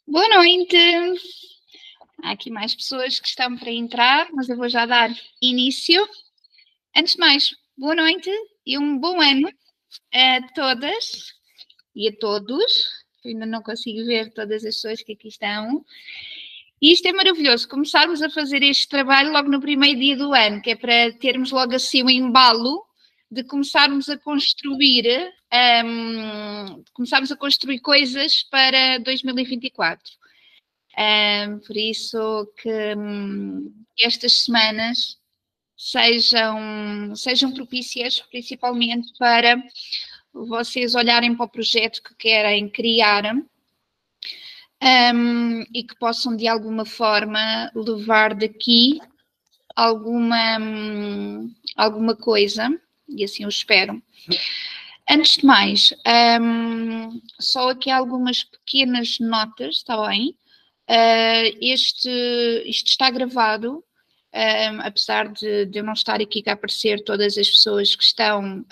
Boa noite! Há aqui mais pessoas que estão para entrar, mas eu vou já dar início. Antes de mais, boa noite e um bom ano a todas e a todos. Eu ainda não consigo ver todas as pessoas que aqui estão. E isto é maravilhoso, começarmos a fazer este trabalho logo no primeiro dia do ano, que é para termos logo assim um embalo de começarmos a construir, coisas para 2024. Por isso que estas semanas sejam propícias, principalmente para vocês olharem para o projeto que querem criar e que possam de alguma forma levar daqui alguma coisa, e assim eu espero. Antes de mais, só aqui algumas pequenas notas, está bem? Isto está gravado, apesar de eu não estar aqui a aparecer todas as pessoas que estão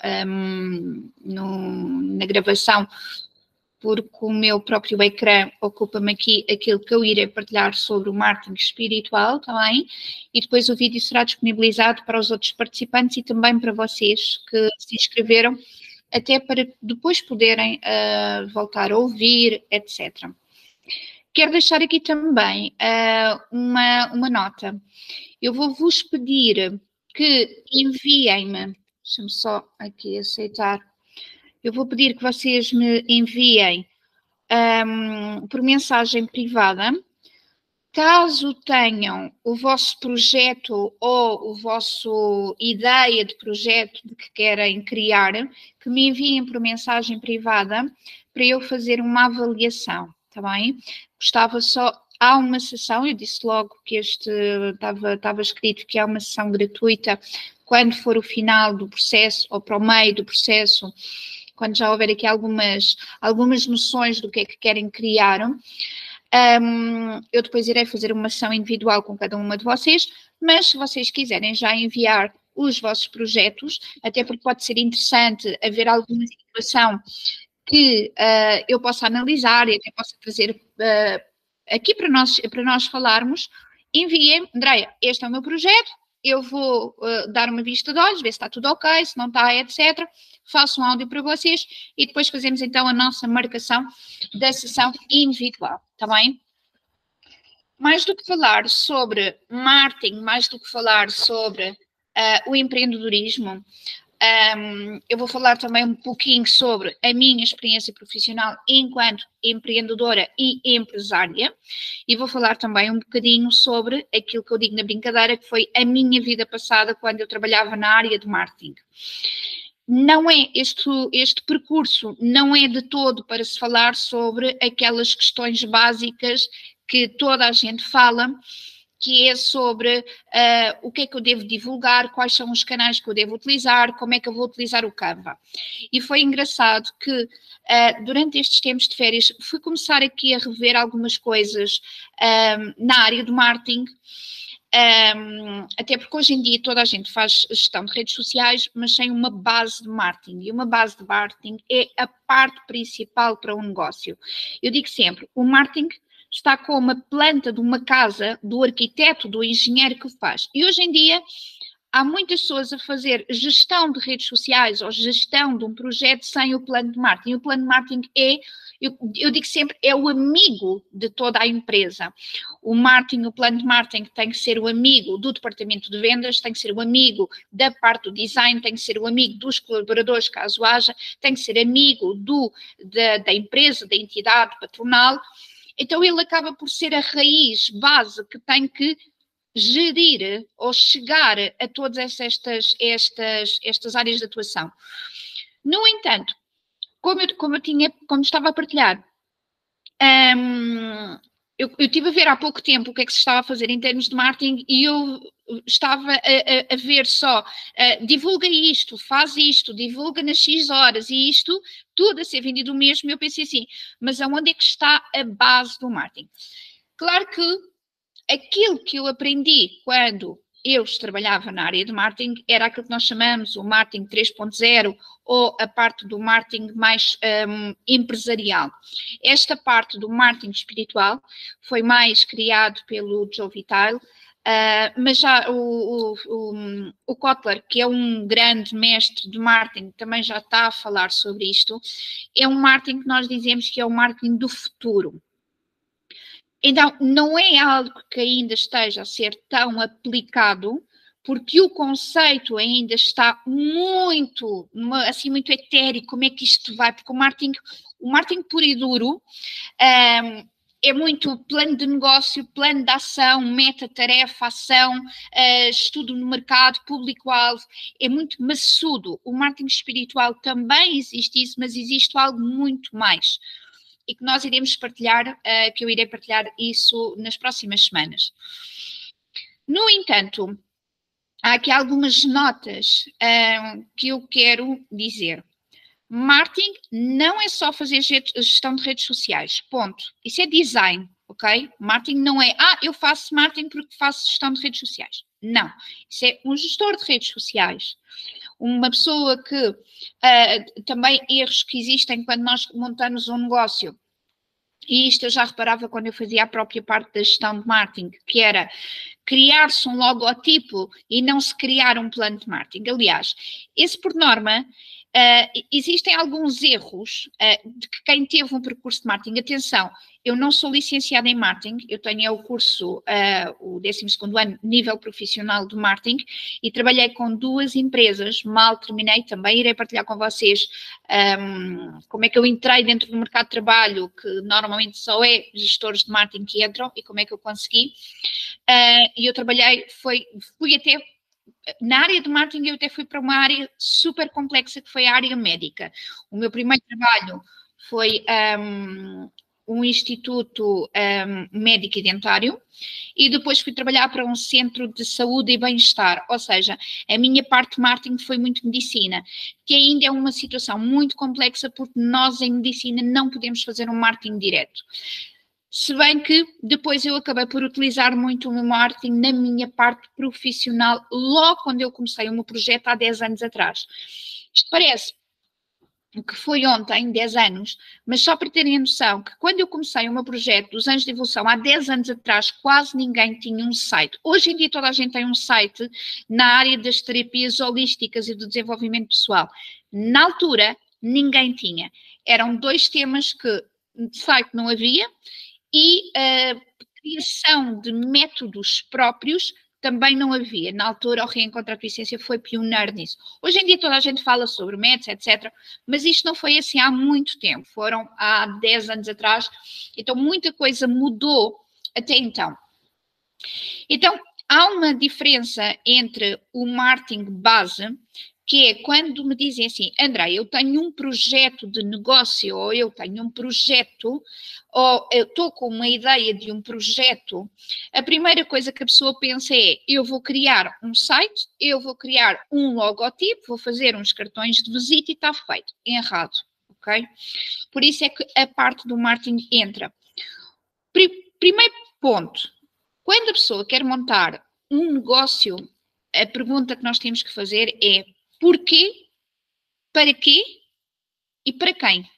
na gravação, porque o meu próprio ecrã ocupa-me aqui aquilo que eu irei partilhar sobre o marketing espiritual, também, e depois o vídeo será disponibilizado para os outros participantes e também para vocês que se inscreveram, até para depois poderem voltar a ouvir, etc. Quero deixar aqui também uma nota. Eu vou-vos pedir que enviem-me, deixa-me só aqui aceitar, eu vou pedir que vocês me enviem por mensagem privada, caso tenham o vosso projeto ou o vosso ideia de projeto de que querem criar, que me enviem por mensagem privada para eu fazer uma avaliação, está bem? Gostava só, há uma sessão, eu disse logo que estava escrito que há uma sessão gratuita quando for o final do processo ou para o meio do processo, quando já houver aqui algumas noções do que é que querem criar. Eu depois irei fazer uma sessão individual com cada uma de vocês, mas se vocês quiserem já enviar os vossos projetos, até porque pode ser interessante haver alguma situação que eu possa analisar e até possa trazer aqui para nós falarmos, enviem, Andreia, este é o meu projeto, eu vou dar uma vista de olhos, ver se está tudo ok, se não está, etc. Faço um áudio para vocês e depois fazemos então a nossa marcação da sessão individual, está bem? Mais do que falar sobre marketing, mais do que falar sobre o empreendedorismo, eu vou falar também um pouquinho sobre a minha experiência profissional enquanto empreendedora e empresária e vou falar também um bocadinho sobre aquilo que eu digo na brincadeira, que foi a minha vida passada quando eu trabalhava na área de marketing. Não é este percurso, não é de todo para se falar sobre aquelas questões básicas que toda a gente fala, que é sobre o que é que eu devo divulgar, quais são os canais que eu devo utilizar, como é que eu vou utilizar o Canva. E foi engraçado que durante estes tempos de férias fui começar aqui a rever algumas coisas na área do marketing, até porque hoje em dia toda a gente faz gestão de redes sociais, mas sem uma base de marketing. E uma base de marketing é a parte principal para um negócio. Eu digo sempre, o marketing está como a planta de uma casa, do arquiteto, do engenheiro que faz. E hoje em dia há muitas pessoas a fazer gestão de redes sociais ou gestão de um projeto sem o plano de marketing. O plano de marketing eu digo sempre, é o amigo de toda a empresa. O marketing, o plano de marketing tem que ser o amigo do departamento de vendas, tem que ser o amigo da parte do design, tem que ser o amigo dos colaboradores, caso haja, tem que ser amigo da empresa, da entidade patronal. Então ele acaba por ser a raiz base que tem que gerir ou chegar a todas estas áreas de atuação. No entanto, como estava a partilhar, eu estive a ver há pouco tempo o que é que se estava a fazer em termos de marketing e eu estava a ver só divulga isto, faz isto, divulga nas X horas e isto, tudo a ser vendido mesmo, e eu pensei assim, mas aonde é que está a base do marketing? Claro que aquilo que eu aprendi quando eu trabalhava na área de marketing, era aquilo que nós chamamos o marketing 3.0 ou a parte do marketing mais empresarial. Esta parte do marketing espiritual foi mais criado pelo Joe Vitale, mas já o Kotler, que é um grande mestre de marketing, também já está a falar sobre isto. É um marketing que nós dizemos que é o marketing do futuro. Então, não é algo que ainda esteja a ser tão aplicado, porque o conceito ainda está muito, assim, muito etéreo, como é que isto vai, porque o marketing puro e duro é muito plano de negócio, plano de ação, meta, tarefa, ação, estudo no mercado, público-alvo, é muito maçudo. O marketing espiritual também existe isso, mas existe algo muito mais. E que nós iremos partilhar, que eu irei partilhar isso nas próximas semanas. No entanto, há aqui algumas notas que eu quero dizer. Marketing não é só fazer gestão de redes sociais, ponto. Isso é design, ok? Marketing não é, eu faço marketing porque faço gestão de redes sociais. Não, isso é um gestor de redes sociais. Uma pessoa que, também erros que existem quando nós montamos um negócio, e isto eu já reparava quando eu fazia a própria parte da gestão de marketing, que era criar-se um logotipo e não se criar um plano de marketing. Aliás, esse por norma, existem alguns erros de que quem teve um percurso de marketing, atenção, eu não sou licenciada em marketing, eu tenho o curso, o 12º ano, nível profissional de marketing, e trabalhei com 2 empresas, mal terminei, também irei partilhar com vocês como é que eu entrei dentro do mercado de trabalho, que normalmente só é gestores de marketing que entram, e como é que eu consegui. E eu trabalhei, fui até... Na área de marketing eu até fui para uma área super complexa que foi a área médica. O meu primeiro trabalho foi um instituto médico e dentário e depois fui trabalhar para um centro de saúde e bem-estar, ou seja, a minha parte de marketing foi muito medicina, que ainda é uma situação muito complexa porque nós em medicina não podemos fazer um marketing direto. Se bem que depois eu acabei por utilizar muito o meu marketing na minha parte profissional, logo quando eu comecei o meu projeto há 10 anos atrás. Isto parece que foi ontem, 10 anos, mas só para terem a noção que quando eu comecei o meu projeto dos Anjos de Evolução, há 10 anos atrás, quase ninguém tinha um site. Hoje em dia toda a gente tem um site na área das terapias holísticas e do desenvolvimento pessoal. Na altura, ninguém tinha. Eram 2 temas que de site não havia, e a criação de métodos próprios também não havia. Na altura, o Reencontrar a Tua Essência foi pioneiro nisso. Hoje em dia toda a gente fala sobre métodos, etc., mas isto não foi assim há muito tempo. Foram há 10 anos atrás, então muita coisa mudou até então. Então, há uma diferença entre o marketing base, que é quando me dizem assim, André, eu tenho um projeto de negócio, ou eu tenho um projeto, ou eu estou com uma ideia de um projeto, a primeira coisa que a pessoa pensa é, eu vou criar um site, eu vou criar um logotipo, vou fazer uns cartões de visita e está feito. Errado, ok? Por isso é que a parte do marketing entra. Primeiro ponto, quando a pessoa quer montar um negócio, a pergunta que nós temos que fazer é porquê, para quê e para quem?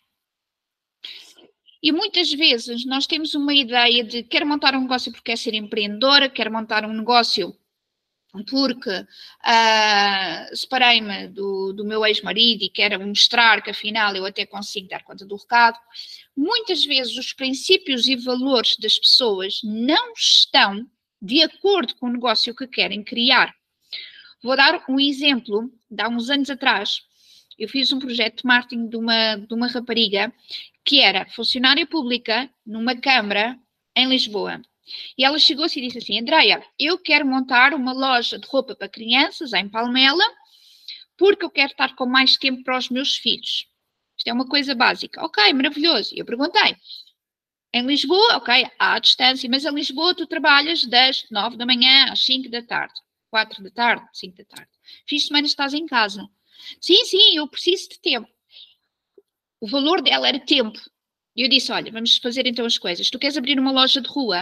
E muitas vezes nós temos uma ideia de quero montar um negócio porque quer ser empreendedora, quero montar um negócio porque separei-me do meu ex-marido e quero mostrar que afinal eu até consigo dar conta do recado. Muitas vezes os princípios e valores das pessoas não estão de acordo com o negócio que querem criar. Vou dar um exemplo. De há uns anos atrás, eu fiz um projeto de marketing de uma rapariga que era funcionária pública numa câmara em Lisboa. E ela chegou-se e disse assim, Andreia, eu quero montar uma loja de roupa para crianças em Palmela porque eu quero estar com mais tempo para os meus filhos. Isto é uma coisa básica. Ok, maravilhoso. E eu perguntei, em Lisboa, ok, há a distância, mas em Lisboa tu trabalhas das 9 da manhã às 5 da tarde, 4 da tarde, 5 da tarde. Fins de semana estás em casa. Sim, sim, eu preciso de tempo. O valor dela era tempo. E eu disse, olha, vamos fazer então as coisas. Tu queres abrir uma loja de rua?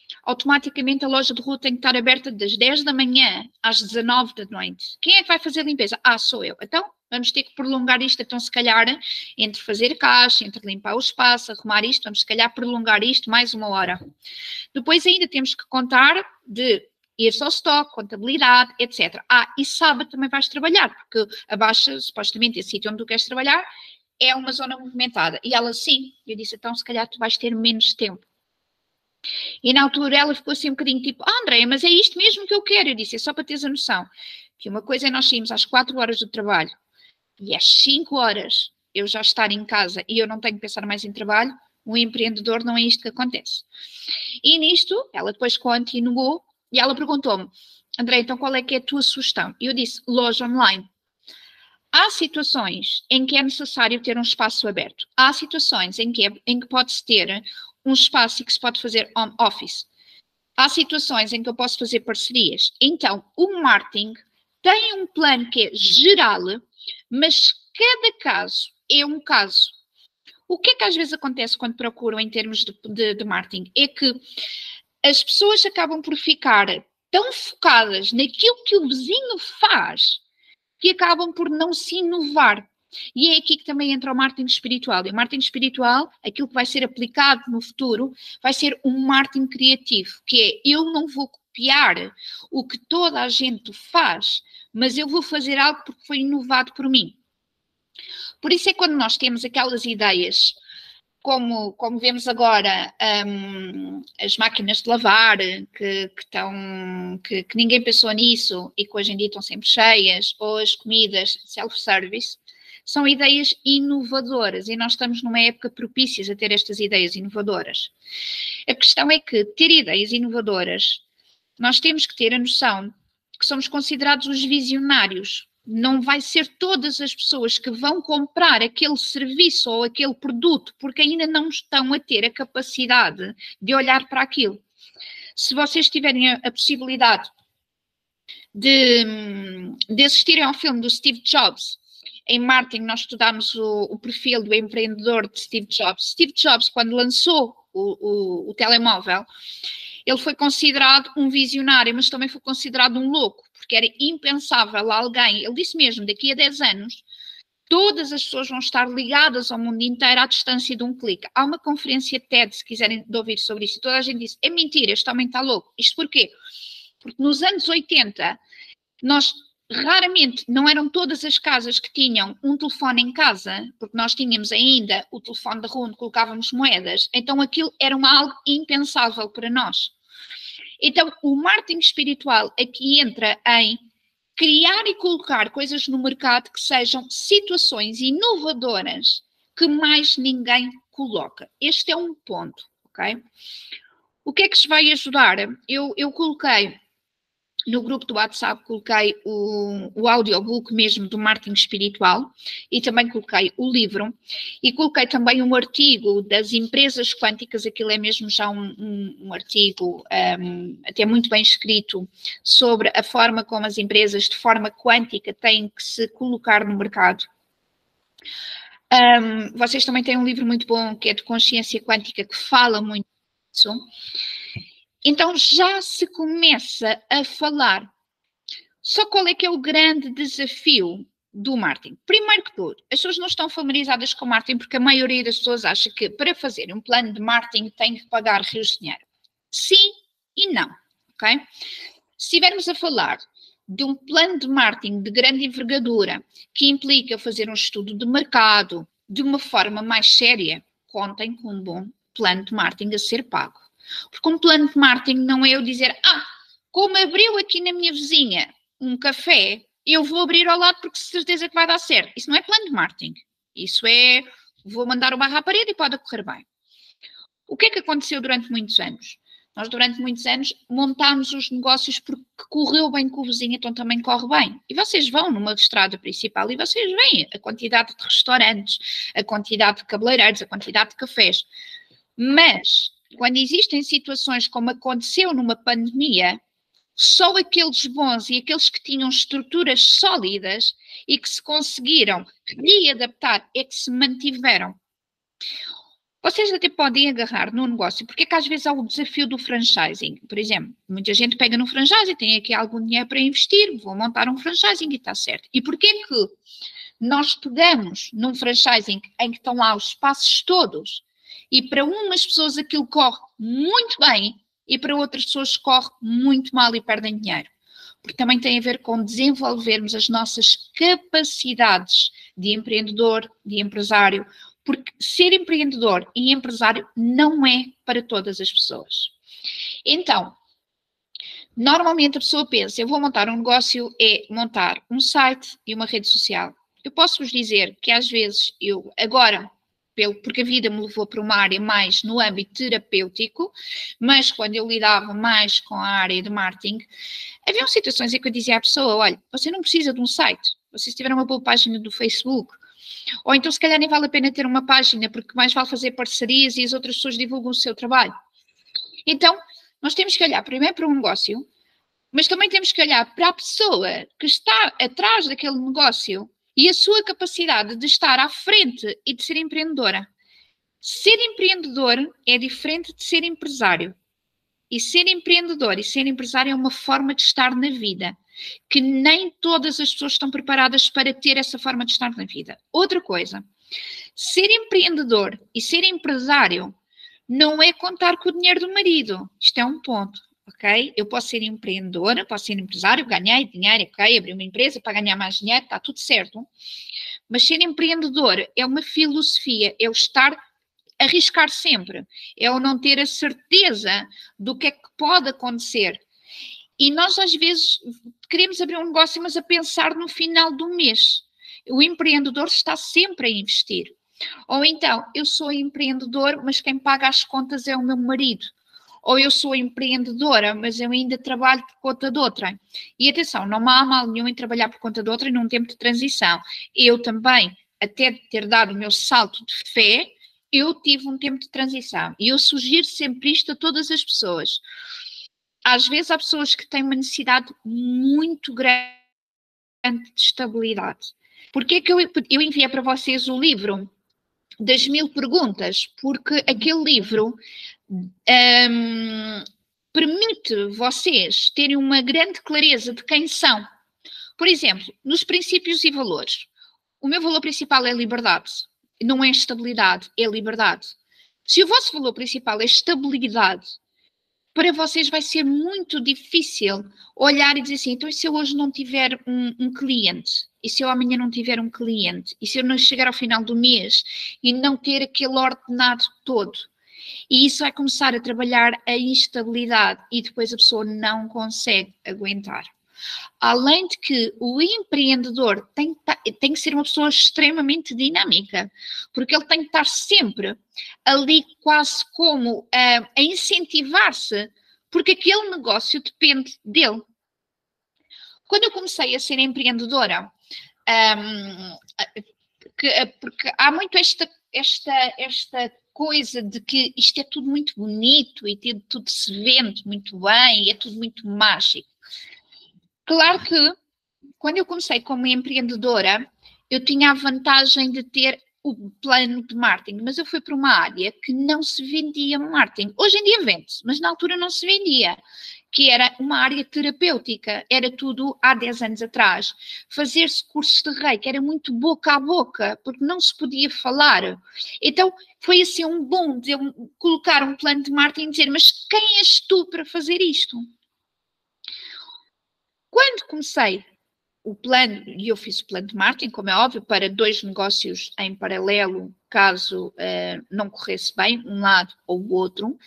automaticamente a loja de rua tem que estar aberta das 10 da manhã às 19 da noite. Quem é que vai fazer a limpeza? Ah, sou eu. Então, vamos ter que prolongar isto. Então, se calhar, entre fazer caixa, entre limpar o espaço, arrumar isto, vamos, se calhar, prolongar isto mais 1 hora. Depois, ainda temos que contar de ir ao stock, contabilidade, etc. Ah, e sábado também vais trabalhar, porque a Baixa, supostamente, esse sítio onde tu queres trabalhar, é uma zona movimentada. E ela, sim. Eu disse, então, se calhar, tu vais ter menos tempo. E na altura ela ficou assim um bocadinho tipo, Andréia, mas é isto mesmo que eu quero. Eu disse, é só para teres a noção que uma coisa é nós saímos às 4 horas do trabalho e às 5 horas eu já estar em casa e eu não tenho que pensar mais em trabalho. Um empreendedor não é isto que acontece. E nisto, ela depois continuou e ela perguntou-me, Andréia, então qual é que é a tua sugestão? E eu disse, loja online. Há situações em que é necessário ter um espaço aberto. Há situações em que pode-se ter um espaço e que se pode fazer home office. Há situações em que eu posso fazer parcerias. Então, o marketing tem um plano que é geral, mas cada caso é um caso. O que é que às vezes acontece quando procuram em termos de marketing? É que as pessoas acabam por ficar tão focadas naquilo que o vizinho faz que acabam por não se inovar. E é aqui que também entra o marketing espiritual. E o marketing espiritual, aquilo que vai ser aplicado no futuro, vai ser um marketing criativo, que é, eu não vou copiar o que toda a gente faz, mas eu vou fazer algo porque foi inovado por mim. Por isso é quando nós temos aquelas ideias, como vemos agora, as máquinas de lavar, que ninguém pensou nisso e que hoje em dia estão sempre cheias, ou as comidas self-service, são ideias inovadoras e nós estamos numa época propícia a ter estas ideias inovadoras. A questão é que ter ideias inovadoras, nós temos que ter a noção que somos considerados os visionários. Não vai ser todas as pessoas que vão comprar aquele serviço ou aquele produto porque ainda não estão a ter a capacidade de olhar para aquilo. Se vocês tiverem a possibilidade de assistirem ao filme do Steve Jobs, em marketing nós estudámos o perfil do empreendedor de Steve Jobs. Steve Jobs, quando lançou o telemóvel, ele foi considerado um visionário, mas também foi considerado um louco, porque era impensável alguém, ele disse mesmo, daqui a 10 anos, todas as pessoas vão estar ligadas ao mundo inteiro à distância de um clique. Há uma conferência TED, se quiserem ouvir sobre isso, e toda a gente disse, é mentira, este homem está louco. Isto porquê? Porque nos anos 80, nós raramente, não eram todas as casas que tinham um telefone em casa, porque nós tínhamos ainda o telefone da rua onde colocávamos moedas, então aquilo era algo impensável para nós. Então, o marketing espiritual aqui entra em criar e colocar coisas no mercado que sejam situações inovadoras que mais ninguém coloca. Este é um ponto, ok? O que é que se vai ajudar? Eu coloquei no grupo do WhatsApp, coloquei o audiobook mesmo do marketing espiritual e também coloquei o livro e coloquei também um artigo das empresas quânticas, aquilo é mesmo já um artigo até muito bem escrito sobre a forma como as empresas de forma quântica têm que se colocar no mercado. Vocês também têm um livro muito bom que é de consciência quântica que fala muito disso. Então já se começa a falar. Só qual é que é o grande desafio do marketing? Primeiro que tudo, as pessoas não estão familiarizadas com marketing porque a maioria das pessoas acha que para fazer um plano de marketing tem que pagar rios de dinheiro. Sim e não, ok? Se estivermos a falar de um plano de marketing de grande envergadura que implica fazer um estudo de mercado de uma forma mais séria, contem com um bom plano de marketing a ser pago. Porque um plano de marketing não é eu dizer, como abriu aqui na minha vizinha um café, eu vou abrir ao lado porque certeza que vai dar certo. Isso não é plano de marketing. Isso é, vou mandar o barro à parede e pode correr bem. O que é que aconteceu durante muitos anos? Nós, durante muitos anos, montámos os negócios porque correu bem com o vizinho, então também corre bem. E vocês vão numa estrada principal e vocês veem a quantidade de restaurantes, a quantidade de cabeleireiros, a quantidade de cafés. Mas, quando existem situações como aconteceu numa pandemia, só aqueles bons e aqueles que tinham estruturas sólidas e que se conseguiram readaptar é que se mantiveram. Vocês até podem agarrar no negócio, porque é que às vezes há o desafio do franchising. Por exemplo, muita gente pega no franchising, tem aqui algum dinheiro para investir, vou montar um franchising e está certo. E porquê que nós pegamos num franchising em que estão lá os espaços todos e para umas pessoas aquilo corre muito bem e para outras pessoas corre muito mal e perdem dinheiro? Porque também tem a ver com desenvolvermos as nossas capacidades de empreendedor, de empresário, porque ser empreendedor e empresário não é para todas as pessoas. Então, normalmente a pessoa pensa, eu vou montar um negócio, é montar um site e uma rede social. Eu posso vos dizer que às vezes eu, agora, porque a vida me levou para uma área mais no âmbito terapêutico, mas quando eu lidava mais com a área de marketing, havia situações em que eu dizia à pessoa, olha, você não precisa de um site, você se tiver uma boa página do Facebook, ou então se calhar nem vale a pena ter uma página, porque mais vale fazer parcerias e as outras pessoas divulgam o seu trabalho. Então, nós temos que olhar primeiro para um negócio, mas também temos que olhar para a pessoa que está atrás daquele negócio e a sua capacidade de estar à frente e de ser empreendedora. Ser empreendedor é diferente de ser empresário. E ser empreendedor e ser empresário é uma forma de estar na vida, que nem todas as pessoas estão preparadas para ter essa forma de estar na vida. Outra coisa, ser empreendedor e ser empresário não é contar com o dinheiro do marido. Isto é um ponto, ok? Eu posso ser empreendedora, posso ser empresário, ganhar dinheiro, ok? Abrir uma empresa para ganhar mais dinheiro, está tudo certo. Mas ser empreendedor é uma filosofia, é o estar arriscar sempre, é o não ter a certeza do que é que pode acontecer. E nós às vezes queremos abrir um negócio, mas a pensar no final do mês. O empreendedor está sempre a investir. Ou então, eu sou empreendedor, mas quem paga as contas é o meu marido. Ou eu sou empreendedora, mas eu ainda trabalho por conta de outra. E atenção, não há mal nenhum em trabalhar por conta de outra num tempo de transição. Eu também, até ter dado o meu salto de fé, eu tive um tempo de transição. E eu sugiro sempre isto a todas as pessoas. Às vezes há pessoas que têm uma necessidade muito grande de estabilidade. Porquê que eu enviei para vocês o livro das 1000 perguntas? Porque aquele livro permite vocês terem uma grande clareza de quem são. Por exemplo, nos princípios e valores. O meu valor principal é liberdade. Não é estabilidade, é liberdade. Se o vosso valor principal é estabilidade, para vocês vai ser muito difícil olhar e dizer assim, então e se eu hoje não tiver um cliente? E se eu amanhã não tiver um cliente? E se eu não chegar ao final do mês e não ter aquele ordenado todo? E isso vai começar a trabalhar a instabilidade e depois a pessoa não consegue aguentar. Além de que o empreendedor tem que ser uma pessoa extremamente dinâmica, porque ele tem que estar sempre ali quase como a incentivar-se, porque aquele negócio depende dele. Quando eu comecei a ser empreendedora, porque há muito esta coisa de que isto é tudo muito bonito e tudo se vende muito bem e é tudo muito mágico. Claro que, quando eu comecei como empreendedora, eu tinha a vantagem de ter o plano de marketing, mas eu fui para uma área que não se vendia marketing. Hoje em dia vende-se, mas na altura não se vendia, que era uma área terapêutica, era tudo há 10 anos atrás. Fazer-se cursos de reiki era muito boca a boca, porque não se podia falar. Então, foi assim um boom de eu colocar um plano de marketing e dizer, mas quem és tu para fazer isto? Quando comecei o plano, e eu fiz o plano de marketing, como é óbvio, para 2 negócios em paralelo, caso não corresse bem, um lado ou o outro.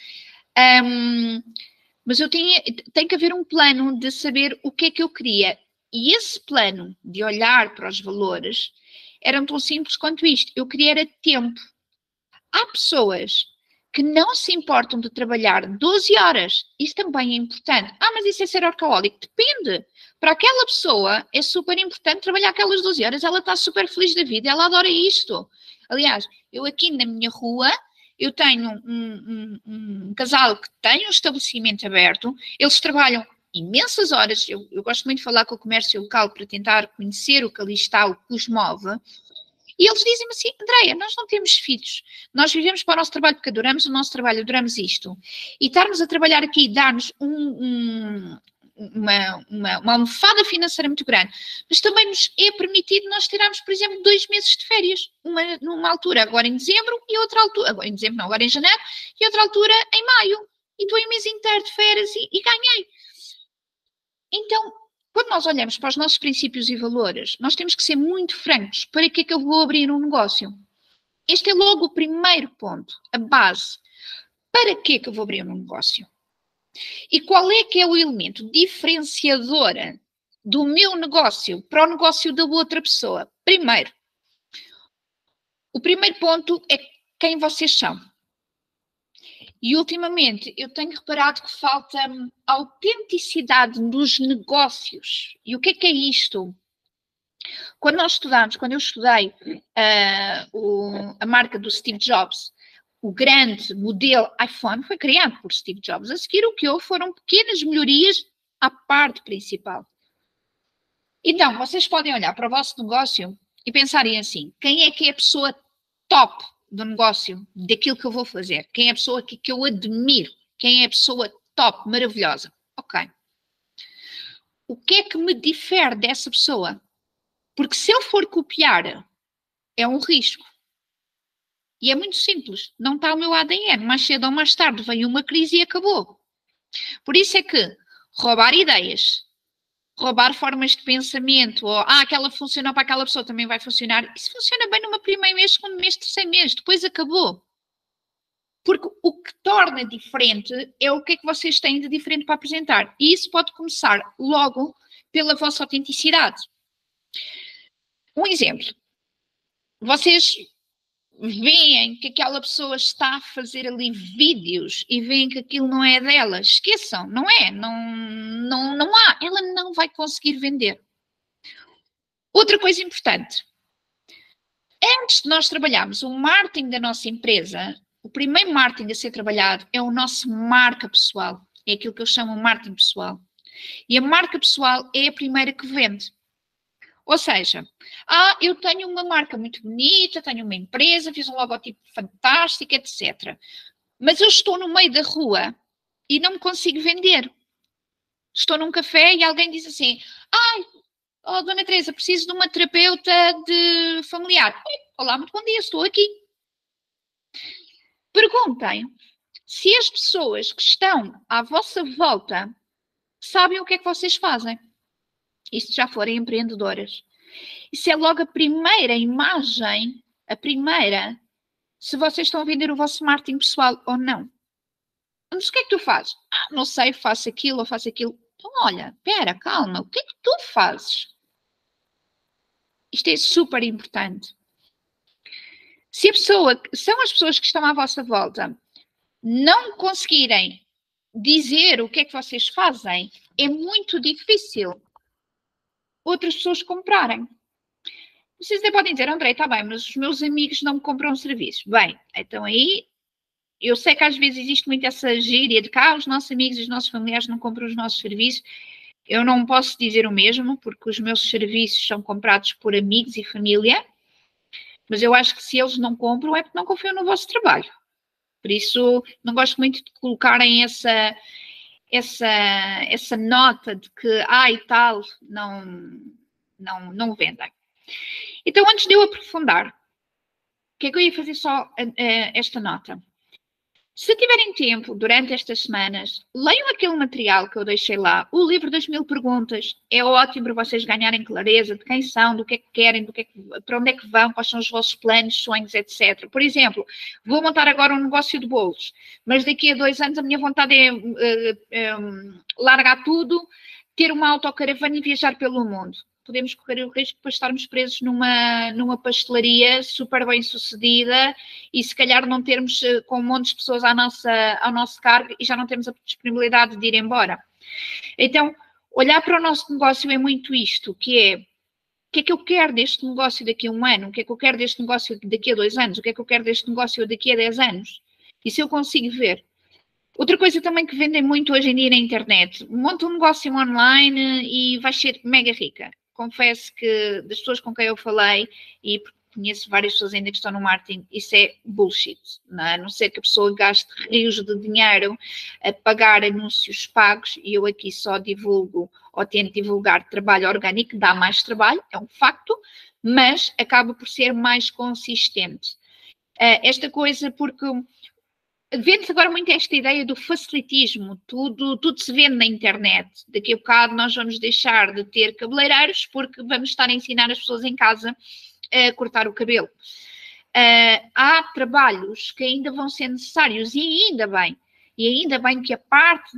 Mas tem que haver um plano de saber o que é que eu queria. E esse plano de olhar para os valores era tão simples quanto isto. Eu queria era tempo. Há pessoas que não se importam de trabalhar 12 horas. Isso também é importante. Mas isso é ser workaholic. Depende. Para aquela pessoa é super importante trabalhar aquelas 12 horas. Ela está super feliz da vida. Ela adora isto. Aliás, eu aqui na minha rua, eu tenho um casal que tem um estabelecimento aberto. Eles trabalham imensas horas. Eu gosto muito de falar com o comércio local para tentar conhecer o que ali está, o que os move. E eles dizem-me assim, Andreia, nós não temos filhos, nós vivemos para o nosso trabalho porque adoramos o nosso trabalho, adoramos isto. E estarmos a trabalhar aqui, dar-nos uma almofada financeira muito grande, mas também nos é permitido nós tirarmos, por exemplo, 2 meses de férias, numa altura agora em dezembro e outra altura, agora em dezembro não, agora em janeiro, e outra altura em maio. E estou em mês inteiro de férias e ganhei. Então, quando nós olhamos para os nossos princípios e valores, nós temos que ser muito francos. Para que é que eu vou abrir um negócio? Este é logo o primeiro ponto, a base. Para que é que eu vou abrir um negócio? E qual é que é o elemento diferenciador do meu negócio para o negócio da outra pessoa? Primeiro, o primeiro ponto é quem vocês são. E ultimamente eu tenho reparado que falta autenticidade nos negócios. E o que é isto? Quando eu estudei a marca do Steve Jobs, o grande modelo iPhone foi criado por Steve Jobs. A seguir o que houve foram pequenas melhorias à parte principal. Então, vocês podem olhar para o vosso negócio e pensarem assim, quem é que é a pessoa top do negócio, daquilo que eu vou fazer? Quem é a pessoa que eu admiro? Quem é a pessoa top, maravilhosa? Ok. O que é que me difere dessa pessoa? Porque se eu for copiar, é um risco. E é muito simples. Não está o meu ADN. Mais cedo ou mais tarde vem uma crise e acabou. Por isso é que roubar ideias, roubar formas de pensamento, ou aquela funcionou para aquela pessoa, também vai funcionar. Isso funciona bem no primeiro mês, segundo mês, terceiro mês, depois acabou. Porque o que torna diferente é o que é que vocês têm de diferente para apresentar. E isso pode começar logo pela vossa autenticidade. Um exemplo. Vocês veem que aquela pessoa está a fazer ali vídeos e veem que aquilo não é dela, esqueçam, não é, não há, ela não vai conseguir vender. Outra coisa importante, antes de nós trabalharmos o marketing da nossa empresa, o primeiro marketing a ser trabalhado é o nosso marca pessoal, é aquilo que eu chamo de marketing pessoal. E a marca pessoal é a primeira que vende. Ou seja, eu tenho uma marca muito bonita, tenho uma empresa, fiz um logotipo fantástico, etc. Mas eu estou no meio da rua e não me consigo vender. Estou num café e alguém diz assim, Dona Teresa, preciso de uma terapeuta de familiar. Olá, muito bom dia, estou aqui. Perguntem se as pessoas que estão à vossa volta sabem o que é que vocês fazem. E se já forem empreendedoras. Isso é logo a primeira imagem, se vocês estão a vender o vosso marketing pessoal ou não. Mas o que é que tu fazes? Não sei, faço aquilo ou faço aquilo. Então, olha, espera, calma, o que é que tu fazes? Isto é super importante. Se são as pessoas que estão à vossa volta, não conseguirem dizer o que é que vocês fazem, é muito difícil outras pessoas comprarem. Vocês até podem dizer, André, está bem, mas os meus amigos não me compram serviço. Bem, então aí, eu sei que às vezes existe muito essa gíria de os nossos amigos e os nossos familiares não compram os nossos serviços. Eu não posso dizer o mesmo, porque os meus serviços são comprados por amigos e família, mas eu acho que se eles não compram é porque não confiam no vosso trabalho. Por isso, não gosto muito de colocarem essa nota de que, e tal, não vendem. Então, antes de eu aprofundar, o que é que eu ia fazer só esta nota? Se tiverem tempo, durante estas semanas, leiam aquele material que eu deixei lá, o livro das 1000 perguntas. É ótimo para vocês ganharem clareza de quem são, do que é que querem, para onde é que vão, quais são os vossos planos, sonhos, etc. Por exemplo, vou montar agora um negócio de bolos, mas daqui a 2 anos a minha vontade é largar tudo, ter uma autocaravana e viajar pelo mundo. Podemos correr o risco de estarmos presos numa pastelaria super bem sucedida e se calhar não termos com um monte de pessoas ao nosso cargo e já não temos a disponibilidade de ir embora. Então, olhar para o nosso negócio é muito isto, que é o que é que eu quero deste negócio daqui a 1 ano, o que é que eu quero deste negócio daqui a 2 anos, o que é que eu quero deste negócio daqui a 10 anos. Isso eu consigo ver. Outra coisa também que vendem muito hoje em dia na internet, monta um negócio online e vais ser mega rica. Confesso que das pessoas com quem eu falei, e conheço várias pessoas ainda que estão no marketing, isso é bullshit, não é? A não ser que a pessoa gaste rios de dinheiro a pagar anúncios pagos, e eu aqui só divulgo ou tento divulgar trabalho orgânico, dá mais trabalho, é um facto, mas acaba por ser mais consistente. Esta coisa, porque vende-se agora muito esta ideia do facilitismo, tudo se vende na internet. Daqui a bocado nós vamos deixar de ter cabeleireiros porque vamos estar a ensinar as pessoas em casa a cortar o cabelo. Há trabalhos que ainda vão ser necessários e ainda bem que a parte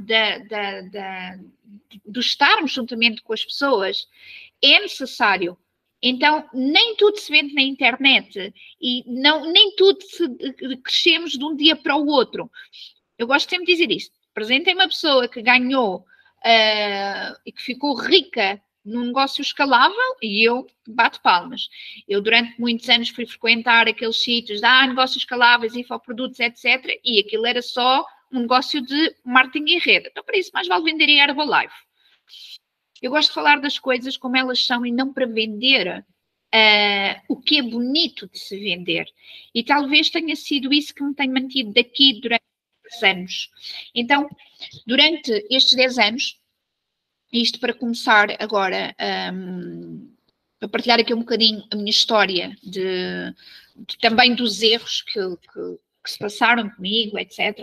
do estarmos juntamente com as pessoas é necessário. Então, nem tudo se vende na internet e nem tudo crescemos de um dia para o outro. Eu gosto sempre de dizer isto. Apresentem uma pessoa que ganhou e que ficou rica num negócio escalável e eu bato palmas. Eu, durante muitos anos, fui frequentar aqueles sítios de negócios escaláveis, infoprodutos, etc. E aquilo era só um negócio de marketing e rede. Então, para isso, mais vale vender em Herbalife. Eu gosto de falar das coisas como elas são e não para vender o que é bonito de se vender. E talvez tenha sido isso que me tem mantido daqui durante 10 anos. Então, durante estes 10 anos, isto para começar agora a partilhar aqui um bocadinho a minha história também dos erros que se passaram comigo, etc.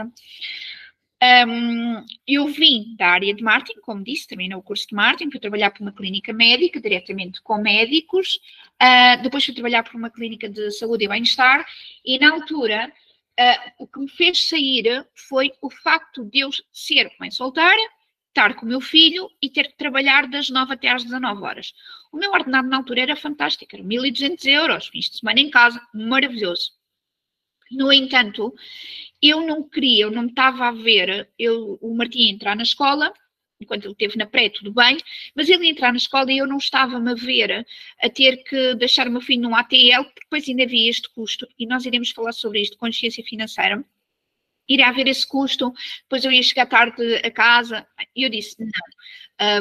Eu vim da área de marketing, como disse, terminei o curso de marketing, fui trabalhar por uma clínica médica, diretamente com médicos, depois fui trabalhar por uma clínica de saúde e bem-estar, e na altura o que me fez sair foi o facto de eu ser mãe solteira, estar com o meu filho e ter que trabalhar das 9 até às 19 horas. O meu ordenado na altura era fantástico, era 1.200 euros, fins de semana em casa, maravilhoso. No entanto, eu não estava a ver o Martim entrar na escola, enquanto ele esteve na pré, tudo bem, mas ele entrar na escola e eu não estava-me a ver a ter que deixar o meu filho num ATL, porque depois ainda havia este custo, e nós iremos falar sobre isto, consciência financeira, iria haver esse custo, depois eu ia chegar tarde a casa, e eu disse, não,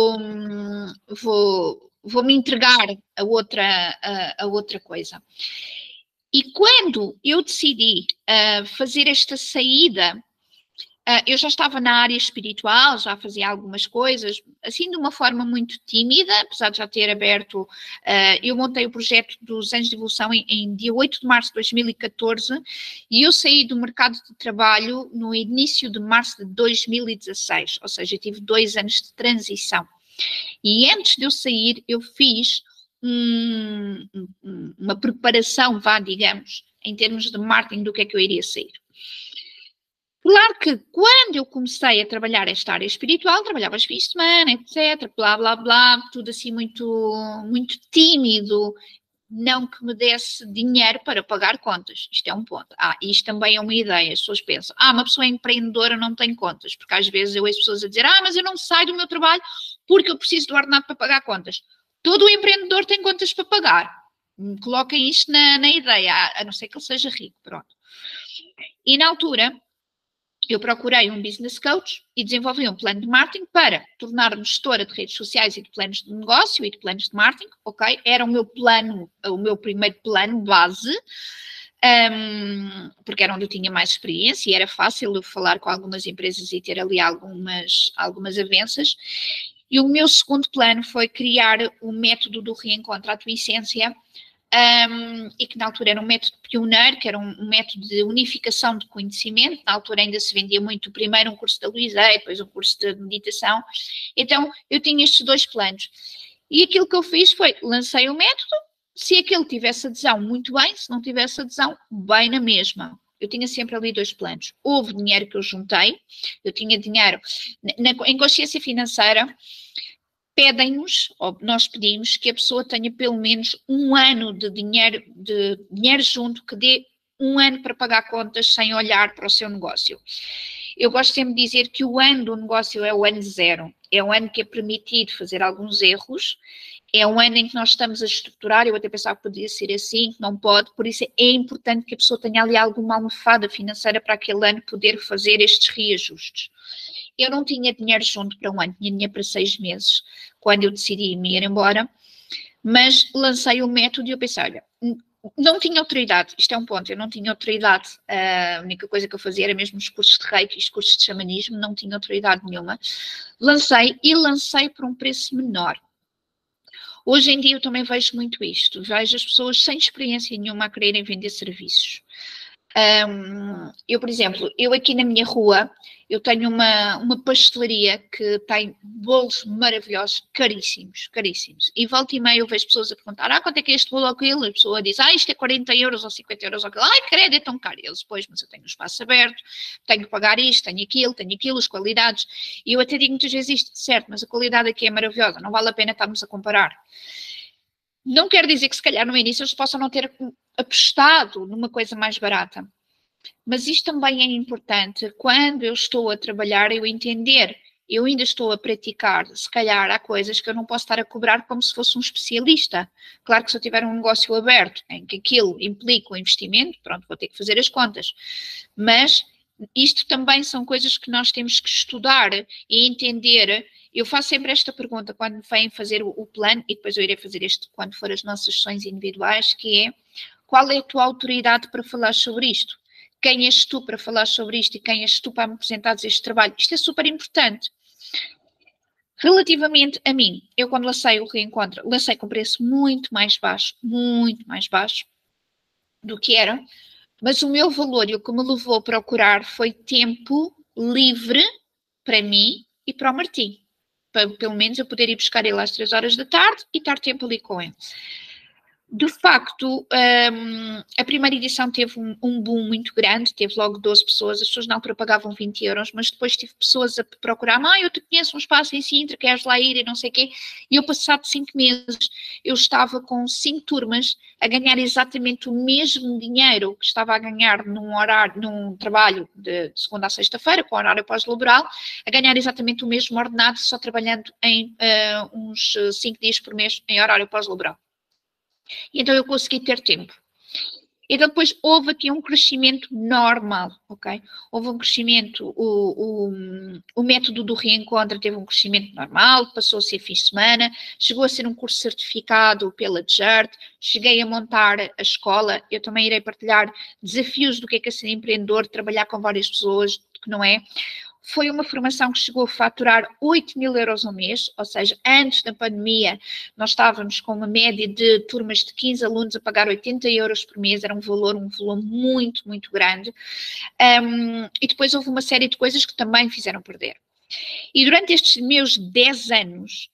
vou me entregar a outra coisa. E quando eu decidi fazer esta saída, eu já estava na área espiritual, já fazia algumas coisas, assim de uma forma muito tímida, apesar de já ter aberto, eu montei o projeto dos Anos de Evolução em dia 8 de março de 2014 e eu saí do mercado de trabalho no início de março de 2016, ou seja, eu tive 2 anos de transição. E antes de eu sair, eu fiz uma preparação, digamos, em termos de marketing do que é que eu iria sair. Claro que quando eu comecei a trabalhar esta área espiritual, trabalhava aos fins de semana, etc, blá, blá, blá, tudo assim muito, muito tímido, não que me desse dinheiro para pagar contas. Isto é um ponto. Isto também é uma ideia. As pessoas pensam, uma pessoa empreendedora não tem contas, porque às vezes eu ouço pessoas a dizer, mas eu não saio do meu trabalho porque eu preciso do ordenado para pagar contas. Todo empreendedor tem contas para pagar. Coloquem isto na ideia, a não ser que ele seja rico, pronto. E na altura, eu procurei um business coach e desenvolvi um plano de marketing para tornar-me gestora de redes sociais e de planos de negócio e de planos de marketing, ok? Era o meu plano, o meu primeiro plano base, porque era onde eu tinha mais experiência e era fácil eu falar com algumas empresas e ter ali algumas avanças. E o meu segundo plano foi criar o método do reencontro à tua essência, e que na altura era um método pioneiro, que era um método de unificação de conhecimento. Na altura ainda se vendia muito, primeiro um curso da Luísa, depois um curso de meditação. Então eu tinha estes 2 planos. E aquilo que eu fiz foi, lancei o método, se aquele tivesse adesão, muito bem, se não tivesse adesão, bem na mesma. Eu tinha sempre ali 2 planos. Houve dinheiro que eu juntei, eu tinha dinheiro em consciência financeira, pedem-nos, ou nós pedimos, que a pessoa tenha pelo menos 1 ano de dinheiro junto, que dê 1 ano para pagar contas sem olhar para o seu negócio. Eu gosto sempre de dizer que o ano do negócio é o ano 0, é o ano que é permitido fazer alguns erros, é um ano em que nós estamos a estruturar, eu até pensava que podia ser assim, que não pode, por isso é importante que a pessoa tenha ali alguma almofada financeira para aquele ano poder fazer estes reajustes. Eu não tinha dinheiro junto para 1 ano, tinha dinheiro para 6 meses, quando eu decidi me ir embora, mas lancei o método e eu pensei, olha, não tinha autoridade, isto é um ponto, eu não tinha autoridade, a única coisa que eu fazia era mesmo os cursos de reiki, os cursos de xamanismo, não tinha autoridade nenhuma. Lancei por um preço menor. Hoje em dia eu também vejo muito isto, vejo as pessoas sem experiência nenhuma a quererem vender serviços. Eu, por exemplo, eu aqui na minha rua, eu tenho uma pastelaria que tem bolos maravilhosos, caríssimos, caríssimos. E volta e meia eu vejo pessoas a perguntar, quanto é que é este bolo ou aquilo? A pessoa diz, isto é 40 euros ou 50 euros ou aquilo. Credo, é tão caro. E eles, pois, mas eu tenho um espaço aberto, tenho que pagar isto, tenho aquilo, as qualidades. E eu até digo muitas vezes isto, certo, mas a qualidade aqui é maravilhosa, não vale a pena estarmos a comparar. Não quer dizer que se calhar no início eles possam não ter apostado numa coisa mais barata. Mas isto também é importante, quando eu estou a trabalhar, eu entender, eu ainda estou a praticar, se calhar há coisas que eu não posso estar a cobrar como se fosse um especialista. Claro que se eu tiver um negócio aberto, em que aquilo implica um investimento, pronto, vou ter que fazer as contas. Mas isto também são coisas que nós temos que estudar e entender. Eu faço sempre esta pergunta quando vêm fazer o plano, e depois eu irei fazer isto quando for as nossas sessões individuais, que é, qual é a tua autoridade para falar sobre isto? Quem és tu para falar sobre isto e quem és tu para me apresentares este trabalho? Isto é super importante. Relativamente a mim, eu quando lancei o Reencontro, lancei com preço muito mais baixo do que era, mas o meu valor e o que me levou a procurar foi tempo livre para mim e para o Martim. Para, pelo menos eu poder ir buscar ele às 3 horas da tarde e estar tempo ali com ele. De facto, a primeira edição teve um boom muito grande, teve logo 12 pessoas, as pessoas na altura pagavam 20 euros, mas depois tive pessoas a procurar, eu te conheço um espaço em Sintra, queres lá ir e não sei o quê, e eu passado 5 meses, eu estava com 5 turmas a ganhar exatamente o mesmo dinheiro que estava a ganhar num trabalho de segunda a sexta-feira, com horário pós-laboral, a ganhar exatamente o mesmo ordenado, só trabalhando em uns 5 dias por mês em horário pós-laboral. E então eu consegui ter tempo. Então depois houve aqui um crescimento normal, ok? Houve um crescimento, o método do reencontro teve um crescimento normal, passou a ser fim de semana, chegou a ser um curso certificado pela DGERT, cheguei a montar a escola, eu também irei partilhar desafios do que é ser empreendedor, trabalhar com várias pessoas, que não é. Foi uma formação que chegou a faturar 8.000 euros ao mês, ou seja, antes da pandemia nós estávamos com uma média de turmas de 15 alunos a pagar 80 euros por mês, era um valor muito, muito grande. E depois houve uma série de coisas que também fizeram perder. E durante estes meus 10 anos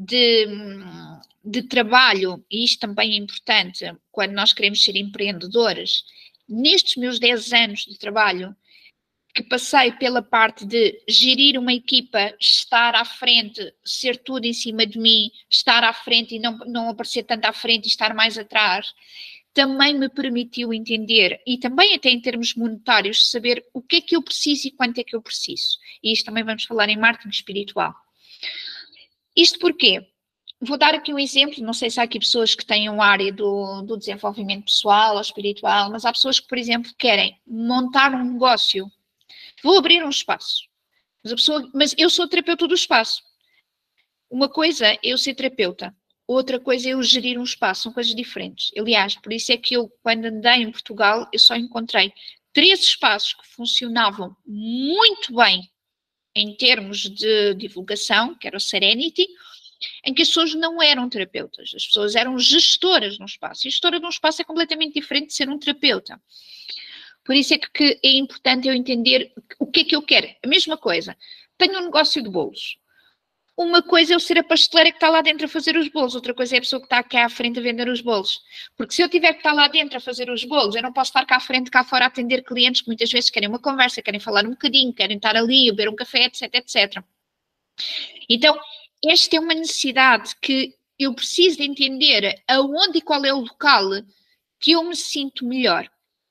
de trabalho, e isto também é importante quando nós queremos ser empreendedores, nestes meus 10 anos de trabalho, que passei pela parte de gerir uma equipa, estar à frente, ser tudo em cima de mim, estar à frente e não aparecer tanto à frente e estar mais atrás, também me permitiu entender, e também até em termos monetários, saber o que é que eu preciso e quanto é que eu preciso. E isto também vamos falar em marketing espiritual. Isto porquê? Vou dar aqui um exemplo, não sei se há aqui pessoas que têm uma área do desenvolvimento pessoal ou espiritual, mas há pessoas que, por exemplo, querem montar um negócio. Vou abrir um espaço. Mas eu sou terapeuta do espaço. Uma coisa é eu ser terapeuta, outra coisa é eu gerir um espaço, são coisas diferentes. Aliás, por isso é que eu, quando andei em Portugal, eu só encontrei 3 espaços que funcionavam muito bem em termos de divulgação, que era o Serenity, em que as pessoas não eram terapeutas, as pessoas eram gestoras de um espaço. E a gestora de um espaço é completamente diferente de ser um terapeuta. Por isso é que é importante eu entender o que é que eu quero. A mesma coisa, tenho um negócio de bolos. Uma coisa é eu ser a pasteleira que está lá dentro a fazer os bolos, outra coisa é a pessoa que está cá à frente a vender os bolos. Porque se eu tiver que estar lá dentro a fazer os bolos, eu não posso estar cá à frente, cá fora a atender clientes que muitas vezes querem uma conversa, querem falar um bocadinho, querem estar ali, beber um café, etc, etc. Então, esta é uma necessidade que eu preciso de entender aonde e qual é o local que eu me sinto melhor.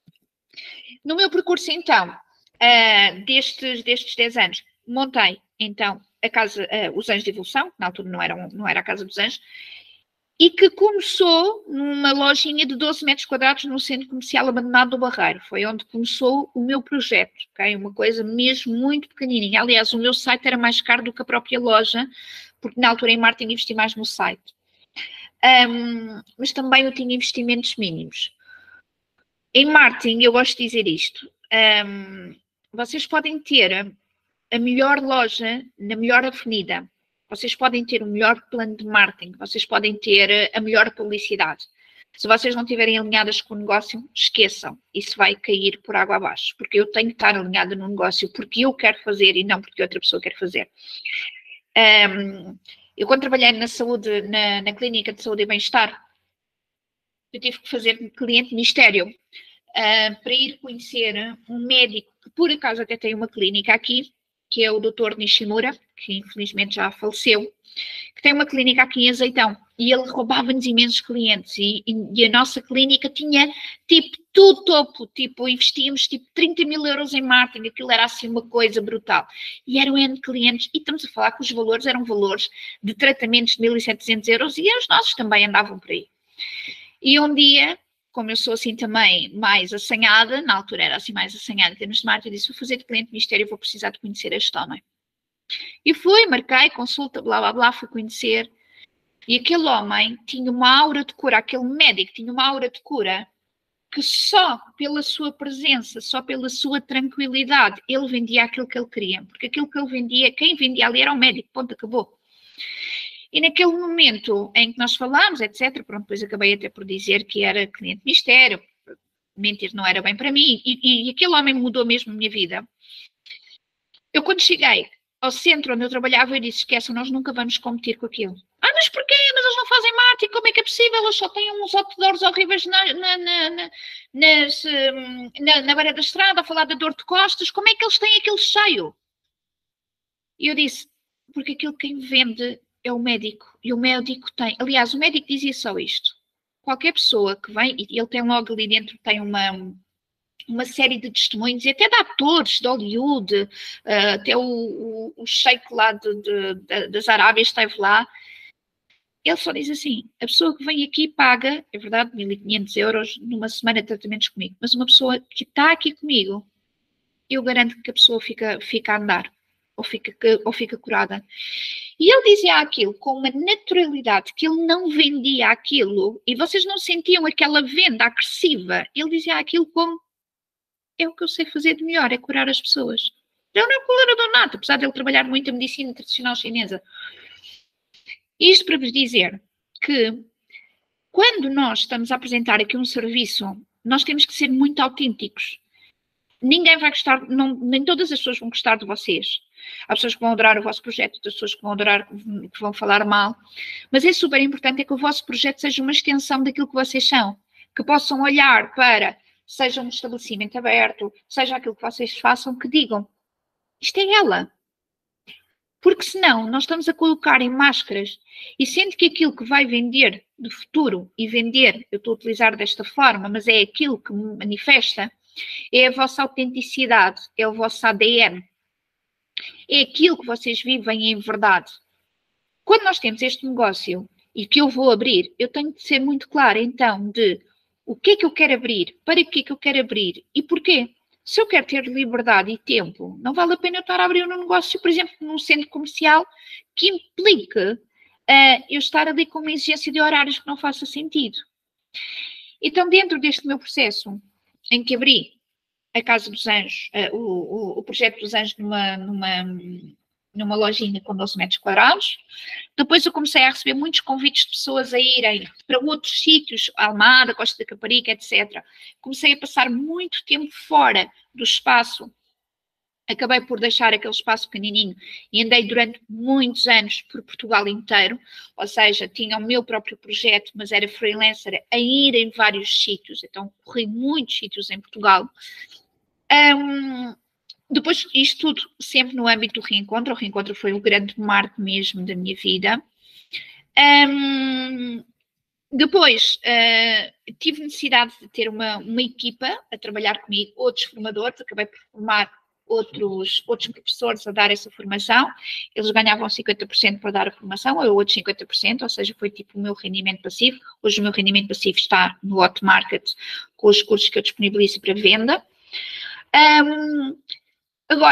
No meu percurso, então, destes 10 anos, montei, então, a casa, os Anjos de Evolução, na altura não era a Casa dos Anjos, e que começou numa lojinha de 12 metros quadrados no centro comercial abandonado do Barreiro. Foi onde começou o meu projeto, ok? Uma coisa mesmo muito pequenininha. Aliás, o meu site era mais caro do que a própria loja, porque na altura em marketing investi mais no site. Mas também eu tinha investimentos mínimos. Em marketing, eu gosto de dizer isto. Vocês podem ter a melhor loja na melhor avenida. Vocês podem ter o melhor plano de marketing. Vocês podem ter a melhor publicidade. Se vocês não estiverem alinhadas com o negócio, esqueçam. Isso vai cair por água abaixo. Porque eu tenho que estar alinhada no negócio porque eu quero fazer e não porque outra pessoa quer fazer. Eu, quando trabalhei na saúde, na clínica de saúde e bem-estar, eu tive que fazer cliente mistério para ir conhecer um médico que, por acaso, até tem uma clínica aqui, que é o Dr. Nishimura, que infelizmente já faleceu, que tem uma clínica aqui em Azeitão. E ele roubava-nos imensos clientes. E a nossa clínica tinha, tipo, tudo topo. Tipo, investíamos, tipo, 30 mil euros em marketing. Aquilo era, assim, uma coisa brutal. E eram N clientes. E estamos a falar que os valores eram valores de tratamentos de 1.700 euros. E os nossos também andavam por aí. E um dia, como eu sou assim também mais assanhada, na altura era assim mais assanhada em termos de marketing, eu disse, vou fazer de cliente mistério, vou precisar de conhecer este homem. E fui, marquei, consulta, blá, blá, blá, fui conhecer. E aquele homem tinha uma aura de cura, aquele médico tinha uma aura de cura, que só pela sua presença, só pela sua tranquilidade, ele vendia aquilo que ele queria. Porque aquilo que ele vendia, quem vendia ali era o médico, ponto, acabou. E naquele momento em que nós falámos, etc., pronto, depois acabei até por dizer que era cliente mistério, mentir não era bem para mim, e aquele homem mudou mesmo a minha vida. Eu, quando cheguei ao centro onde eu trabalhava, eu disse, esqueçam, nós nunca vamos competir com aquilo. Ah, mas porquê? Mas eles não fazem marketing, como é que é possível? Eles só têm uns outdoors horríveis na beira da estrada, a falar da dor de costas, como é que eles têm aquilo cheio? E eu disse, porque aquilo quem vende é o médico, e o médico tem, aliás, o médico dizia só isto, qualquer pessoa que vem, e ele tem logo ali dentro, tem uma série de testemunhos, e até de atores de Hollywood, até o sheik lá das Arábias esteve lá, ele só diz assim, a pessoa que vem aqui paga, é verdade, 1.500 euros numa semana de tratamentos comigo, mas uma pessoa que está aqui comigo, eu garanto que a pessoa fica a andar, ou fica curada. E ele dizia aquilo com uma naturalidade, que ele não vendia aquilo, e vocês não sentiam aquela venda agressiva, ele dizia aquilo como, é o que eu sei fazer de melhor, é curar as pessoas. Ele não é curador nato, apesar de ele trabalhar muito a medicina tradicional chinesa. Isto para vos dizer que, quando nós estamos a apresentar aqui um serviço, nós temos que ser muito autênticos. Ninguém vai gostar, nem todas as pessoas vão gostar de vocês. Há pessoas que vão adorar o vosso projeto, outras pessoas que vão adorar, que vão falar mal. Mas é super importante é que o vosso projeto seja uma extensão daquilo que vocês são. Que possam olhar para, seja um estabelecimento aberto, seja aquilo que vocês façam, que digam, isto é ela. Porque senão nós estamos a colocar em máscaras e sendo que aquilo que vai vender de futuro, e vender, eu estou a utilizar desta forma, mas é aquilo que me manifesta, é a vossa autenticidade, é o vosso ADN. É aquilo que vocês vivem em verdade. Quando nós temos este negócio e que eu vou abrir, eu tenho de ser muito clara, então, de o que é que eu quero abrir, para que é que eu quero abrir e porquê. Se eu quero ter liberdade e tempo, não vale a pena eu estar a abrir um negócio, por exemplo, num centro comercial que implique eu estar ali com uma exigência de horários que não faça sentido. Então, dentro deste meu processo, em que abri a Casa dos Anjos, o projeto dos Anjos numa lojinha com 12 metros quadrados. Depois eu comecei a receber muitos convites de pessoas a irem para outros sítios, Almada, Costa da Caparica, etc. Comecei a passar muito tempo fora do espaço. Acabei por deixar aquele espaço pequenininho e andei durante muitos anos por Portugal inteiro, ou seja, tinha o meu próprio projeto, mas era freelancer a ir em vários sítios, então corri muitos sítios em Portugal. Depois, isto tudo sempre no âmbito do reencontro. O reencontro foi o grande marco mesmo da minha vida. Depois, tive necessidade de ter uma equipa a trabalhar comigo, outros formadores, acabei por formar outros professores a dar essa formação. Eles ganhavam 50% para dar a formação, eu outros 50%, ou seja, foi tipo o meu rendimento passivo. Hoje o meu rendimento passivo está no Hot Market, com os cursos que eu disponibilizo para venda. Agora,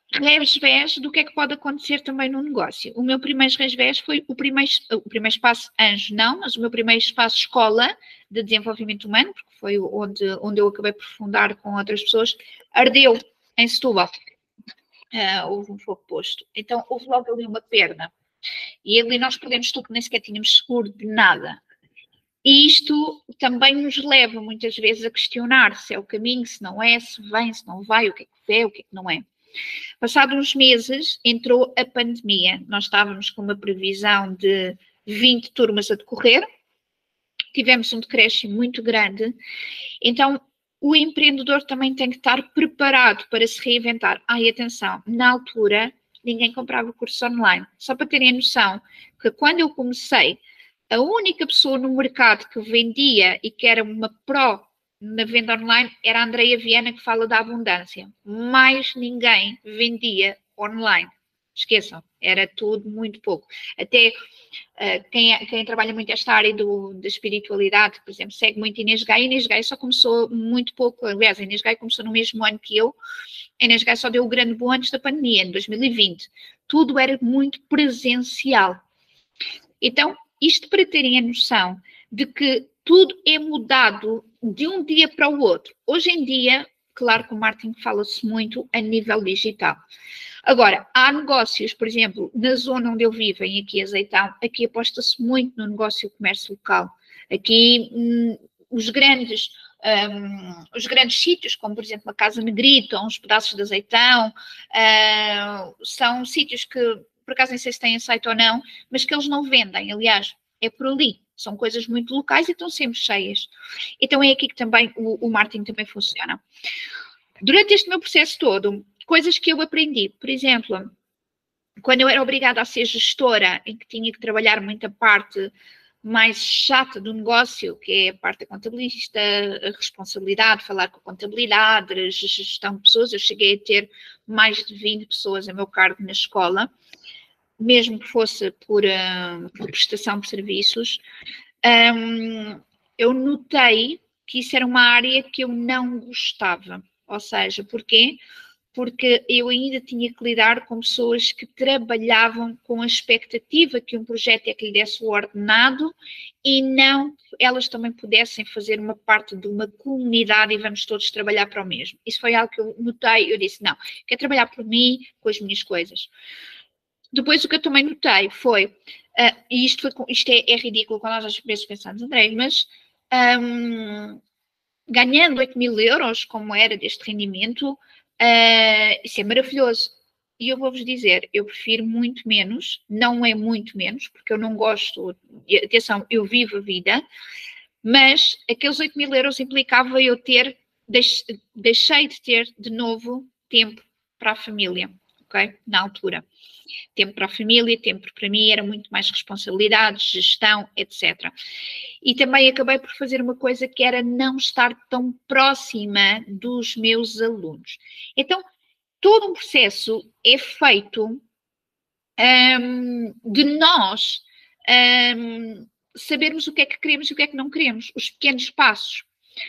revés do que é que pode acontecer também no negócio. O meu primeiro revés foi o primeiro espaço anjo, não, mas o meu primeiro espaço escola de desenvolvimento humano, porque foi onde eu acabei por fundar com outras pessoas, ardeu em Setúbal. Houve um fogo posto. Então, houve logo ali uma perda. E ali nós perdemos tudo, que nem sequer tínhamos seguro de nada. E isto também nos leva, muitas vezes, a questionar se é o caminho, se não é, se vem, se não vai, o que é, o que é que não é. Passados uns meses, entrou a pandemia. Nós estávamos com uma previsão de 20 turmas a decorrer, tivemos um decréscimo muito grande, então o empreendedor também tem que estar preparado para se reinventar. E atenção, na altura ninguém comprava curso online. Só para terem noção que quando eu comecei, a única pessoa no mercado que vendia e que era uma pró na venda online era a Andreia Viana, que fala da abundância. Mais ninguém vendia online. Esqueçam, era tudo muito pouco. Até quem trabalha muito esta área da espiritualidade, por exemplo, segue muito Inês Gai. Inês Gai só começou muito pouco, aliás, a Inês Gai começou no mesmo ano que eu. A Inês Gai só deu o grande bom antes da pandemia, em 2020. Tudo era muito presencial. Então, isto para terem a noção de que tudo é mudado de um dia para o outro. Hoje em dia, claro que o marketing fala-se muito a nível digital. Agora, há negócios, por exemplo, na zona onde eu vivo, em aqui Azeitão, aqui aposta-se muito no negócio comércio local. Aqui, os grandes sítios, como por exemplo a Casa Negrito, ou uns pedaços de Azeitão, são sítios que, por acaso nem sei se têm site ou não, mas que eles não vendem, aliás, é por ali. São coisas muito locais e estão sempre cheias. Então é aqui que também o marketing também funciona. Durante este meu processo todo, coisas que eu aprendi, por exemplo, quando eu era obrigada a ser gestora, em que tinha que trabalhar muita parte mais chata do negócio, que é a parte da contabilista, a responsabilidade, falar com a contabilidade, a gestão de pessoas. Eu cheguei a ter mais de 20 pessoas a meu cargo na escola, mesmo que fosse por prestação de serviços. Eu notei que isso era uma área que eu não gostava. Ou seja, porquê? Porque eu ainda tinha que lidar com pessoas que trabalhavam com a expectativa que um projeto é que lhe desse o ordenado e não elas também pudessem fazer uma parte de uma comunidade e vamos todos trabalhar para o mesmo. Isso foi algo que eu notei, eu disse, não, quero trabalhar por mim, com as minhas coisas. Depois o que eu também notei foi, e isto é ridículo quando nós às vezes pensamos, André, mas ganhando 8.000 euros, como era deste rendimento, isso é maravilhoso. E eu vou-vos dizer, eu prefiro muito menos, não é muito menos, porque eu não gosto, atenção, eu vivo a vida, mas aqueles 8.000 euros implicava eu deixei de ter de novo tempo para a família, ok? Na altura. Tempo para a família, tempo para mim, era muito mais responsabilidade, gestão, etc. E também acabei por fazer uma coisa que era não estar tão próxima dos meus alunos. Então, todo um processo é feito de nós sabermos o que é que queremos e o que é que não queremos, os pequenos passos.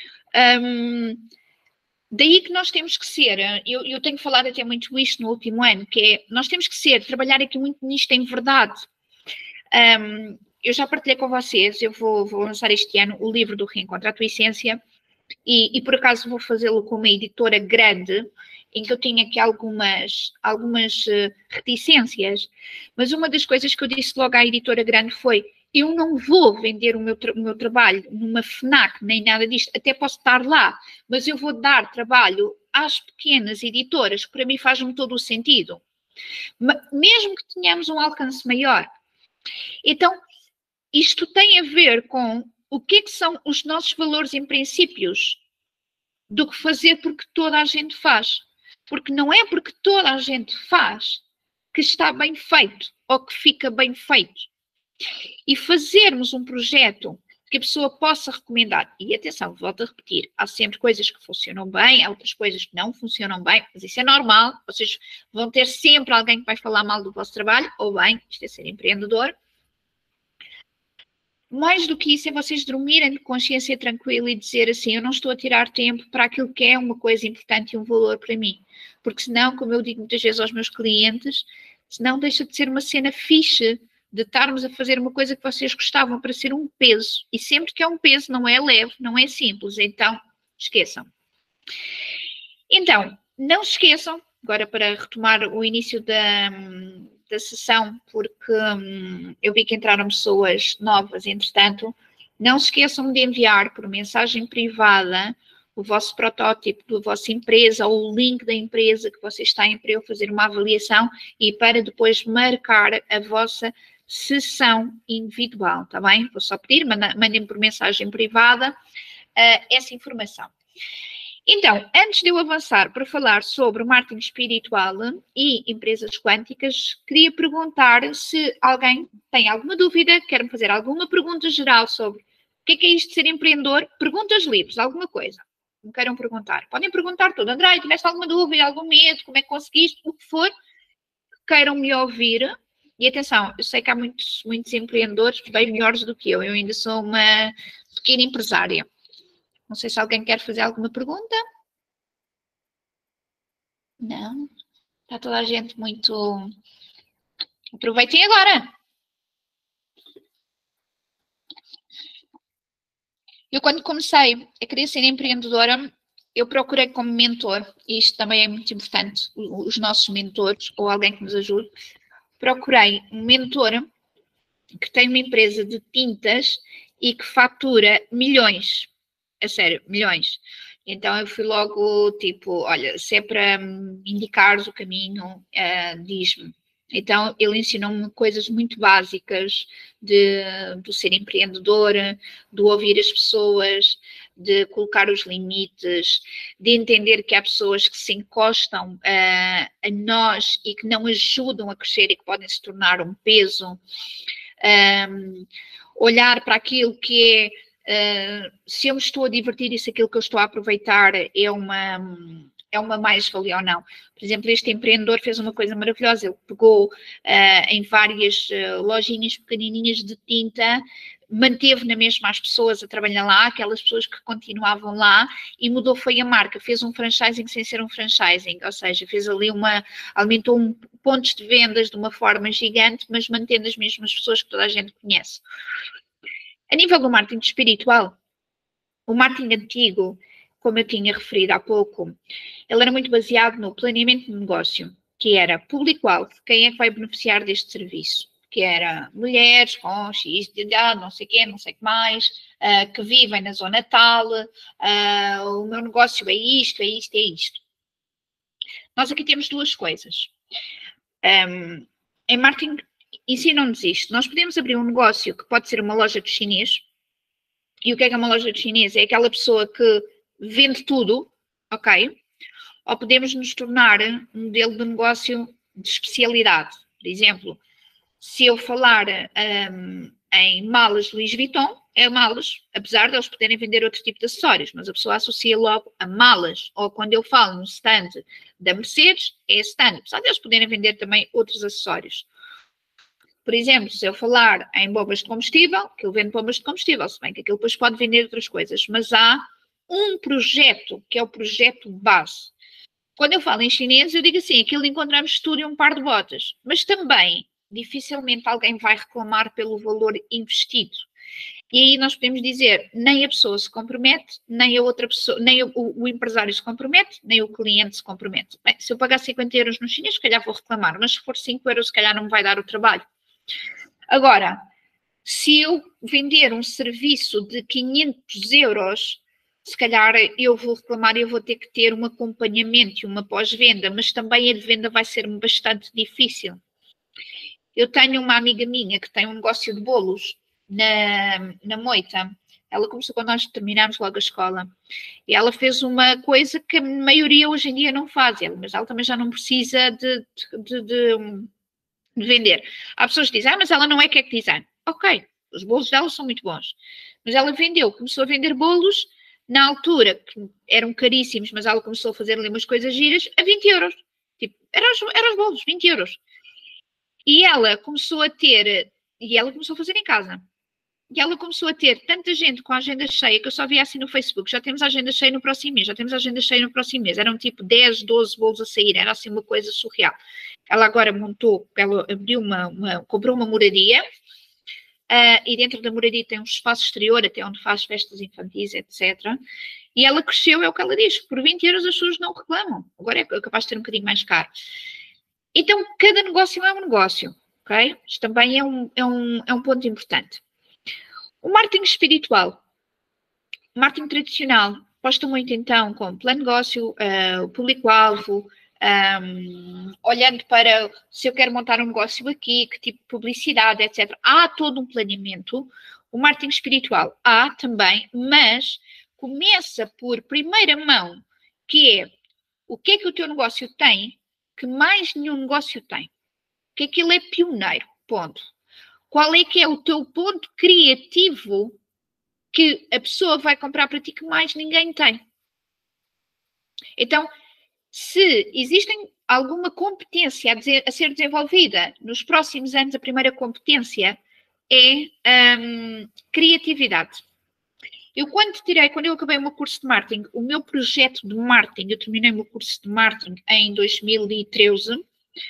Daí que nós temos que ser, eu tenho falado até muito isto no último ano, que é, nós temos que trabalhar aqui muito nisto em verdade. Eu já partilhei com vocês, eu vou lançar este ano o livro do Reencontra a Tua Essência e por acaso vou fazê-lo com uma editora grande, em que eu tenho aqui algumas reticências, mas uma das coisas que eu disse logo à editora grande foi, eu não vou vender o meu trabalho numa FNAC, nem nada disto, até posso estar lá, mas eu vou dar trabalho às pequenas editoras, que para mim faz-me todo o sentido, mesmo que tenhamos um alcance maior. Então, isto tem a ver com o que são os nossos valores e princípios, do que fazer porque toda a gente faz. Porque não é porque toda a gente faz que está bem feito ou que fica bem feito. E fazermos um projeto que a pessoa possa recomendar. E atenção, volto a repetir, há sempre coisas que funcionam bem, há outras coisas que não funcionam bem, mas isso é normal, vocês vão ter sempre alguém que vai falar mal do vosso trabalho, ou bem, isto é ser empreendedor. Mais do que isso é vocês dormirem de consciência tranquila e dizer assim, eu não estou a tirar tempo para aquilo que é uma coisa importante e um valor para mim. Porque senão, como eu digo muitas vezes aos meus clientes, senão deixa de ser uma cena fixe de estarmos a fazer uma coisa que vocês gostavam para ser um peso. E sempre que é um peso não é leve, não é simples. Então, esqueçam. Então, não se esqueçam, agora para retomar o início da sessão, porque eu vi que entraram pessoas novas, entretanto, não se esqueçam de enviar por mensagem privada o vosso protótipo da vossa empresa ou o link da empresa que vocês têm para eu fazer uma avaliação e para depois marcar a vossa sessão individual, tá bem? Vou só pedir, mandem por mensagem privada essa informação. Então, antes de eu avançar para falar sobre o marketing espiritual e empresas quânticas, queria perguntar se alguém tem alguma dúvida, quer-me fazer alguma pergunta geral sobre o que é isto de ser empreendedor, perguntas livres, alguma coisa. Me queiram perguntar. Podem perguntar tudo. André, tiveste alguma dúvida, algum medo, como é que conseguiste, o que for, queiram me ouvir. E atenção, eu sei que há muitos empreendedores bem melhores do que eu ainda sou uma pequena empresária. Não sei se alguém quer fazer alguma pergunta. Não. Está toda a gente muito... Aproveitem agora. Eu, quando comecei a querer ser empreendedora, eu procurei como mentor, e isto também é muito importante, os nossos mentores, ou alguém que nos ajude, procurei um mentor que tem uma empresa de tintas e que fatura milhões. A sério, milhões. Então eu fui logo tipo, olha, se é para me indicares o caminho, diz-me. Então ele ensinou-me coisas muito básicas de ser empreendedora, de ouvir as pessoas, de colocar os limites, de entender que há pessoas que se encostam a nós e que não ajudam a crescer e que podem se tornar um peso. Olhar para aquilo que é, se eu me estou a divertir e se aquilo que eu estou a aproveitar é uma mais-valia ou não. Por exemplo, este empreendedor fez uma coisa maravilhosa, ele pegou em várias lojinhas pequenininhas de tinta, manteve na mesma as pessoas a trabalhar lá, aquelas pessoas que continuavam lá, e mudou foi a marca, fez um franchising sem ser um franchising, ou seja, fez ali aumentou pontos de vendas de uma forma gigante, mas mantendo as mesmas pessoas que toda a gente conhece. A nível do marketing espiritual, o marketing antigo, como eu tinha referido há pouco, ele era muito baseado no planeamento de negócio, que era público-alvo, quem é que vai beneficiar deste serviço? Que era mulheres com X de idade, não sei o quê, não sei o que mais, que vivem na zona tal, o meu negócio é isto, é isto, é isto. Nós aqui temos duas coisas. Em marketing ensinam-nos isto. Nós podemos abrir um negócio que pode ser uma loja de chinês. E o que é uma loja de chinês? É aquela pessoa que vende tudo, ok? Ou podemos nos tornar um modelo de negócio de especialidade. Por exemplo, se eu falar em malas Louis Vuitton, é malas, apesar de eles poderem vender outro tipo de acessórios, mas a pessoa associa logo a malas. Ou quando eu falo no stand da Mercedes, é stand, apesar de eles poderem vender também outros acessórios. Por exemplo, se eu falar em bombas de combustível, que eu vendo bombas de combustível, se bem que aquilo depois pode vender outras coisas, mas há um projeto, que é o projeto base. Quando eu falo em chinês, eu digo assim, aquilo encontramos tudo e um par de botas, mas também dificilmente alguém vai reclamar pelo valor investido. E aí nós podemos dizer, nem a pessoa se compromete, nem a outra pessoa, nem o empresário se compromete, nem o cliente se compromete. Bem, se eu pagar 50 euros no chinês, se calhar vou reclamar, mas se for 5 euros, se calhar não me vai dar o trabalho. Agora, se eu vender um serviço de 500 euros, se calhar eu vou reclamar e eu vou ter que ter um acompanhamento e uma pós-venda, mas também a venda vai ser bastante difícil. Eu tenho uma amiga minha que tem um negócio de bolos na Moita. Ela começou quando nós terminámos logo a escola. E ela fez uma coisa que a maioria hoje em dia não faz, mas ela também já não precisa de vender. Há pessoas que dizem, mas ela não é cake design. Ok, os bolos dela são muito bons. Mas ela começou a vender bolos na altura, que eram caríssimos, mas ela começou a fazer ali umas coisas giras, a 20 euros. Tipo, eram os bolos, 20 euros. E ela começou a fazer em casa. E ela começou a ter tanta gente com a agenda cheia, que eu só via assim no Facebook, já temos a agenda cheia no próximo mês, já temos a agenda cheia no próximo mês. Eram tipo 10, 12 bolos a sair, era assim uma coisa surreal. Ela agora ela abriu comprou uma moradia, e dentro da moradia tem um espaço exterior, até onde faz festas infantis, etc. E ela cresceu, é o que ela diz, por 20 euros as pessoas não reclamam. Agora é capaz de ter um bocadinho mais caro. Então, cada negócio é um negócio, ok? Isto também é um ponto importante. O marketing espiritual. O marketing tradicional posta muito, então, com plano de negócio, o público-alvo, olhando para se eu quero montar um negócio aqui, que tipo de publicidade, etc. Há todo um planeamento. O marketing espiritual há também, mas começa por primeira mão, que é o que é que o teu negócio tem que mais nenhum negócio tem. Que aquilo é pioneiro, ponto. Qual é que é o teu ponto criativo que a pessoa vai comprar para ti que mais ninguém tem? Então, se existem alguma competência a ser desenvolvida nos próximos anos, a primeira competência é criatividade. Quando eu acabei o meu curso de marketing, o meu projeto de marketing, eu terminei o meu curso de marketing em 2013.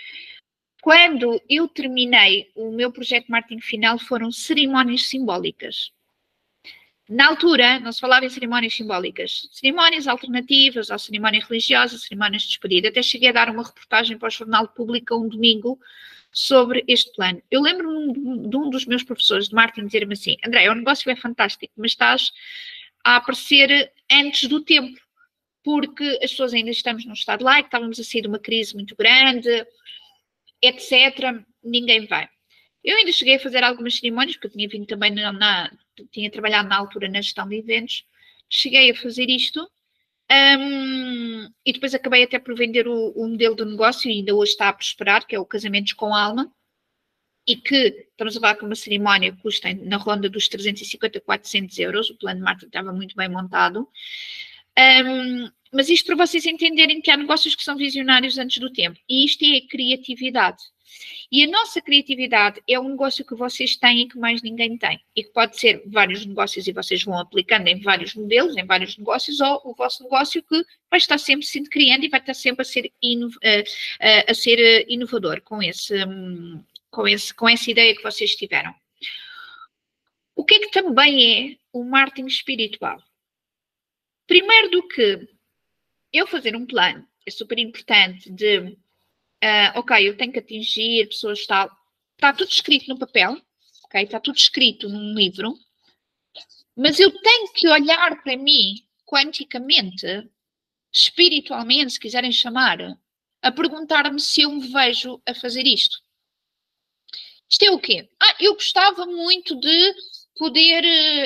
Quando eu terminei o meu projeto de marketing final, foram cerimónias simbólicas. Na altura, não se falava em cerimónias simbólicas. Cerimónias alternativas, ou cerimónia religiosa, cerimónias de despedida. Até cheguei a dar uma reportagem para o Jornal Público um domingo sobre este plano. Eu lembro-me de um dos meus professores de marketing dizer-me assim: André, o negócio é fantástico, mas estás a aparecer antes do tempo, porque as pessoas ainda estamos num estado laico, estávamos a sair de uma crise muito grande, etc. Ninguém vai. Eu ainda cheguei a fazer algumas cerimónias, porque eu tinha vindo também tinha trabalhado na altura na gestão de eventos, cheguei a fazer isto, e depois acabei até por vender o modelo de negócio, e ainda hoje está a prosperar, que é o Casamentos com Alma, e que estamos a falar com uma cerimónia que custa na ronda dos 350 a 400 euros, o plano de marketing estava muito bem montado. Mas isto para vocês entenderem que há negócios que são visionários antes do tempo, e isto é a criatividade. E a nossa criatividade é um negócio que vocês têm e que mais ninguém tem. E que pode ser vários negócios e vocês vão aplicando em vários modelos, em vários negócios, ou o vosso negócio que vai estar sempre sendo criando e vai estar sempre a ser inovador com essa ideia que vocês tiveram. O que é que também é o marketing espiritual? Primeiro do que eu fazer um plano, é super importante de ok, eu tenho que atingir pessoas tal. Está tudo escrito no papel, ok? Está tudo escrito num livro, mas eu tenho que olhar para mim quanticamente, espiritualmente, se quiserem chamar, a perguntar-me se eu me vejo a fazer isto. Isto é o quê? Eu gostava muito de poder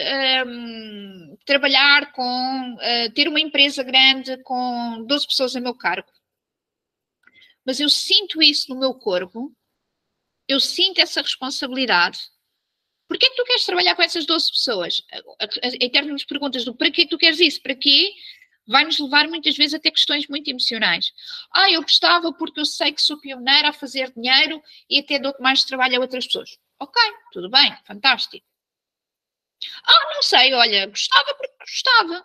trabalhar ter uma empresa grande com 12 pessoas a meu cargo. Mas eu sinto isso no meu corpo, eu sinto essa responsabilidade. Porquê é que tu queres trabalhar com essas 12 pessoas? Em termos de perguntas do para que tu queres isso? Para quê? Vai-nos levar muitas vezes a ter questões muito emocionais. Eu gostava porque eu sei que sou pioneira a fazer dinheiro e até dou mais trabalho a outras pessoas. Ok, tudo bem, fantástico. Não sei, olha, gostava porque gostava.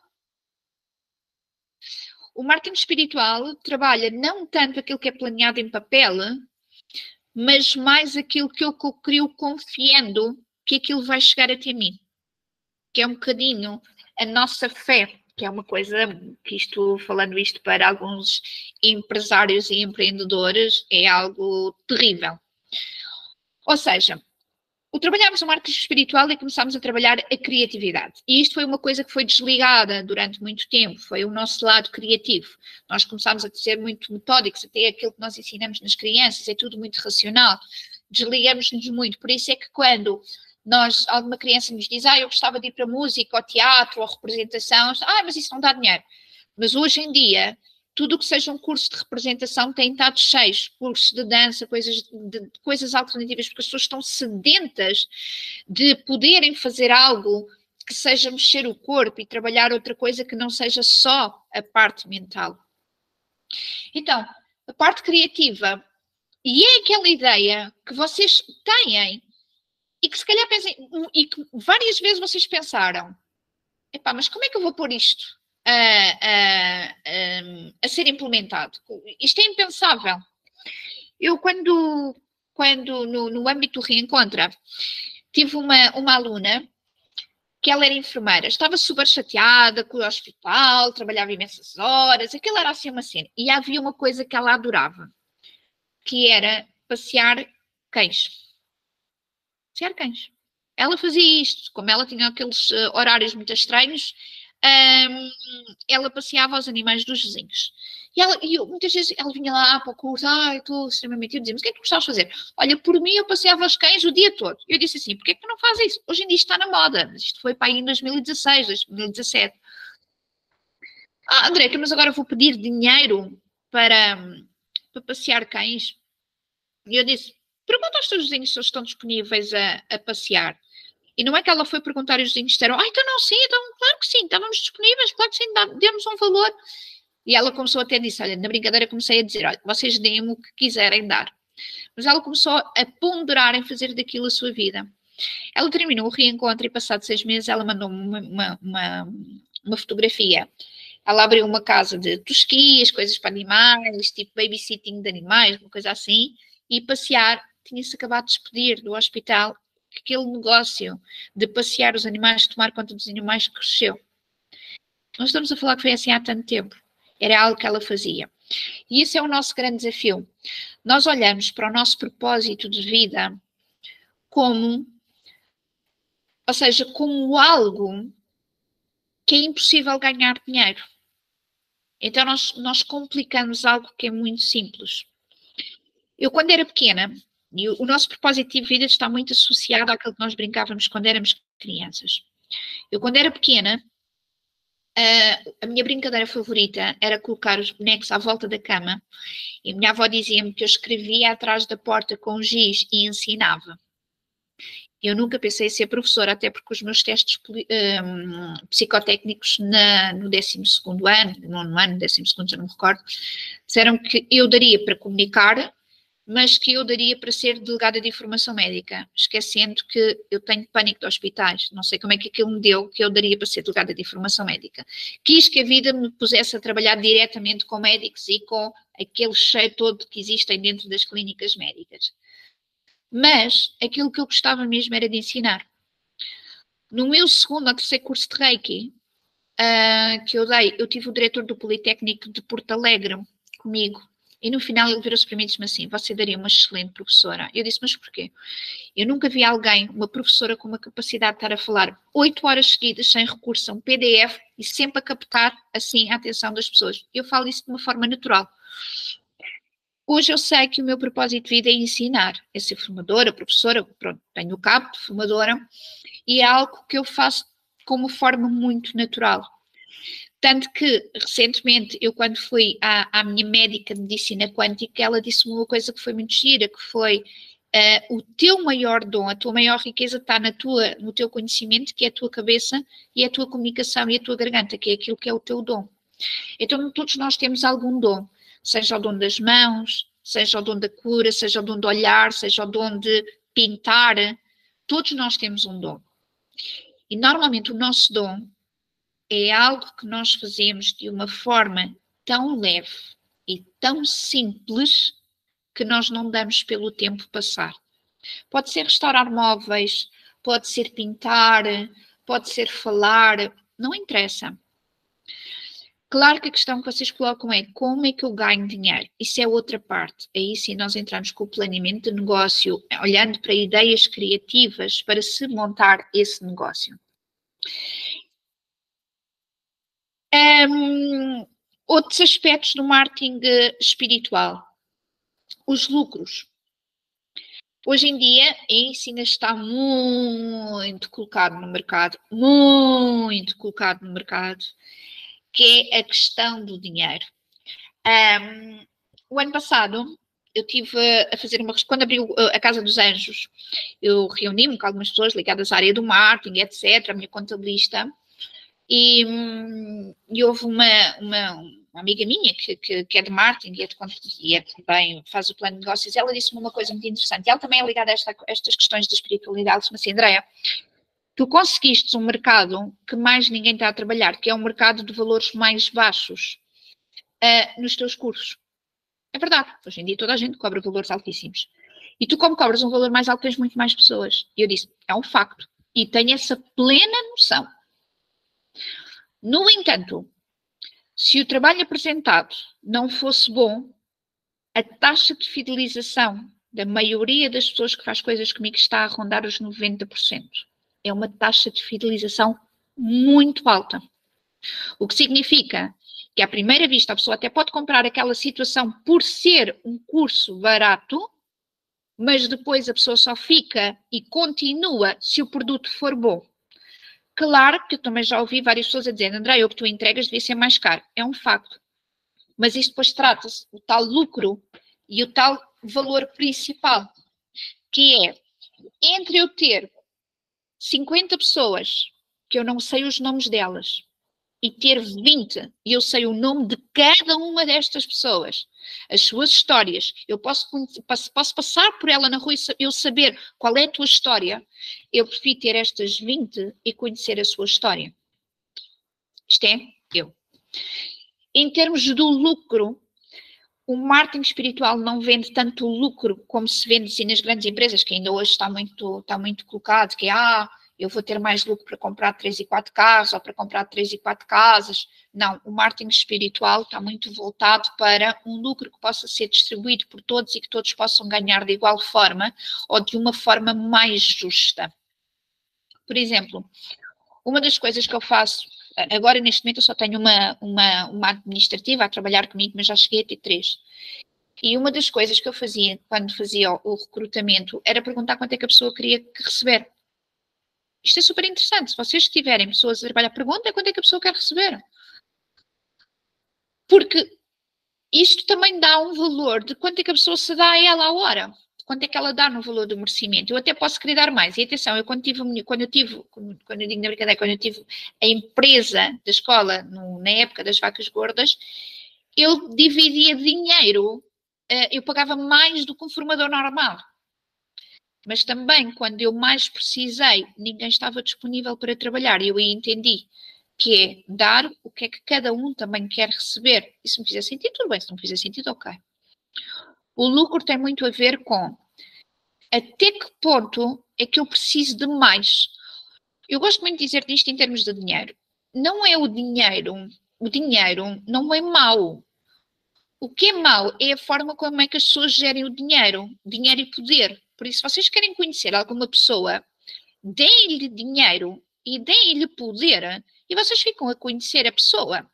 O marketing espiritual trabalha não tanto aquilo que é planeado em papel, mas mais aquilo que eu crio confiando que aquilo vai chegar até mim. Que é um bocadinho a nossa fé, que é uma coisa que falando isto para alguns empresários e empreendedores, é algo terrível. Ou seja, o trabalharmos o marketing espiritual e começámos a trabalhar a criatividade. E isto foi uma coisa que foi desligada durante muito tempo, foi o nosso lado criativo. Nós começámos a ser muito metódicos, até aquilo que nós ensinamos nas crianças, é tudo muito racional. Desligamos-nos muito, por isso é que quando alguma criança nos diz, eu gostava de ir para música, ou teatro, ou representação, mas isso não dá dinheiro. Mas hoje em dia, tudo o que seja um curso de representação tem estado cheio, cursos de dança, coisas alternativas, porque as pessoas estão sedentas de poderem fazer algo que seja mexer o corpo e trabalhar outra coisa que não seja só a parte mental. Então, a parte criativa, e é aquela ideia que vocês têm e que se calhar pensem, e que várias vezes vocês pensaram, epá, mas como é que eu vou pôr isto a ser implementado? Isto é impensável. Eu, quando no âmbito do Reencontra, tive uma aluna que ela era enfermeira, estava super chateada com o hospital, trabalhava imensas horas, aquilo era assim uma cena. E havia uma coisa que ela adorava, que era passear cães. Passear cães. Ela fazia isto, como ela tinha aqueles horários muito estranhos, ela passeava os animais dos vizinhos. E muitas vezes ela vinha lá para o curso, estou extremamente, eu dizia, mas o que é que tu gostavas de fazer? Olha, por mim eu passeava os cães o dia todo. Eu disse assim, porquê é que tu não fazes isso? Hoje em dia isto está na moda, isto foi para aí em 2016, 2017. André, mas agora vou pedir dinheiro para passear cães? E eu disse, pergunta aos teus vizinhos se eles estão disponíveis a passear. E não é que ela foi perguntar e os vizinhos disseram, então não, sim, então, claro que sim, estávamos disponíveis, claro que sim, demos um valor. E ela começou até a dizer, olha, na brincadeira comecei a dizer, olha, vocês deem-me o que quiserem dar. Mas ela começou a ponderar em fazer daquilo a sua vida. Ela terminou o reencontro e passado 6 meses ela mandou-me uma fotografia. Ela abriu uma casa de tosquias, coisas para animais, tipo babysitting de animais, uma coisa assim, e passear. Tinha-se acabado de despedir do hospital. Aquele negócio de passear os animais, tomar conta dos animais, cresceu. Nós estamos a falar que foi assim há tanto tempo. Era algo que ela fazia. E esse é o nosso grande desafio. Nós olhamos para o nosso propósito de vida como, ou seja, como algo que é impossível ganhar dinheiro. Então nós complicamos algo que é muito simples. Eu, quando era pequena, e o nosso propósito de vida está muito associado àquilo que nós brincávamos quando éramos crianças. Eu, quando era pequena, a minha brincadeira favorita era colocar os bonecos à volta da cama e a minha avó dizia-me que eu escrevia atrás da porta com giz e ensinava. Eu nunca pensei em ser professora, até porque os meus testes psicotécnicos no 12º ano, no 9º ano, 12º, já não me recordo, disseram que eu daria para comunicar, mas que eu daria para ser delegada de informação médica, esquecendo que eu tenho pânico de hospitais. Não sei como é que aquilo me deu, que eu daria para ser delegada de informação médica. Quis que a vida me pusesse a trabalhar diretamente com médicos e com aquele cheiro todo que existem dentro das clínicas médicas. Mas aquilo que eu gostava mesmo era de ensinar. No meu 2º ou 3º curso de Reiki, que eu dei, eu tive o diretor do Politécnico de Porto Alegre comigo. E no final ele virou-se para mim e disse-me assim, você daria uma excelente professora. Eu disse, mas porquê? Eu nunca vi alguém, uma professora com uma capacidade de estar a falar 8 horas seguidas, sem recurso a um PDF e sempre a captar, assim, a atenção das pessoas. Eu falo isso de uma forma natural. Hoje eu sei que o meu propósito de vida é ensinar, é ser formadora, professora, pronto, tenho o cabo de formadora, e é algo que eu faço com uma forma muito natural. Tanto que, recentemente, eu quando fui à minha médica de medicina quântica, ela disse-me uma coisa que foi muito gira, que foi o teu maior dom, a tua maior riqueza está no teu conhecimento, que é a tua cabeça, e a tua comunicação e a tua garganta, que é aquilo que é o teu dom. Então, todos nós temos algum dom, seja o dom das mãos, seja o dom da cura, seja o dom de olhar, seja o dom de pintar, todos nós temos um dom. E, normalmente, o nosso dom é algo que nós fazemos de uma forma tão leve e tão simples que nós não damos pelo tempo passar. Pode ser restaurar móveis, pode ser pintar, pode ser falar, não interessa. Claro que a questão que vocês colocam é como é que eu ganho dinheiro? Isso é outra parte. Aí sim nós entramos com o planeamento de negócio, olhando para ideias criativas para se montar esse negócio. Outros aspectos do marketing espiritual. Os lucros. Hoje em dia, isso ainda está muito colocado no mercado, que é a questão do dinheiro. O ano passado, eu tive a fazer quando abriu a Casa dos Anjos, eu reuni-me com algumas pessoas ligadas à área do marketing, etc., a minha contabilista, e houve uma uma amiga minha que é de marketing e é também faz o plano de negócios, ela disse-me uma coisa muito interessante. Ela também é ligada a estas questões da espiritualidade. Disse-me assim: Andréia, tu conseguiste um mercado que mais ninguém está a trabalhar, que é um mercado de valores mais baixos nos teus cursos. É verdade, hoje em dia toda a gente cobra valores altíssimos. E tu, como cobras um valor mais alto, tens muito mais pessoas. E eu disse, é um facto. E tenho essa plena noção. No entanto, se o trabalho apresentado não fosse bom, a taxa de fidelização da maioria das pessoas que faz coisas comigo está a rondar os 90%. É uma taxa de fidelização muito alta. O que significa que, à primeira vista, a pessoa até pode comprar aquela situação por ser um curso barato, mas depois a pessoa só fica e continua se o produto for bom. Claro que eu também já ouvi várias pessoas a dizer, André, o que tu entregas devia ser mais caro. É um facto. Mas isto depois trata-se do tal lucro e o tal valor principal, que é entre eu ter 50 pessoas que eu não sei os nomes delas e ter 20 e eu sei o nome de cada uma destas pessoas, as suas histórias, eu posso passar por ela na rua e eu saber qual é a tua história, eu prefiro ter estas 20 e conhecer a sua história. Isto é eu. Em termos do lucro, o marketing espiritual não vende tanto lucro como se vende assim, nas grandes empresas, que ainda hoje está muito colocado, que é, eu vou ter mais lucro para comprar 3 e 4 carros ou para comprar 3 e 4 casas. Não, o marketing espiritual está muito voltado para um lucro que possa ser distribuído por todos e que todos possam ganhar de igual forma ou de uma forma mais justa. Por exemplo, uma das coisas que eu faço, agora neste momento eu só tenho uma administrativa a trabalhar comigo, mas já cheguei a ter 3. E uma das coisas que eu fazia quando fazia o recrutamento era perguntar quanto é que a pessoa queria receber. Isto é super interessante. Se vocês tiverem pessoas a trabalhar, perguntem quanto é que a pessoa quer receber. Porque isto também dá um valor de quanto é que a pessoa se dá a ela à hora. Quanto é que ela dá no valor do merecimento. Eu até posso querer dar mais. E atenção, quando eu digo na brincadeira, quando eu tive a empresa da escola, na época das vacas gordas, eu dividia dinheiro, eu pagava mais do que um formador normal. Mas também, quando eu mais precisei, ninguém estava disponível para trabalhar. E eu aí entendi que é dar o que é que cada um também quer receber. E se me fizer sentido, tudo bem. Se não me fizer sentido, ok. O lucro tem muito a ver com até que ponto é que eu preciso de mais. Eu gosto muito de dizer isto em termos de dinheiro. Não é o dinheiro não é mau. O que é mau é a forma como é que as pessoas gerem o dinheiro e poder. Por isso, se vocês querem conhecer alguma pessoa, deem-lhe dinheiro e deem-lhe poder e vocês ficam a conhecer a pessoa.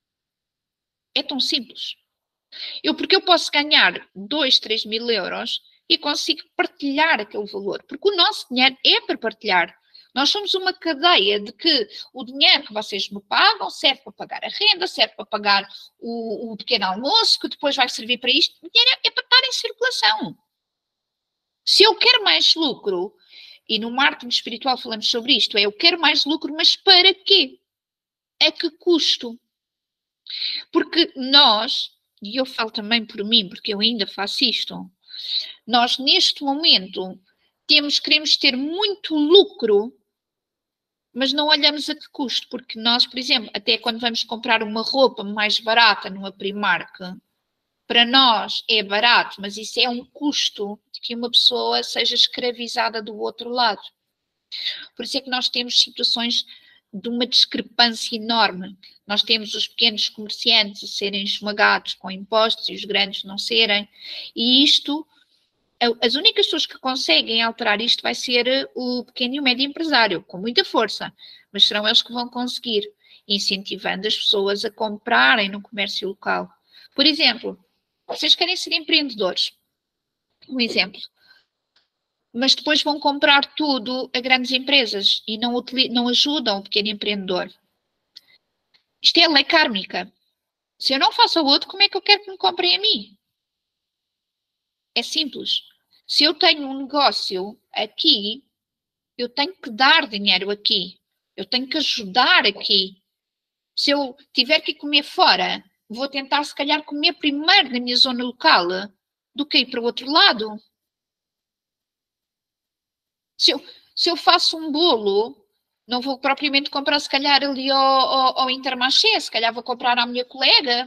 É tão simples. Porque eu posso ganhar 2, 3 mil euros e consigo partilhar aquele valor. Porque o nosso dinheiro é para partilhar. Nós somos uma cadeia de que o dinheiro que vocês me pagam serve para pagar a renda, serve para pagar o pequeno almoço, que depois vai servir para isto. O dinheiro é para estar em circulação. Se eu quero mais lucro, e no marketing espiritual falamos sobre isto, eu quero mais lucro, mas para quê? A que custo? Porque nós, e eu falo também por mim, porque eu ainda faço isto, nós neste momento queremos ter muito lucro, mas não olhamos a que custo, porque nós, por exemplo, até quando vamos comprar uma roupa mais barata numa Primark, para nós é barato, mas isso é um custo de que uma pessoa seja escravizada do outro lado. Por isso é que nós temos situações de uma discrepância enorme. Nós temos os pequenos comerciantes a serem esmagados com impostos e os grandes não serem, e isto, as únicas pessoas que conseguem alterar isto vai ser o pequeno e o médio empresário, com muita força, mas serão eles que vão conseguir, incentivando as pessoas a comprarem no comércio local. Por exemplo, vocês querem ser empreendedores, um exemplo, mas depois vão comprar tudo a grandes empresas e não ajudam o pequeno empreendedor. Isto é a lei kármica. Se eu não faço ao outro, como é que eu quero que me comprem a mim? É simples. Se eu tenho um negócio aqui, eu tenho que dar dinheiro aqui. Eu tenho que ajudar aqui. Se eu tiver que comer fora, vou tentar, se calhar, comer primeiro na minha zona local do que ir para o outro lado. Se eu faço um bolo, não vou propriamente comprar, se calhar, ali ao Intermarché, se calhar vou comprar à minha colega.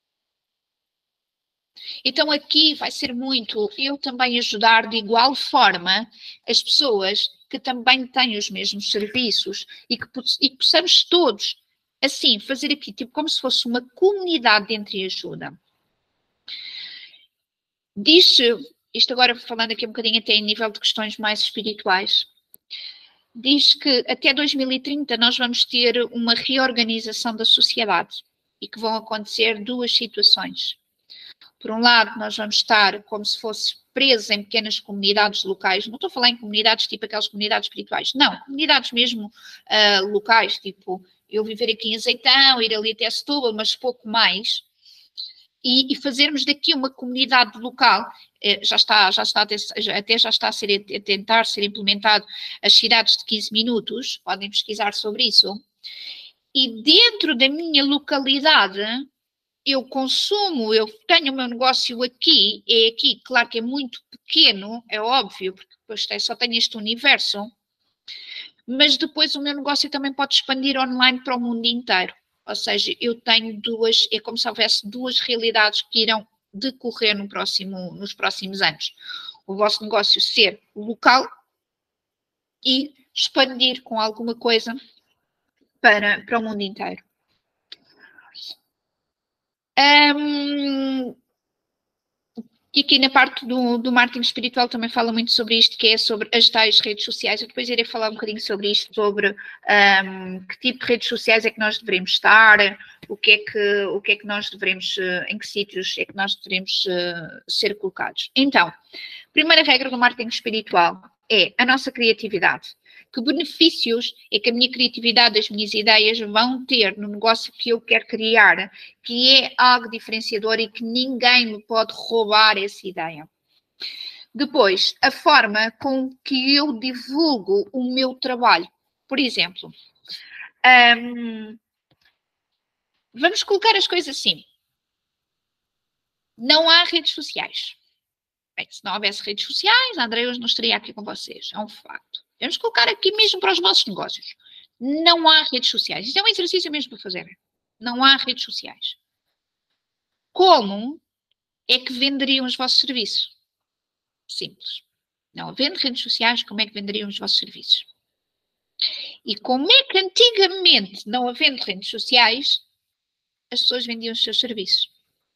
Então aqui vai ser muito eu também ajudar de igual forma as pessoas que também têm os mesmos serviços e que possamos todos, assim, fazer aqui, tipo, como se fosse uma comunidade de entreajuda. Diz-se, isto agora falando aqui um bocadinho até em nível de questões mais espirituais, diz que até 2030 nós vamos ter uma reorganização da sociedade e que vão acontecer duas situações. Por um lado, nós vamos estar como se fosse presos em pequenas comunidades locais. Não estou a falar em comunidades tipo aquelas comunidades espirituais. Não, comunidades mesmo locais, tipo eu viver aqui em Azeitão, ir ali até Setúbal, mas pouco mais. E fazermos daqui uma comunidade local. Já está a tentar ser implementado as cidades de 15 minutos. Podem pesquisar sobre isso. E dentro da minha localidade eu consumo, eu tenho o meu negócio aqui, é aqui, claro que é muito pequeno, é óbvio, porque depois só tenho este universo, mas depois o meu negócio também pode expandir online para o mundo inteiro. Ou seja, eu tenho duas, é como se houvesse duas realidades que irão decorrer nos próximos anos. O vosso negócio ser local e expandir com alguma coisa para o mundo inteiro. E aqui na parte do marketing espiritual também fala muito sobre isto, que é sobre as tais redes sociais. Eu depois irei falar um bocadinho sobre isto, sobre que tipo de redes sociais é que nós devemos estar, o que é que nós devemos, em que sítios é que nós devemos ser colocados. Então, primeira regra do marketing espiritual é a nossa criatividade. Que benefícios é que a minha criatividade, as minhas ideias vão ter no negócio que eu quero criar, que é algo diferenciador e que ninguém me pode roubar essa ideia. Depois, a forma com que eu divulgo o meu trabalho. Por exemplo, vamos colocar as coisas assim. Não há redes sociais. Bem, se não houvesse redes sociais, a Andrea hoje não estaria aqui com vocês. É um facto. Vamos colocar aqui mesmo para os vossos negócios. Não há redes sociais. Isto é um exercício mesmo para fazer. Não há redes sociais. Como é que venderiam os vossos serviços? Simples. Não havendo redes sociais, como é que venderiam os vossos serviços? E como é que antigamente, não havendo redes sociais, as pessoas vendiam os seus serviços?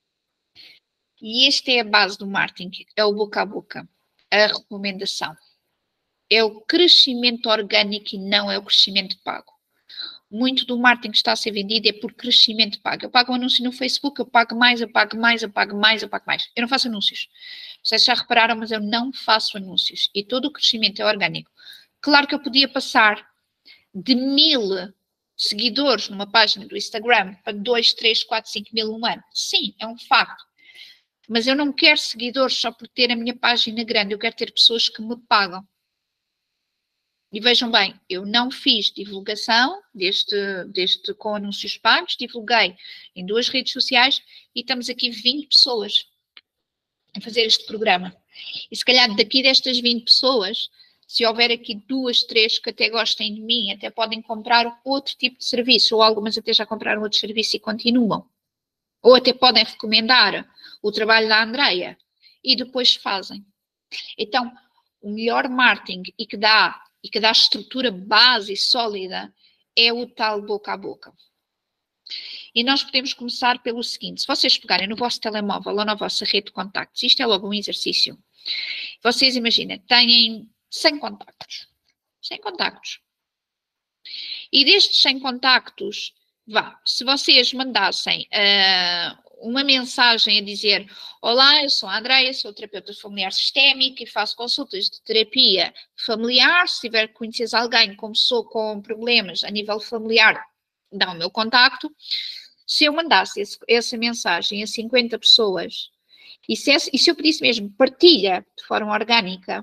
E esta é a base do marketing, é o boca a boca, a recomendação. É o crescimento orgânico e não é o crescimento pago. Muito do marketing que está a ser vendido é por crescimento pago. Eu pago um anúncio no Facebook, eu pago mais, eu pago mais, eu pago mais, eu pago mais. Eu não faço anúncios. Vocês já repararam, mas eu não faço anúncios. E todo o crescimento é orgânico. Claro que eu podia passar de 1000 seguidores numa página do Instagram para 2, 3, 4, 5 mil no ano. Sim, é um facto. Mas eu não quero seguidores só por ter a minha página grande. Eu quero ter pessoas que me pagam. E vejam bem, eu não fiz divulgação deste com anúncios pagos, divulguei em 2 redes sociais e estamos aqui 20 pessoas a fazer este programa. E se calhar daqui destas 20 pessoas, se houver aqui 2, 3 que até gostem de mim, até podem comprar outro tipo de serviço, ou algumas até já compraram outro serviço e continuam. Ou até podem recomendar o trabalho da Andreia e depois fazem. Então, o melhor marketing e que dá estrutura base e sólida é o tal boca a boca. E nós podemos começar pelo seguinte: se vocês pegarem no vosso telemóvel ou na vossa rede de contactos, isto é logo um exercício. Vocês imaginem, têm 100 contactos. 100 contactos. E destes 100 contactos, se vocês mandassem uma mensagem a dizer: olá, eu sou a Andreia, sou terapeuta familiar sistémica e faço consultas de terapia familiar. Se tiver que conhecer alguém como sou com problemas a nível familiar, dá o meu contacto. Se eu mandasse essa mensagem a 50 pessoas e se eu pedisse mesmo partilha de forma orgânica,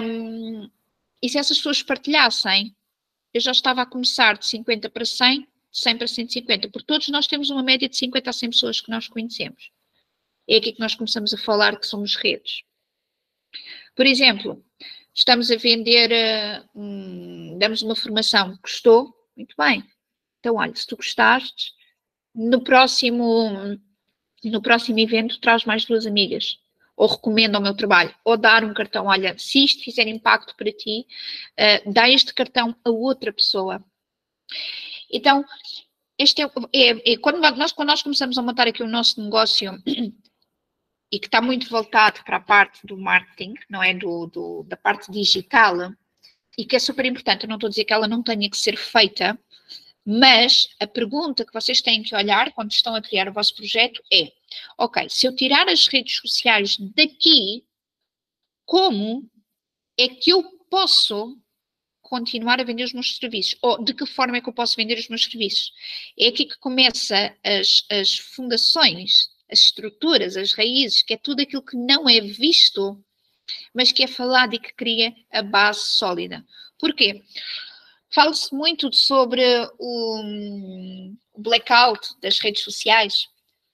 e se essas pessoas partilhassem, eu já estava a começar de 50 para 100, 100 para 150, porque todos nós temos uma média de 50 a 100 pessoas que nós conhecemos. É aqui que nós começamos a falar que somos redes. Por exemplo, estamos a vender, damos uma formação, gostou? Muito bem. Então, olha, se tu gostaste, no próximo evento traz mais 2 amigas. Ou recomenda o meu trabalho. Ou dar um cartão, olha, se isto fizer impacto para ti, dá este cartão a outra pessoa. Então, quando nós começamos a montar aqui o nosso negócio e que está muito voltado para a parte do marketing, não é? Da parte digital, e que é super importante, eu não estou a dizer que ela não tenha que ser feita, mas a pergunta que vocês têm que olhar quando estão a criar o vosso projeto é, ok, se eu tirar as redes sociais daqui, como é que eu posso continuar a vender os meus serviços? Ou de que forma é que eu posso vender os meus serviços? É aqui que começa as fundações, as estruturas, as raízes, que é tudo aquilo que não é visto, mas que é falado e que cria a base sólida. Porquê? Fala-se muito sobre o blackout das redes sociais.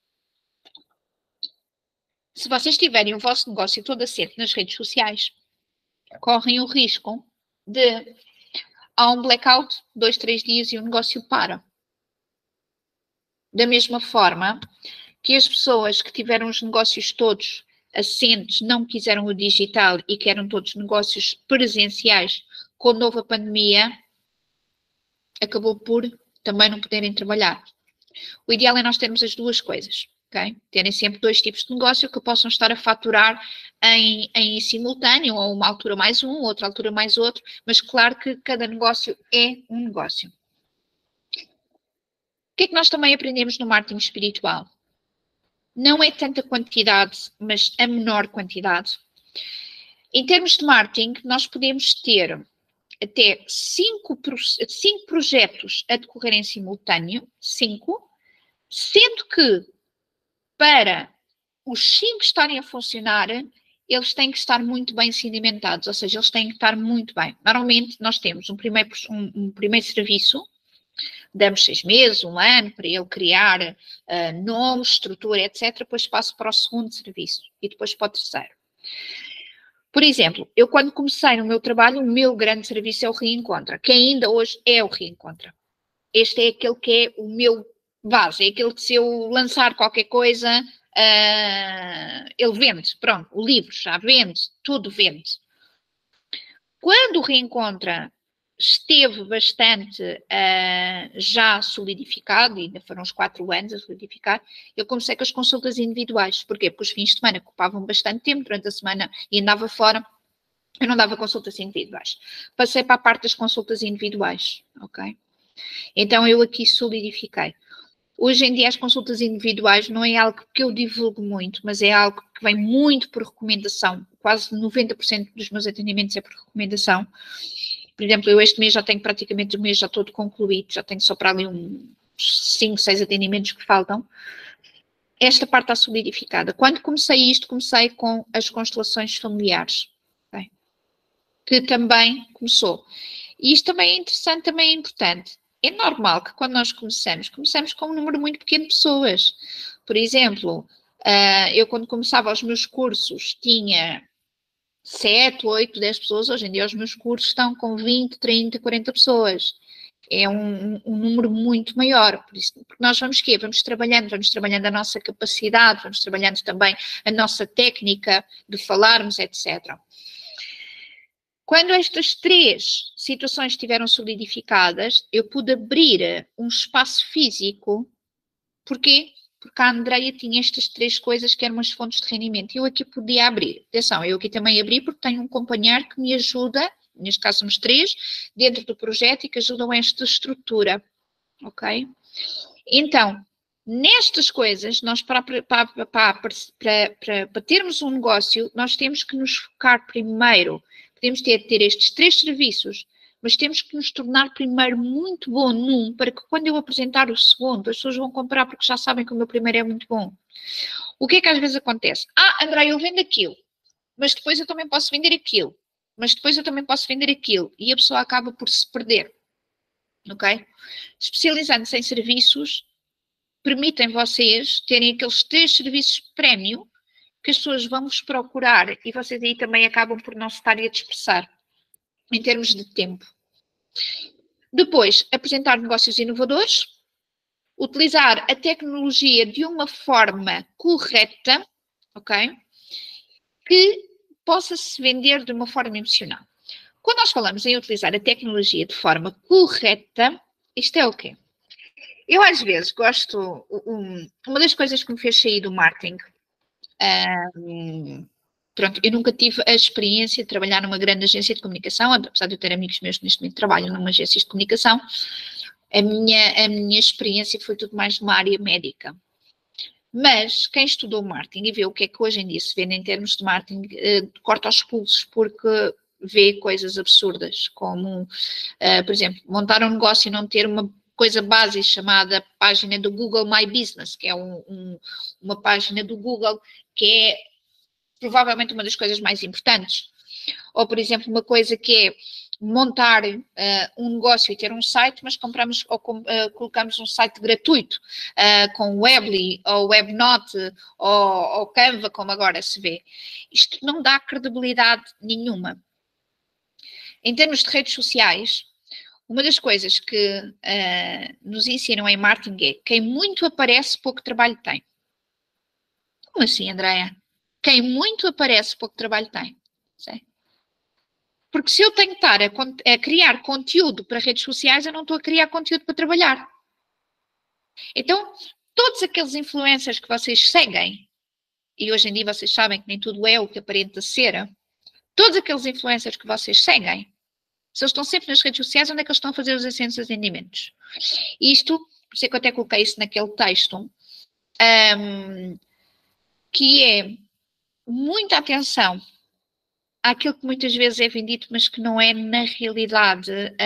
Se vocês tiverem o vosso negócio todo assente nas redes sociais, correm o risco de há um blackout, 2, 3 dias e o negócio para. Da mesma forma que as pessoas que tiveram os negócios todos assentes não quiseram o digital e querem todos negócios presenciais, quando houve a pandemia, acabou por também não poderem trabalhar. O ideal é nós termos as duas coisas, ok? Terem sempre 2 tipos de negócio que possam estar a faturar em simultâneo, ou uma altura mais um, outra altura mais outro, mas claro que cada negócio é um negócio. O que é que nós também aprendemos no marketing espiritual? Não é tanta quantidade, mas a menor quantidade. Em termos de marketing, nós podemos ter até 5 projetos a decorrer em simultâneo, 5, sendo que para os 5 estarem a funcionar, eles têm que estar muito bem sedimentados, ou seja, eles têm que estar muito bem. Normalmente, nós temos um primeiro serviço, damos 6 meses, 1 ano, para ele criar nome, estrutura, etc. Depois passo para o segundo serviço e depois para o terceiro. Por exemplo, eu quando comecei no meu trabalho, o meu grande serviço é o Reencontra, que ainda hoje é o Reencontra. Este é aquele que é o meu base, é aquele que se eu lançar qualquer coisa, ele vende, pronto, o livro já vende, tudo vende. Quando o Reencontra esteve bastante já solidificado, e ainda foram uns 4 anos a solidificar, eu comecei com as consultas individuais. Porquê? Porque os fins de semana ocupavam bastante tempo, durante a semana e andava fora, eu não dava consultas individuais. Passei para a parte das consultas individuais, ok? Então eu aqui solidifiquei. Hoje em dia as consultas individuais não é algo que eu divulgo muito, mas é algo que vem muito por recomendação. Quase 90% dos meus atendimentos é por recomendação. Por exemplo, eu este mês já tenho praticamente o mês já todo concluído, já tenho só para ali uns 5, 6 atendimentos que faltam. Esta parte está solidificada. Quando comecei isto, comecei com as constelações familiares, okay? Que também começou. E isto também é interessante, também é importante. É normal que quando nós começamos com um número muito pequeno de pessoas. Por exemplo, eu quando começava os meus cursos tinha 7, 8, 10 pessoas. Hoje em dia os meus cursos estão com 20, 30, 40 pessoas. É um número muito maior. Por isso, porque nós vamos quê? Vamos trabalhando a nossa capacidade, vamos trabalhando também a nossa técnica de falarmos, etc. Quando estas 3 situações estiveram solidificadas, eu pude abrir um espaço físico. Porquê? Porque a Andreia tinha estas 3 coisas que eram as fontes de rendimento. Eu aqui podia abrir. Atenção, eu aqui também abri porque tenho um companheiro que me ajuda, neste caso somos 3, dentro do projeto e que ajudam a esta estrutura. Ok? Então, nestas coisas, nós para termos um negócio, nós temos que nos focar primeiro. Podemos ter estes 3 serviços, mas temos que nos tornar primeiro muito bom num, para que quando eu apresentar o segundo, as pessoas vão comprar porque já sabem que o meu primeiro é muito bom. O que é que às vezes acontece? André, eu vendo aquilo, mas depois eu também posso vender aquilo, mas depois eu também posso vender aquilo, e a pessoa acaba por se perder. ok? Especializando-se em serviços, permitem vocês terem aqueles 3 serviços prémio que as pessoas vão vos procurar e vocês aí também acabam por não se estarem a dispersar em termos de tempo. Depois, apresentar negócios inovadores, utilizar a tecnologia de uma forma correta, ok? Que possa se vender de uma forma emocional. Quando nós falamos em utilizar a tecnologia de forma correta, isto é o quê? Eu às vezes gosto, uma das coisas que me fez sair do marketing, pronto, eu nunca tive a experiência de trabalhar numa grande agência de comunicação, apesar de eu ter amigos meus que neste momento trabalham numa agência de comunicação, a minha experiência foi tudo mais numa área médica. Mas quem estudou marketing e vê o que é que hoje em dia se vende em termos de marketing, corta os pulsos, porque vê coisas absurdas, como, por exemplo, montar um negócio e não ter uma coisa básica chamada página do Google My Business, que é uma página do Google que é provavelmente uma das coisas mais importantes. Ou, por exemplo, uma coisa que é montar um negócio e ter um site, mas compramos ou colocamos um site gratuito, com Weebly ou Webnote ou Canva, como agora se vê. Isto não dá credibilidade nenhuma. Em termos de redes sociais, uma das coisas que nos ensinam em marketing é quem muito aparece, pouco trabalho tem. Como assim, Andréa? Quem muito aparece, pouco trabalho tem. Sei. Porque se eu tenho que estar a criar conteúdo para redes sociais, eu não estou a criar conteúdo para trabalhar. Então, todos aqueles influencers que vocês seguem, e hoje em dia vocês sabem que nem tudo é o que aparenta ser, todos aqueles influencers que vocês seguem, se eles estão sempre nas redes sociais, onde é que eles estão a fazer os assentos e atendimentos? Isto, por isso é que eu até coloquei isso naquele texto, que é muita atenção àquilo que muitas vezes é vendido, mas que não é na realidade,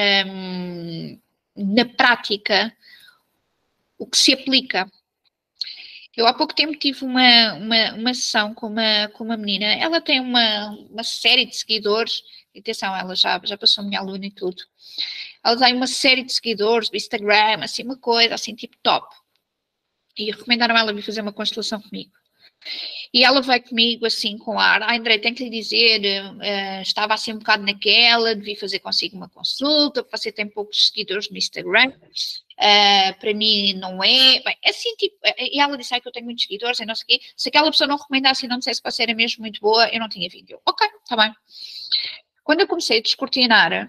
na prática, o que se aplica. Eu há pouco tempo tive uma sessão com uma menina, ela tem uma série de seguidores, atenção, ela já passou a minha aluna e tudo. Ela tem uma série de seguidores do Instagram, assim, uma coisa, assim, tipo top. E recomendaram ela vir fazer uma constelação comigo. E ela veio comigo assim com ar, André, tenho que lhe dizer, estava assim um bocado naquela, devia fazer consigo uma consulta, porque você tem poucos seguidores no Instagram, para mim não é, bem, assim tipo, e ela disse que eu tenho muitos seguidores, e não sei o quê, se aquela pessoa não recomendasse e não dissesse que você era mesmo muito boa, eu não tinha vídeo. Ok, está bem. Quando eu comecei a descortinar,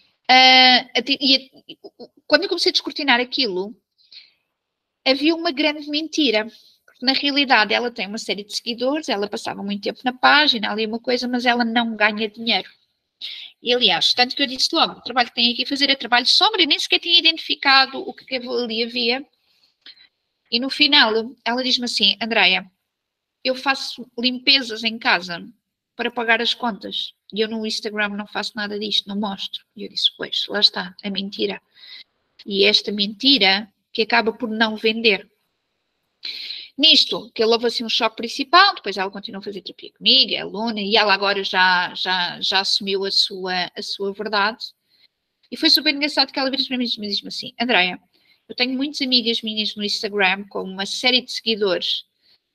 quando eu comecei a descortinar aquilo, havia uma grande mentira. Na realidade, ela tem uma série de seguidores, ela passava muito tempo na página, ali uma coisa, mas ela não ganha dinheiro. E, aliás, tanto que eu disse logo, o trabalho que tem aqui a fazer é trabalho de sombra, e nem sequer tinha identificado o que ali havia. E no final, ela diz-me assim, Andréia, eu faço limpezas em casa para pagar as contas. E eu no Instagram não faço nada disto, não mostro. E eu disse, pois, lá está, a mentira. E esta mentira que acaba por não vender. Nisto, que ele houve assim um choque principal, depois ela continuou a fazer terapia comigo, é aluna, e ela agora já assumiu a sua verdade. E foi super engraçado que ela vira para mim e diz-me assim, Andréia, eu tenho muitas amigas minhas no Instagram com uma série de seguidores,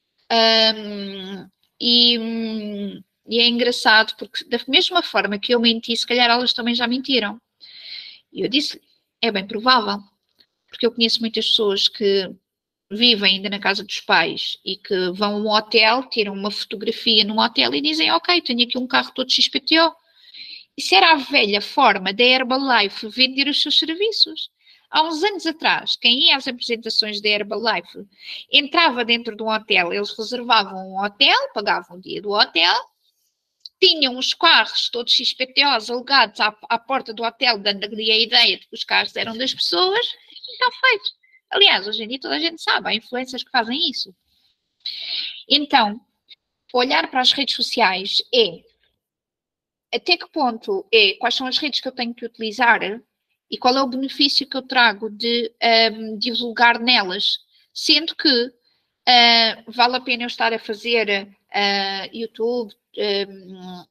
e é engraçado porque da mesma forma que eu menti, se calhar elas também já mentiram. E eu disse, é bem provável, porque eu conheço muitas pessoas que vivem ainda na casa dos pais e que vão a um hotel, tiram uma fotografia num hotel e dizem, ok, tenho aqui um carro todo XPTO. Isso era a velha forma da Herbalife vender os seus serviços. Há uns anos atrás, quem ia às apresentações da Herbalife entrava dentro de um hotel, eles reservavam um hotel, pagavam o dia do hotel, tinham os carros todos XPTOs alugados à porta do hotel, dando-lhe a ideia de que os carros eram das pessoas, e está feito. Aliás, hoje em dia toda a gente sabe, há influencers que fazem isso. Então, olhar para as redes sociais é até que ponto é, quais são as redes que eu tenho que utilizar e qual é o benefício que eu trago de divulgar nelas, sendo que vale a pena eu estar a fazer YouTube,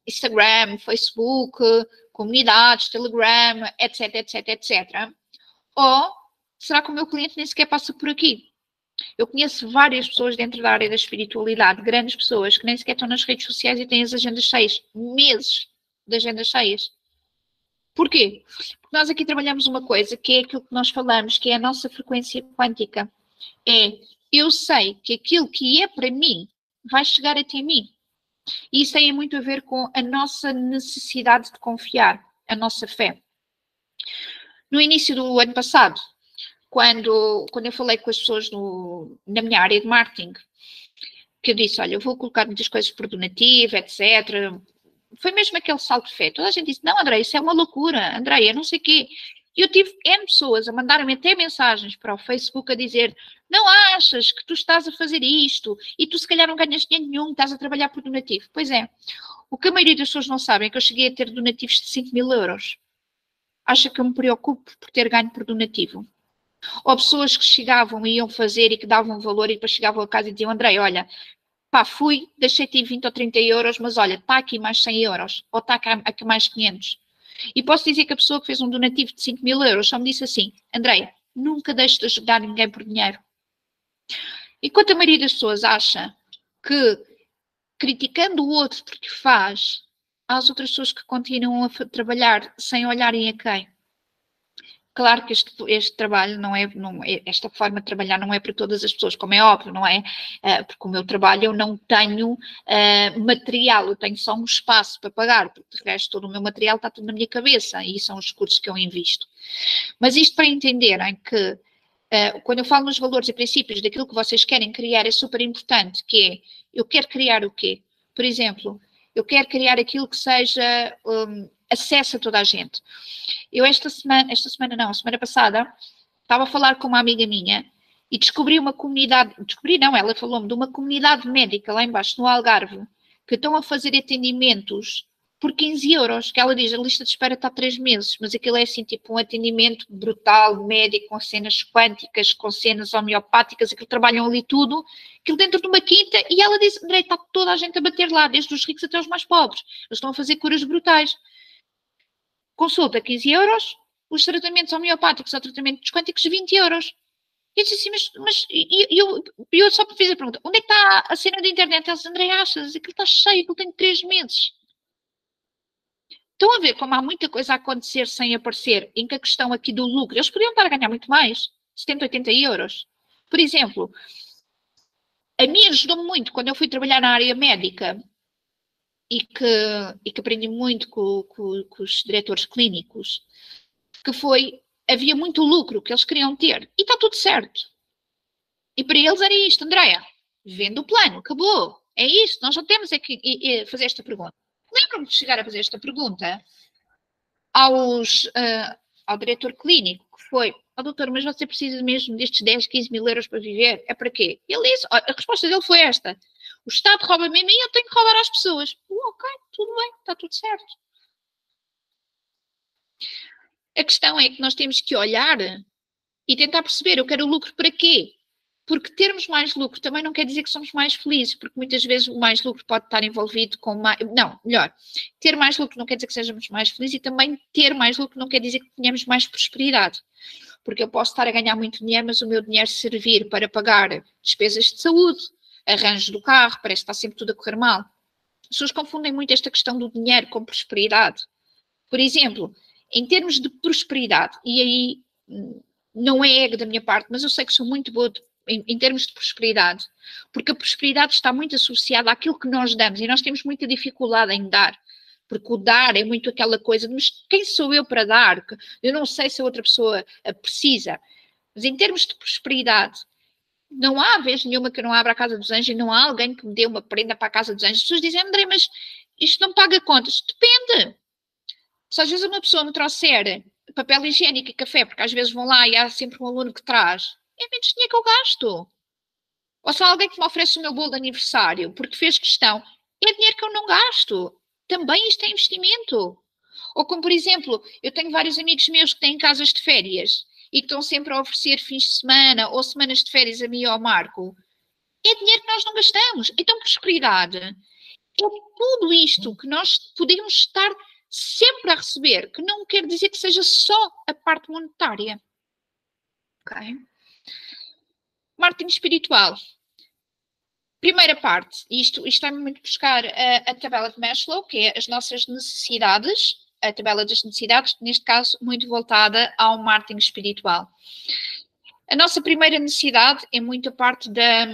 Instagram, Facebook, comunidades, Telegram, etc, etc, etc. Ou será que o meu cliente nem sequer passa por aqui? Eu conheço várias pessoas dentro da área da espiritualidade, grandes pessoas, que nem sequer estão nas redes sociais e têm as agendas cheias, meses de agendas cheias. Porquê? Porque nós aqui trabalhamos uma coisa que é aquilo que nós falamos, que é a nossa frequência quântica. Eu sei que aquilo que é para mim vai chegar até mim. E isso tem muito a ver com a nossa necessidade de confiar, a nossa fé. No início do ano passado, quando eu falei com as pessoas na minha área de marketing, que eu disse, olha, eu vou colocar muitas coisas por donativo, etc. Foi mesmo aquele salto de fé. Toda a gente disse, não, André, isso é uma loucura. André, eu não sei o quê. E eu tive N pessoas a mandarem-me até mensagens para o Facebook a dizer, não achas que tu estás a fazer isto e tu se calhar não ganhas dinheiro nenhum, estás a trabalhar por donativo. Pois é. O que a maioria das pessoas não sabem é que eu cheguei a ter donativos de 5.000 euros. Acha que eu me preocupo por ter ganho por donativo? Ou pessoas que chegavam e iam fazer e que davam valor e depois chegavam a casa e diziam, André, olha, pá, fui, deixei-te 20 ou 30 euros, mas olha, está aqui mais 100 euros, ou está aqui mais 500. E posso dizer que a pessoa que fez um donativo de 5.000 euros só me disse assim, André, nunca deixes de ajudar ninguém por dinheiro. Enquanto a maioria das pessoas acha que criticando o outro porque faz, há as outras pessoas que continuam a trabalhar sem olharem a quem. Claro que este trabalho esta forma de trabalhar não é para todas as pessoas, como é óbvio, não é? Porque o meu trabalho eu não tenho material, eu tenho só um espaço para pagar, porque de resto todo o meu material está tudo na minha cabeça e são os cursos que eu invisto. Mas isto para entenderem que quando eu falo nos valores e princípios daquilo que vocês querem criar é super importante, que é, eu quero criar o quê? Por exemplo, eu quero criar aquilo que seja acesso a toda a gente. Eu a semana passada, estava a falar com uma amiga minha e descobri uma comunidade, ela falou-me de uma comunidade médica lá embaixo no Algarve, que estão a fazer atendimentos por 15 euros, que ela diz, a lista de espera está 3 meses, mas aquilo é assim, tipo um atendimento brutal, médico, com cenas quânticas, com cenas homeopáticas, aquilo trabalham ali tudo, aquilo dentro de uma quinta, e ela diz, André, está toda a gente a bater lá, desde os ricos até os mais pobres, eles estão a fazer curas brutais. Consulta 15 euros, os tratamentos homeopáticos ou tratamentos quânticos 20 euros. Eu disse assim, mas eu só fiz a pergunta, onde é que está a cena da internet? Ela disse, André, achas? Aquilo está cheio, aquilo tem 3 meses. Estão a ver como há muita coisa a acontecer sem aparecer, em que a questão aqui do lucro, eles podiam estar a ganhar muito mais, 70, 80 euros. Por exemplo, a mim ajudou-me muito quando eu fui trabalhar na área médica e que aprendi muito com os diretores clínicos, que havia muito lucro que eles queriam ter. E está tudo certo. E para eles era isto, Andréa, vende o plano, acabou. É isto, nós já temos que fazer esta pergunta. Lembro-me de chegar a fazer esta pergunta ao diretor clínico, que foi, doutor, mas você precisa mesmo destes 10, 15 mil euros para viver? É para quê? Ele disse, a resposta dele foi esta, o Estado rouba-me a mim e eu tenho que roubar às pessoas. Ok, tudo bem, está tudo certo. A questão é que nós temos que olhar e tentar perceber, eu quero lucro para quê? Porque termos mais lucro também não quer dizer que somos mais felizes, porque muitas vezes o mais lucro pode estar envolvido com mais... Não, melhor, ter mais lucro não quer dizer que sejamos mais felizes e também ter mais lucro não quer dizer que tenhamos mais prosperidade. Porque eu posso estar a ganhar muito dinheiro, mas o meu dinheiro servir para pagar despesas de saúde, arranjo do carro, parece que está sempre tudo a correr mal. As pessoas confundem muito esta questão do dinheiro com prosperidade. Por exemplo, em termos de prosperidade, e aí não é ego da minha parte, mas eu sei que sou muito boa em termos de prosperidade, porque a prosperidade está muito associada àquilo que nós damos e nós temos muita dificuldade em dar, porque o dar é muito aquela coisa de, mas quem sou eu para dar? Eu não sei se a outra pessoa precisa. Mas em termos de prosperidade, não há vez nenhuma que eu não abra a Casa dos Anjos e não há alguém que me dê uma prenda para a Casa dos Anjos. As pessoas dizem, André, mas isto não paga contas. Depende. Se às vezes uma pessoa me trouxer papel higiênico e café, porque às vezes vão lá e há sempre um aluno que traz, é menos dinheiro que eu gasto. Ou se há alguém que me oferece o meu bolo de aniversário porque fez questão, é dinheiro que eu não gasto. Também isto é investimento. Ou como, por exemplo, eu tenho vários amigos meus que têm casas de férias e que estão sempre a oferecer fins de semana ou semanas de férias a mim ou ao Marco. É dinheiro que nós não gastamos. Então, prosperidade é tudo isto que nós podemos estar sempre a receber, que não quer dizer que seja só a parte monetária. Ok? Marketing espiritual. Primeira parte, isto vai muito buscar a tabela de Maslow, que é as nossas necessidades, a tabela das necessidades, neste caso, muito voltada ao marketing espiritual. A nossa primeira necessidade é muito a parte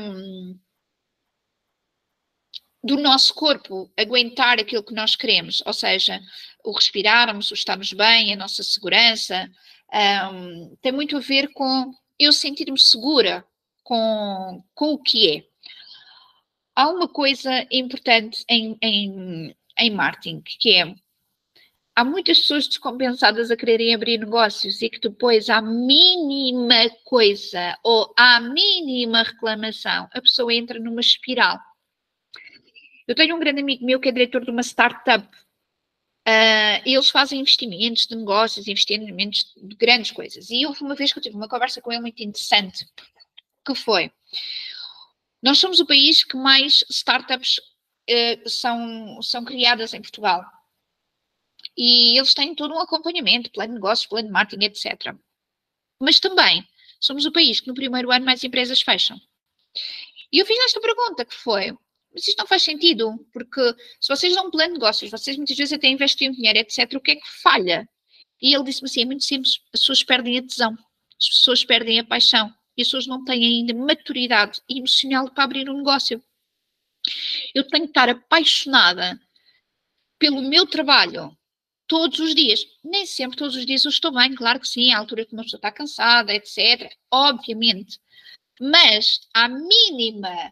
do nosso corpo aguentar aquilo que nós queremos, ou seja, o respirarmos, o estarmos bem, a nossa segurança, tem muito a ver com eu sentir-me segura com o que é. Há uma coisa importante em marketing, que é, há muitas pessoas descompensadas a quererem abrir negócios e que depois, à mínima coisa ou à mínima reclamação, a pessoa entra numa espiral. Eu tenho um grande amigo meu que é diretor de uma startup. Eles fazem investimentos de negócios, investimentos de grandes coisas. E houve uma vez que eu tive uma conversa com ele muito interessante, que foi... Nós somos o país que mais startups são criadas em Portugal. E eles têm todo um acompanhamento, plano de negócios, plano de marketing, etc. Mas também somos o país que no primeiro ano mais empresas fecham. E eu fiz esta pergunta, que foi, mas isto não faz sentido, porque se vocês dão um plano de negócios, vocês muitas vezes até investem dinheiro, etc., o que é que falha? E ele disse-me assim, é muito simples, as pessoas perdem a tesão, as pessoas perdem a paixão. E as pessoas não têm ainda maturidade emocional para abrir um negócio. Eu tenho que estar apaixonada pelo meu trabalho todos os dias. Nem sempre todos os dias eu estou bem, claro que sim, à altura que uma pessoa está cansada, etc. Obviamente. Mas à mínima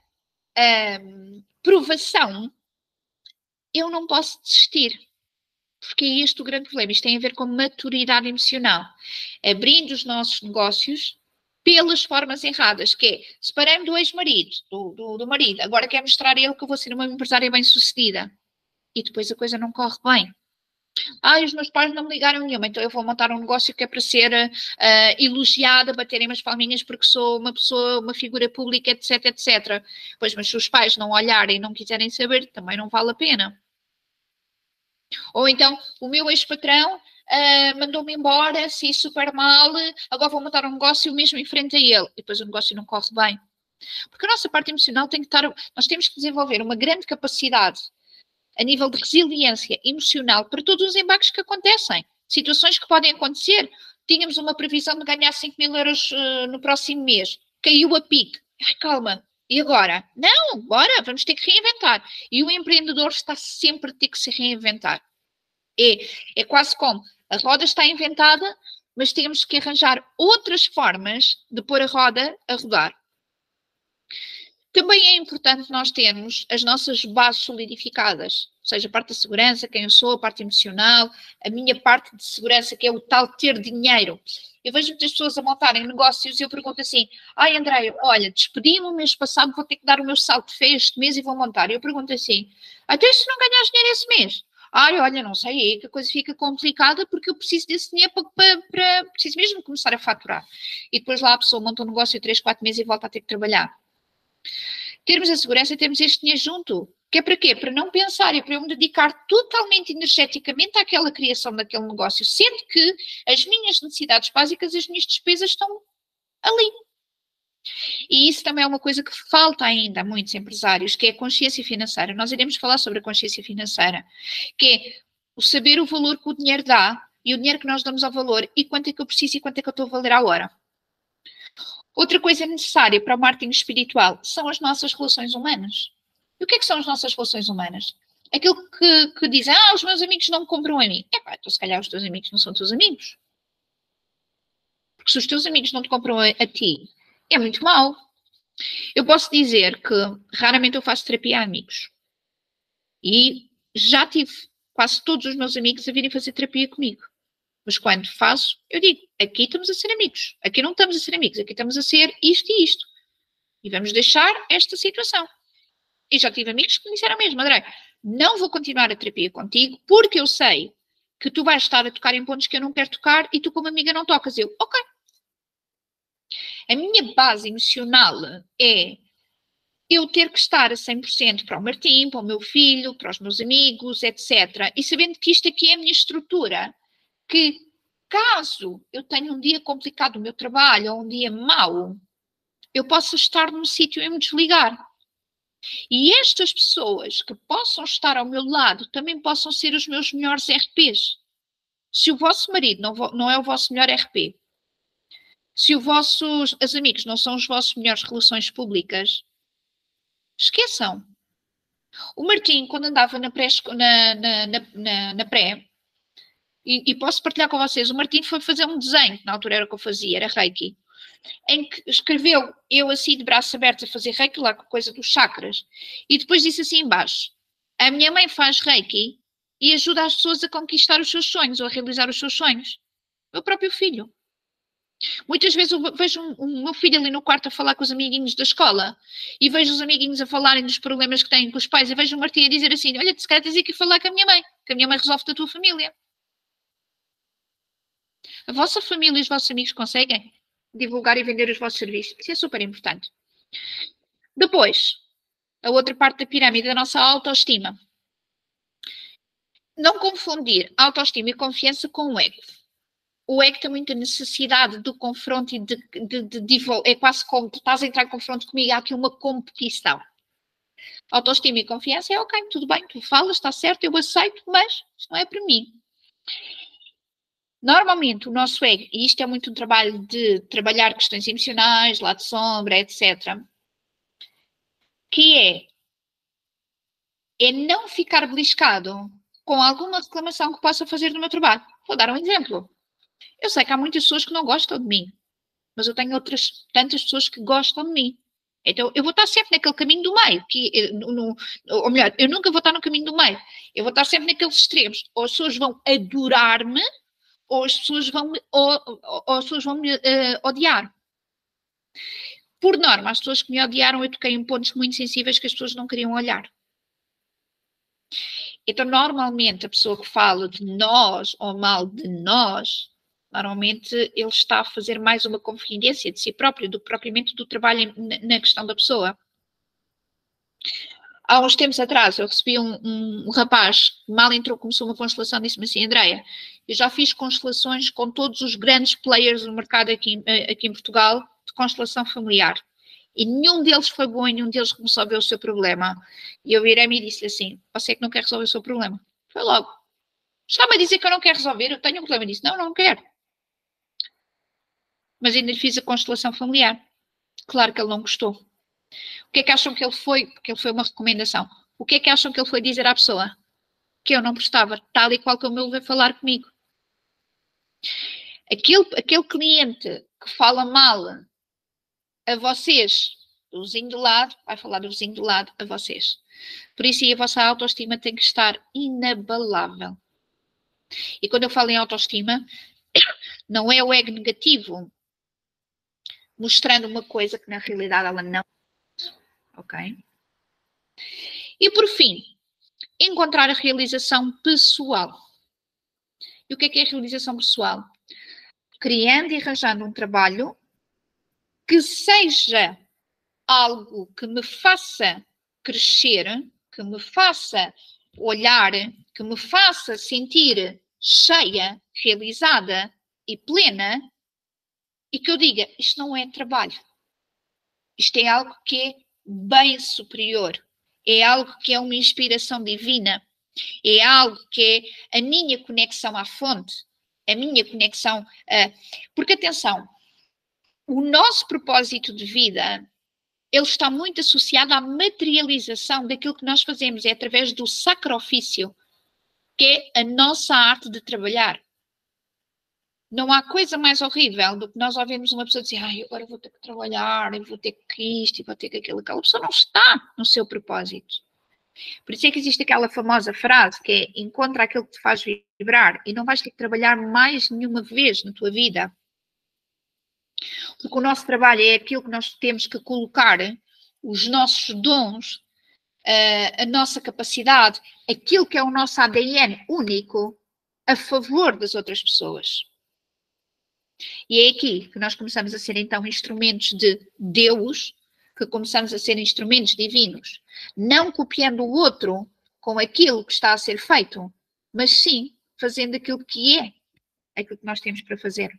provação, eu não posso desistir. Porque é este o grande problema. Isto tem a ver com maturidade emocional. Abrindo os nossos negócios pelas formas erradas, que é, separei-me do ex-marido, do marido, agora quer mostrar a ele que eu vou ser uma empresária bem-sucedida. E depois a coisa não corre bem. Os meus pais não me ligaram nenhuma, então eu vou montar um negócio que é para ser elogiada, baterem umas palminhas porque sou uma pessoa, uma figura pública, etc, etc. Pois, mas se os pais não olharem e não quiserem saber, também não vale a pena. Ou então, o meu ex-patrão mandou-me embora, saí super mal, agora vou montar um negócio mesmo em frente a ele. E depois o negócio não corre bem. Porque a nossa parte emocional tem que estar... Nós temos que desenvolver uma grande capacidade a nível de resiliência emocional para todos os embarques que acontecem. Situações que podem acontecer. Tínhamos uma previsão de ganhar 5.000 euros no próximo mês. Caiu a pique. Ai, calma. E agora? Não, bora, vamos ter que reinventar. E o empreendedor está sempre a ter que se reinventar. É quase como a roda está inventada, mas temos que arranjar outras formas de pôr a roda a rodar. Também é importante nós termos as nossas bases solidificadas, ou seja, a parte da segurança, quem eu sou, a parte emocional, a minha parte de segurança, que é o tal ter dinheiro. Eu vejo muitas pessoas a montarem negócios e eu pergunto assim, Andréia, olha, despedi-me o mês passado, vou ter que dar o meu salto de fé este mês e vou montar. E eu pergunto assim, até se não ganhas dinheiro esse mês? Olha, não sei, é que a coisa fica complicada porque eu preciso desse dinheiro para preciso mesmo começar a faturar. E depois lá a pessoa monta um negócio em 3, 4 meses e volta a ter que trabalhar. Termos a segurança e termos este dinheiro junto. Que é para quê? Para não pensar e para eu me dedicar totalmente energeticamente àquela criação daquele negócio, sendo que as minhas necessidades básicas, as minhas despesas estão ali. E isso também é uma coisa que falta ainda a muitos empresários, que é a consciência financeira. Nós iremos falar sobre a consciência financeira, que é o saber o valor que o dinheiro dá e o dinheiro que nós damos ao valor e quanto é que eu preciso e quanto é que eu estou a valer à hora. Outra coisa necessária para o marketing espiritual são as nossas relações humanas. E o que é que são as nossas relações humanas? Aquilo que dizem, os meus amigos não me compram a mim. Então se calhar os teus amigos não são teus amigos. Porque se os teus amigos não te compram a ti, é muito mau. Eu posso dizer que raramente eu faço terapia a amigos. E já tive quase todos os meus amigos a virem fazer terapia comigo. Mas quando faço, eu digo, aqui estamos a ser amigos. Aqui não estamos a ser amigos, aqui estamos a ser isto e isto. E vamos deixar esta situação. E já tive amigos que me disseram mesmo, André, não vou continuar a terapia contigo porque eu sei que tu vais estar a tocar em pontos que eu não quero tocar e tu como amiga não tocas. Eu, ok. A minha base emocional é eu ter que estar a 100% para o Martim, para o meu filho, para os meus amigos, etc. E sabendo que isto aqui é a minha estrutura, que caso eu tenha um dia complicado no meu trabalho ou um dia mau, eu posso estar num sítio e me desligar. E estas pessoas que possam estar ao meu lado também possam ser os meus melhores RPs. Se o vosso marido não é o vosso melhor RP, se os vossos amigos não são as vossas melhores relações públicas, esqueçam. O Martim, quando andava na pré, e posso partilhar com vocês, o Martim foi fazer um desenho, que na altura era o que eu fazia, era Reiki, em que escreveu eu assim de braços abertos a fazer Reiki, lá com a coisa dos chakras, e depois disse assim embaixo, a minha mãe faz Reiki e ajuda as pessoas a conquistar os seus sonhos, ou a realizar os seus sonhos. Meu próprio filho. Muitas vezes eu vejo o meu filho ali no quarto a falar com os amiguinhos da escola e vejo os amiguinhos a falarem dos problemas que têm com os pais e vejo o Martim a dizer assim, olha, se calhar tens que ir falar com a minha mãe, que a minha mãe resolve da tua família. A vossa família e os vossos amigos conseguem divulgar e vender os vossos serviços. Isso é super importante. Depois, a outra parte da pirâmide da nossa autoestima. Não confundir autoestima e confiança com o ego. O ego tem muita necessidade do confronto e é quase como tu estás a entrar em confronto comigo, há aqui uma competição. Autoestima e confiança é ok, tudo bem, tu falas, está certo, eu aceito, mas isto não é para mim. Normalmente o nosso ego, e isto é muito um trabalho de trabalhar questões emocionais, lado de sombra, etc., que é não ficar beliscado com alguma reclamação que possa fazer no meu trabalho. Vou dar um exemplo. Eu sei que há muitas pessoas que não gostam de mim, mas eu tenho outras tantas pessoas que gostam de mim. Então, eu vou estar sempre naquele caminho do meio, ou melhor, eu nunca vou estar no caminho do meio. Eu vou estar sempre naqueles extremos. Ou as pessoas vão adorar-me, ou as pessoas vão me odiar. Por norma, as pessoas que me odiaram, eu toquei em pontos muito sensíveis que as pessoas não queriam olhar. Então, normalmente, a pessoa que fala de nós ou mal de nós, normalmente ele está a fazer mais uma confidência de si próprio do que propriamente do trabalho na questão da pessoa. Há uns tempos atrás eu recebi um rapaz que mal entrou, começou uma constelação, disse-me assim, Andreia, eu já fiz constelações com todos os grandes players do mercado aqui em Portugal de constelação familiar. E nenhum deles foi bom e nenhum deles resolveu o seu problema. E eu virei-me e disse-lhe assim, você é que não quer resolver o seu problema? Foi logo. Está-me a dizer que eu não quero resolver, eu tenho um problema. Disse, não quero. Mas ainda lhe fiz a constelação familiar. Claro que ele não gostou. O que é que acham que ele foi? Porque ele foi uma recomendação. O que é que acham que ele foi dizer à pessoa? Que eu não gostava, tal e qual como ele veio falar comigo. Aquele cliente que fala mal a vocês, o vizinho do lado, vai falar do vizinho do lado a vocês. Por isso, a vossa autoestima tem que estar inabalável. E quando eu falo em autoestima, não é o ego negativo, mostrando uma coisa que na realidade ela não é. Ok? E por fim, encontrar a realização pessoal. E o que é a realização pessoal? Criando e arranjando um trabalho que seja algo que me faça crescer, que me faça olhar, que me faça sentir cheia, realizada e plena, e que eu diga, isto não é trabalho. Isto é algo que é bem superior. É algo que é uma inspiração divina. É algo que é a minha conexão à fonte. A minha conexão Porque, atenção, o nosso propósito de vida, ele está muito associado à materialização daquilo que nós fazemos. É através do sacrifício, que é a nossa arte de trabalhar. Não há coisa mais horrível do que nós ouvirmos uma pessoa dizer, ai, agora vou ter que trabalhar, eu vou ter que isto, e vou ter que aquilo. Aquela pessoa não está no seu propósito. Por isso é que existe aquela famosa frase que é, encontra aquilo que te faz vibrar e não vais ter que trabalhar mais nenhuma vez na tua vida. Porque o nosso trabalho é aquilo que nós temos que colocar, os nossos dons, a nossa capacidade, aquilo que é o nosso ADN único, a favor das outras pessoas. E é aqui que nós começamos a ser, então, instrumentos de Deus, que começamos a ser instrumentos divinos. Não copiando o outro com aquilo que está a ser feito, mas sim fazendo aquilo que é aquilo que nós temos para fazer.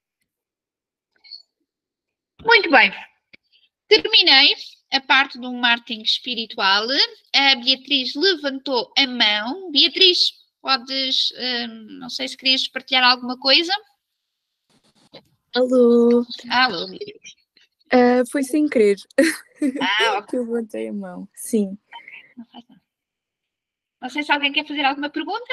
Muito bem. Terminei a parte do marketing espiritual. A Beatriz levantou a mão. Beatriz, podes, não sei se querias partilhar alguma coisa. Alô. Alô, Beatriz. Foi sem querer Ok. que eu levantei a mão. Sim. Não faz nada. Não sei se alguém quer fazer alguma pergunta.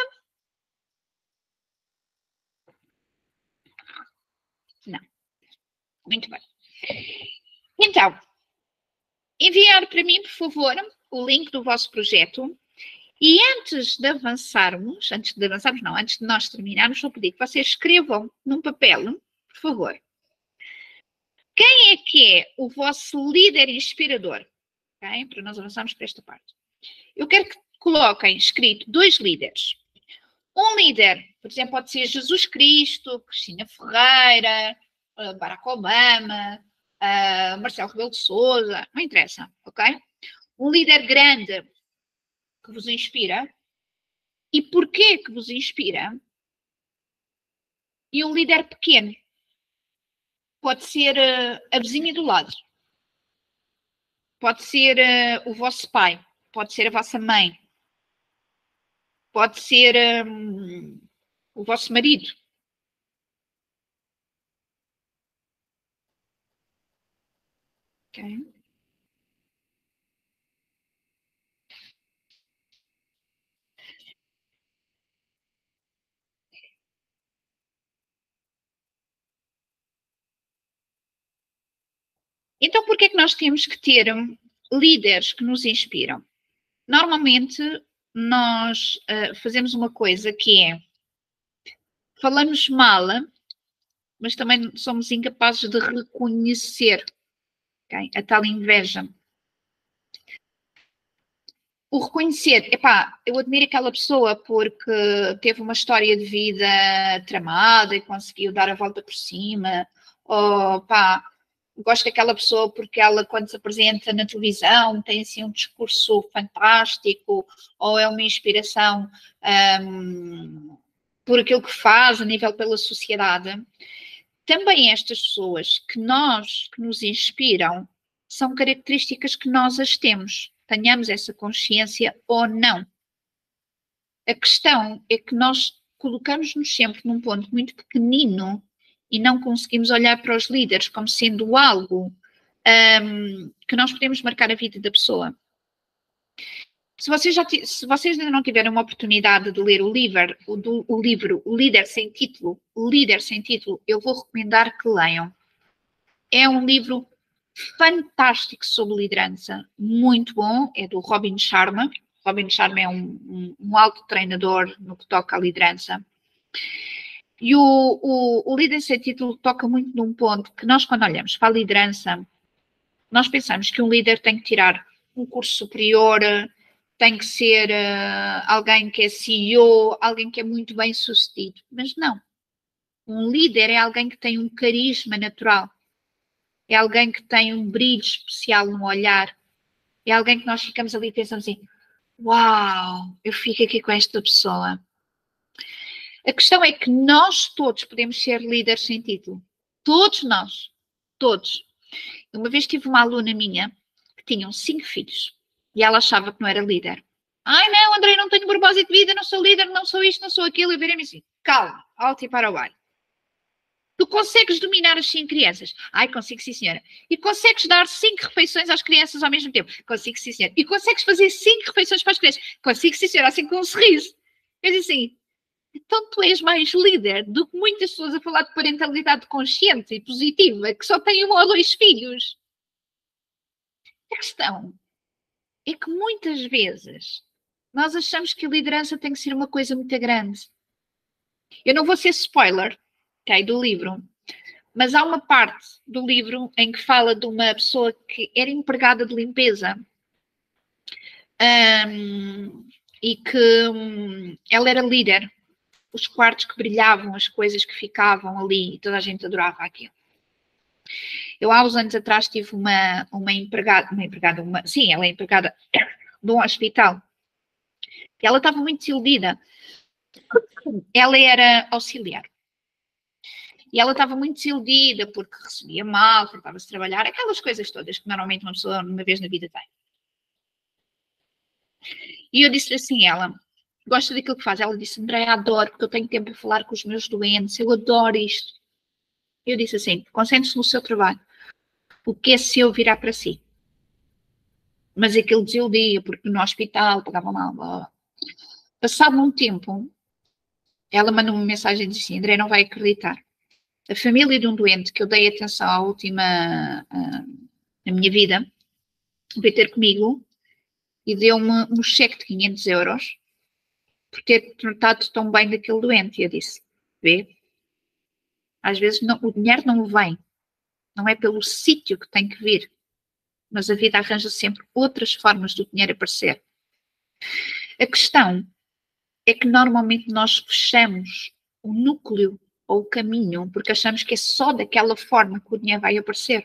Não. Muito bem. Então, enviar para mim, por favor, o link do vosso projeto. E antes de avançarmos, antes de nós terminarmos, vou pedir que vocês escrevam num papel, por favor. Quem é que é o vosso líder inspirador? Okay? Para nós avançarmos para esta parte. Eu quero que coloquem escrito 2 líderes. Um líder, por exemplo, pode ser Jesus Cristo, Cristina Ferreira, Barack Obama, Marcelo Rebelo de Sousa, não interessa, ok? Um líder grande que vos inspira. E porquê que vos inspira? E um líder pequeno. Pode ser a vizinha do lado. Pode ser o vosso pai. Pode ser a vossa mãe. Pode ser o vosso marido. Okay. Então, por que é que nós temos que ter líderes que nos inspiram? Normalmente, nós fazemos uma coisa que é falamos mal, mas também somos incapazes de reconhecer, okay? A tal inveja. O reconhecer, epá, eu admiro aquela pessoa porque teve uma história de vida tramada e conseguiu dar a volta por cima, ou pá, gosto daquela pessoa porque ela, quando se apresenta na televisão, tem assim um discurso fantástico, ou é uma inspiração por aquilo que faz a nível pela sociedade. Também estas pessoas que nos inspiram, são características que nós as temos, tenhamos essa consciência ou não. A questão é que nós colocamos-nos sempre num ponto muito pequenino e não conseguimos olhar para os líderes como sendo algo que nós podemos marcar a vida da pessoa. Se vocês ainda não tiveram uma oportunidade de ler o livro Líder Sem Título, eu vou recomendar que leiam. É um livro fantástico sobre liderança, muito bom, é do Robin Sharma. Robin Sharma é um alto treinador no que toca à liderança. E o Líder Sem Título toca muito num ponto que nós, quando olhamos para a liderança, nós pensamos que um líder tem que tirar um curso superior, tem que ser alguém que é CEO, alguém que é muito bem sucedido. Mas não. Um líder é alguém que tem um carisma natural. É alguém que tem um brilho especial no olhar. É alguém que nós ficamos ali e pensamos assim, uau, eu fico aqui com esta pessoa. A questão é que nós todos podemos ser líderes sem título. Todos nós. Todos. Uma vez tive uma aluna minha que tinha 5 filhos e ela achava que não era líder. Ai não, André, não tenho propósito de vida, não sou líder, não sou isto, não sou aquilo. E virei-me assim, calma, alto e para o ar. Tu consegues dominar as 5 crianças? Ai, consigo sim, senhora. E consegues dar 5 refeições às crianças ao mesmo tempo? Consigo sim, senhora. E consegues fazer 5 refeições para as crianças? Consigo sim, senhora, assim com um sorriso. Eu disse assim, então tu és mais líder do que muitas pessoas a falar de parentalidade consciente e positiva, que só têm 1 ou 2 filhos. A questão é que muitas vezes nós achamos que a liderança tem que ser uma coisa muito grande. Eu não vou ser spoiler, okay, do livro, mas há uma parte do livro em que fala de uma pessoa que era empregada de limpeza e que ela era líder. Os quartos que brilhavam, as coisas que ficavam ali, toda a gente adorava aquilo. Eu, há uns anos atrás, tive uma empregada, sim, ela é empregada de um hospital. E ela estava muito desiludida. Ela era auxiliar. E ela estava muito desiludida porque recebia mal, faltava-se trabalhar, aquelas coisas todas que normalmente uma pessoa uma vez na vida tem. E eu disse-lhe assim, ela gosta daquilo que faz. Ela disse, Andréia, adoro, porque eu tenho tempo para falar com os meus doentes, eu adoro isto. Eu disse assim, concentre-se no seu trabalho. O que é seu virá para si. Mas aquilo desiludia, porque no hospital pagava mal. Blá, blá. Passado um tempo, ela mandou uma mensagem e disse assim, André, não vai acreditar. A família de um doente que eu dei atenção à última, na minha vida, veio ter comigo e deu-me um cheque de 500 euros por ter tratado tão bem daquele doente. E eu disse, vê, às vezes não, o dinheiro não vem, não é pelo sítio que tem que vir, mas a vida arranja sempre outras formas do dinheiro aparecer. A questão é que normalmente nós fechamos o núcleo ou o caminho porque achamos que é só daquela forma que o dinheiro vai aparecer.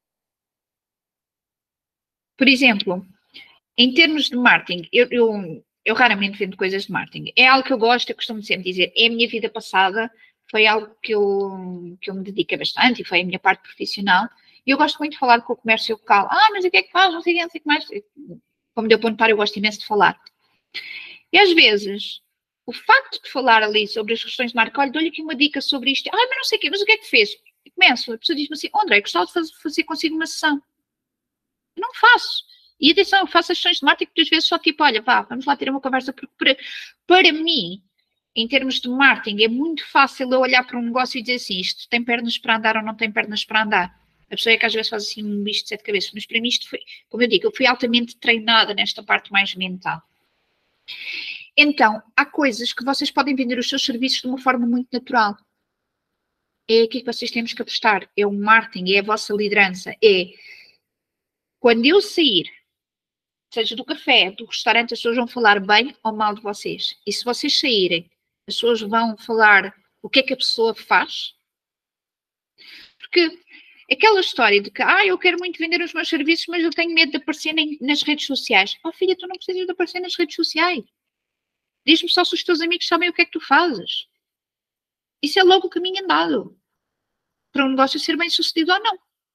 Por exemplo, em termos de marketing, eu raramente vendo coisas de marketing. É algo que eu gosto, eu costumo sempre dizer, é a minha vida passada, foi algo que eu me dediquei bastante e foi a minha parte profissional. E eu gosto muito de falar com o comércio local. Mas o que é que faz? Não sei o que mais. Como deu para notar, eu gosto imenso de falar. E às vezes, o facto de falar ali sobre as questões de marca, olha, dou-lhe aqui uma dica sobre isto. Mas não sei o quê, mas o que é que fez? E começo, a pessoa diz-me assim, André, gostava de fazer consigo uma sessão. Eu não faço. E atenção, eu faço as sessões de marketing muitas vezes só tipo, olha, vá, vamos lá ter uma conversa, porque para mim, em termos de marketing, é muito fácil eu olhar para um negócio e dizer assim, isto tem pernas para andar ou não tem pernas para andar. A pessoa é que às vezes faz assim um bicho de sete cabeças, mas para mim isto foi, como eu digo, eu fui altamente treinada nesta parte mais mental. Então, há coisas que vocês podem vender os seus serviços de uma forma muito natural. É aqui que vocês temos que apostar. É o marketing, é a vossa liderança. É quando eu sair, seja do café, do restaurante, as pessoas vão falar bem ou mal de vocês. E se vocês saírem, as pessoas vão falar o que é que a pessoa faz. Porque aquela história de que, eu quero muito vender os meus serviços, mas eu tenho medo de aparecer nas redes sociais. Filha, tu não precisas de aparecer nas redes sociais. Diz-me só se os teus amigos sabem o que é que tu fazes. Isso é logo o caminho andado para um negócio ser bem sucedido ou não.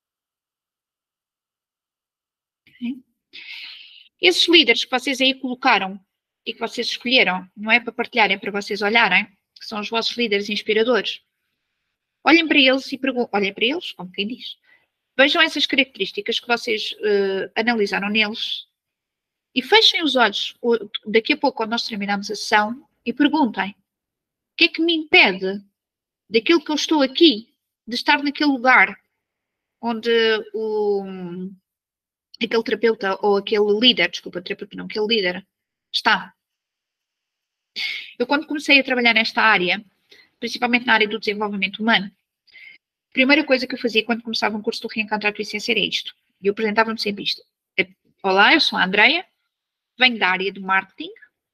Esses líderes que vocês aí colocaram e que vocês escolheram, não é para partilharem, é para vocês olharem, que são os vossos líderes inspiradores. Olhem para eles e olhem para eles, como quem diz. Vejam essas características que vocês analisaram neles e fechem os olhos daqui a pouco, quando nós terminarmos a sessão, e perguntem: o que é que me impede daquilo que eu estou aqui, de estar naquele lugar onde aquele terapeuta ou aquele líder, desculpa, terapeuta não, aquele líder está. Eu, quando comecei a trabalhar nesta área, principalmente na área do desenvolvimento humano, a primeira coisa que eu fazia quando começava um curso do Reencontrar a Tua Essência era isto. E eu apresentava-me sempre isto. Olá, eu sou a Andreia, venho da área do marketing,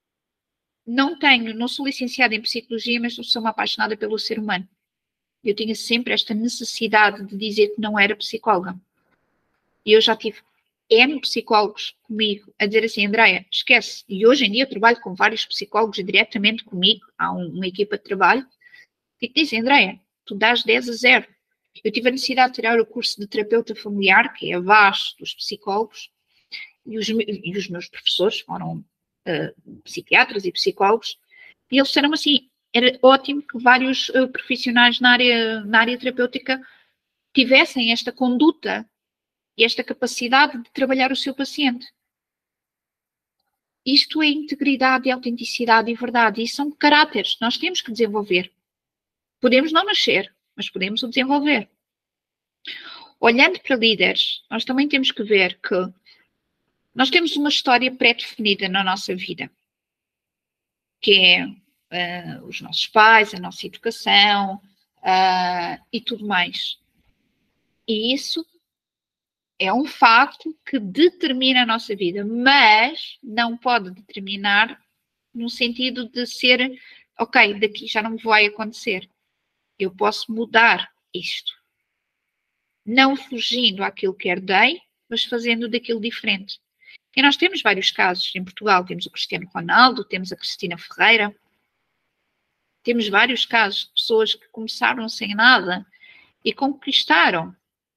não sou licenciada em psicologia, mas sou uma apaixonada pelo ser humano. Eu tinha sempre esta necessidade de dizer que não era psicóloga. E eu já tive N psicólogos comigo a dizer assim, Andreia, esquece. E hoje em dia eu trabalho com vários psicólogos diretamente comigo, há uma equipa de trabalho, e que dizem, Andreia, tu dás 10 a 0. Eu tive a necessidade de tirar o curso de terapeuta familiar, que é a base dos psicólogos, e os meus professores foram psiquiatras e psicólogos, e eles disseram assim, era ótimo que vários profissionais na área terapêutica tivessem esta conduta e esta capacidade de trabalhar o seu paciente. Isto é integridade, autenticidade e verdade. E são caráteres que nós temos que desenvolver. Podemos não nascer, mas podemos o desenvolver. Olhando para líderes, nós também temos que ver que nós temos uma história pré-definida na nossa vida, que é os nossos pais, a nossa educação e tudo mais. E isso é um facto que determina a nossa vida, mas não pode determinar no sentido de ser, ok, daqui já não vai acontecer. Eu posso mudar isto. Não fugindo àquilo que herdei, mas fazendo daquilo diferente. E nós temos vários casos em Portugal. Temos o Cristiano Ronaldo, temos a Cristina Ferreira. Temos vários casos de pessoas que começaram sem nada e conquistaram.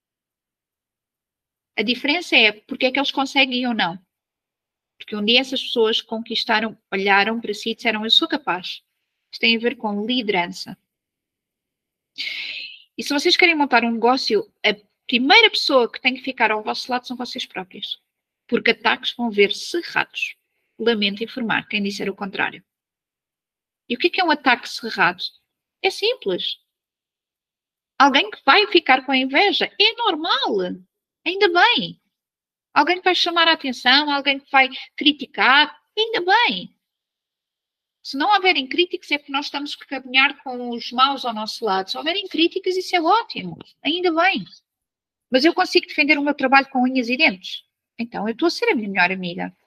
A diferença é porque é que eles conseguem ou não. Porque um dia essas pessoas conquistaram, olharam para si e disseram, eu sou capaz. Isto tem a ver com liderança. E se vocês querem montar um negócio, a primeira pessoa que tem que ficar ao vosso lado são vocês próprios. Porque ataques vão ver cerrados. Lamento informar quem disser o contrário. E o que é um ataque cerrado? É simples. Alguém que vai ficar com a inveja. É normal. Ainda bem. Alguém que vai chamar a atenção, alguém que vai criticar. Ainda bem. Se não houverem críticas, é porque nós estamos a caminhar com os maus ao nosso lado. Se houverem críticas, isso é ótimo. Ainda bem. Mas eu consigo defender o meu trabalho com unhas e dentes. Então, eu estou a ser a minha melhor amiga.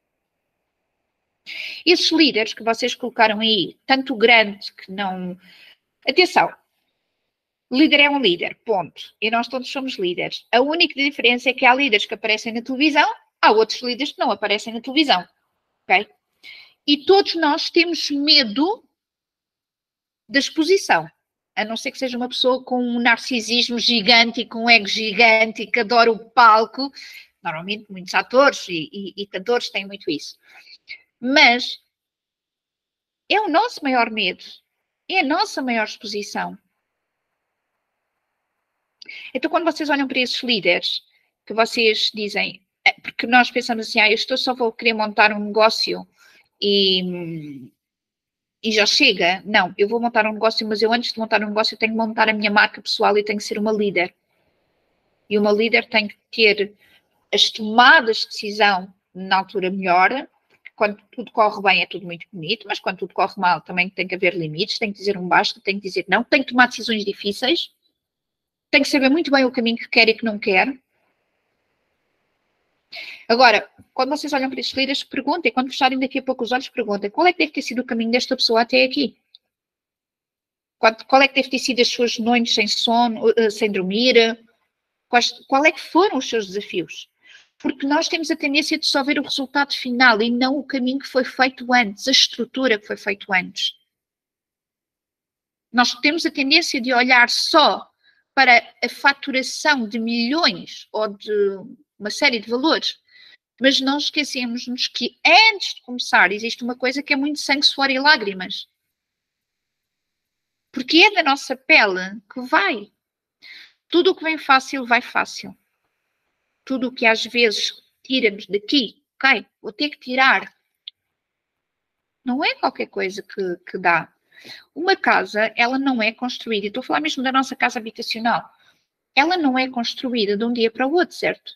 Esses líderes que vocês colocaram aí, tanto grande que não... Atenção, líder é um líder, ponto. E nós todos somos líderes. A única diferença é que há líderes que aparecem na televisão, há outros líderes que não aparecem na televisão. Ok? E todos nós temos medo da exposição. A não ser que seja uma pessoa com um narcisismo gigante e com um ego gigante e que adora o palco. Normalmente muitos atores e cantores têm muito isso. Mas é o nosso maior medo. É a nossa maior exposição. Então, quando vocês olham para esses líderes, que vocês dizem, porque nós pensamos assim, eu só vou querer montar um negócio e já chega. Não, eu vou montar um negócio, mas eu antes de montar um negócio tenho que montar a minha marca pessoal e tenho que ser uma líder. E uma líder tem que ter as tomadas de decisão na altura melhor. Quando tudo corre bem é tudo muito bonito, mas quando tudo corre mal também tem que haver limites, tem que dizer um basta, tem que dizer não, tem que tomar decisões difíceis, tem que saber muito bem o caminho que quer e que não quer. Agora, quando vocês olham para estes líderes, perguntem, quando fecharem daqui a pouco os olhos, perguntem qual é que deve ter sido o caminho desta pessoa até aqui? Qual é que deve ter sido as suas noites sem sono, sem dormir? Qual é que foram os seus desafios? Porque nós temos a tendência de só ver o resultado final e não o caminho que foi feito antes, a estrutura que foi feito antes. Nós temos a tendência de olhar só para a faturação de milhões ou de uma série de valores, mas nós esquecemos-nos que antes de começar existe uma coisa que é muito sangue, suor e lágrimas. Porque é da nossa pele que vai. Tudo o que vem fácil, vai fácil. Tudo o que às vezes tira-nos daqui, ok, vou ter que tirar. Não é qualquer coisa que dá. Uma casa, ela não é construída, estou a falar mesmo da nossa casa habitacional, ela não é construída de um dia para o outro, certo?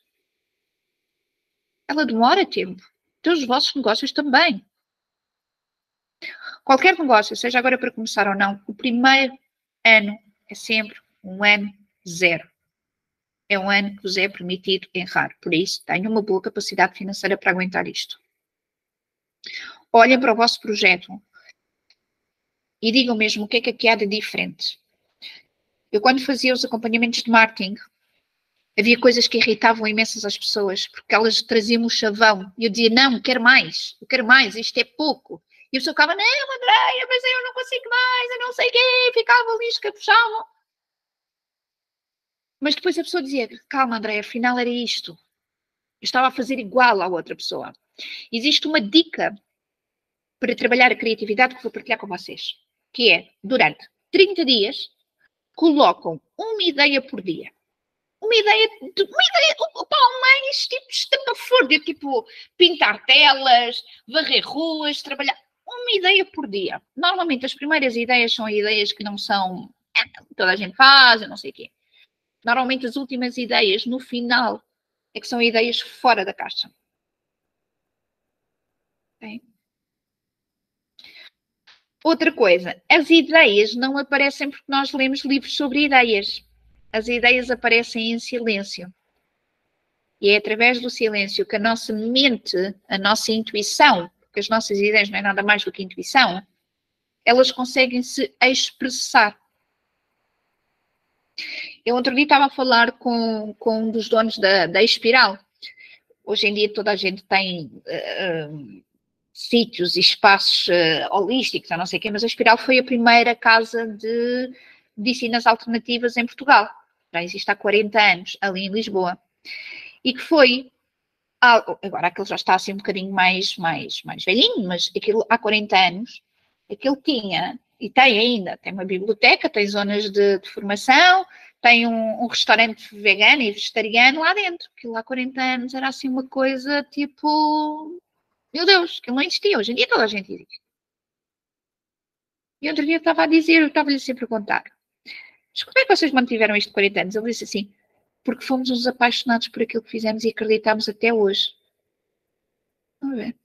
Ela demora tempo. Então os vossos negócios também. Qualquer negócio, seja agora para começar ou não, o primeiro ano é sempre um ano zero. É um ano que vos é permitido errar. Por isso, tenham uma boa capacidade financeira para aguentar isto. Olhem para o vosso projeto e digam mesmo o que é que há de diferente. Eu, quando fazia os acompanhamentos de marketing, havia coisas que irritavam imensas as pessoas, porque elas traziam-me o chavão. E eu dizia, não, quero mais, eu quero mais, isto é pouco. E a pessoa ficava, não, Andréia, mas eu não consigo mais, eu não sei o quê, ficava ali, escapuchavam. Mas depois a pessoa dizia, calma, Andréia, afinal era isto. Eu estava a fazer igual à outra pessoa. Existe uma dica para trabalhar a criatividade que vou partilhar com vocês, que é, durante 30 dias, colocam uma ideia por dia. Uma ideia, opa, mais tipo estapafúrdia, tipo pintar telas, varrer ruas, trabalhar. Uma ideia por dia. Normalmente as primeiras ideias são ideias que não são toda a gente faz, eu não sei o quê. Normalmente as últimas ideias, no final, é que são ideias fora da caixa. Okay? Outra coisa, as ideias não aparecem porque nós lemos livros sobre ideias. As ideias aparecem em silêncio. E é através do silêncio que a nossa mente, a nossa intuição, porque as nossas ideias não é nada mais do que intuição, elas conseguem se expressar. Eu outro dia estava a falar com um dos donos da Espiral. Hoje em dia toda a gente tem sítios e espaços holísticos, a não sei o quê, mas a Espiral foi a primeira casa de medicinas alternativas em Portugal. Já existe há 40 anos, ali em Lisboa. E que foi, agora aquilo já está assim um bocadinho mais velhinho, mas aquilo há 40 anos, aquilo tinha, e tem ainda, tem uma biblioteca, tem zonas de formação, tem um restaurante vegano e vegetariano lá dentro. Aquilo há 40 anos era assim uma coisa tipo, meu Deus, aquilo não existia. Hoje em dia toda a gente existe. E outro dia eu estava a dizer, eu estava-lhe sempre a contar. Mas como é que vocês mantiveram isto 40 anos? Ele disse assim, porque fomos uns apaixonados por aquilo que fizemos e acreditámos até hoje. Vamos ver.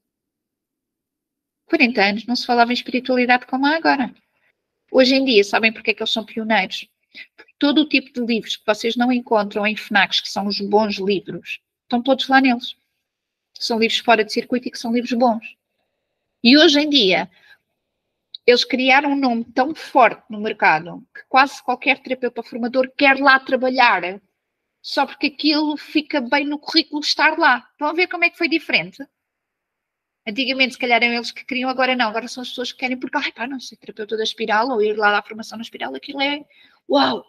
40 anos não se falava em espiritualidade como há agora. Hoje em dia, sabem porque é que eles são pioneiros? Porque todo o tipo de livros que vocês não encontram em FNACs, que são os bons livros, estão todos lá neles. São livros fora de circuito e que são livros bons. E hoje em dia, eles criaram um nome tão forte no mercado que quase qualquer terapeuta formador quer lá trabalhar, só porque aquilo fica bem no currículo estar lá. Estão a ver como é que foi diferente? Antigamente, se calhar, eram eles que queriam, agora não. Agora são as pessoas que querem, porque, ai pá, não sei, terapeuta da espiral, ou ir lá à formação na espiral, aquilo é uau!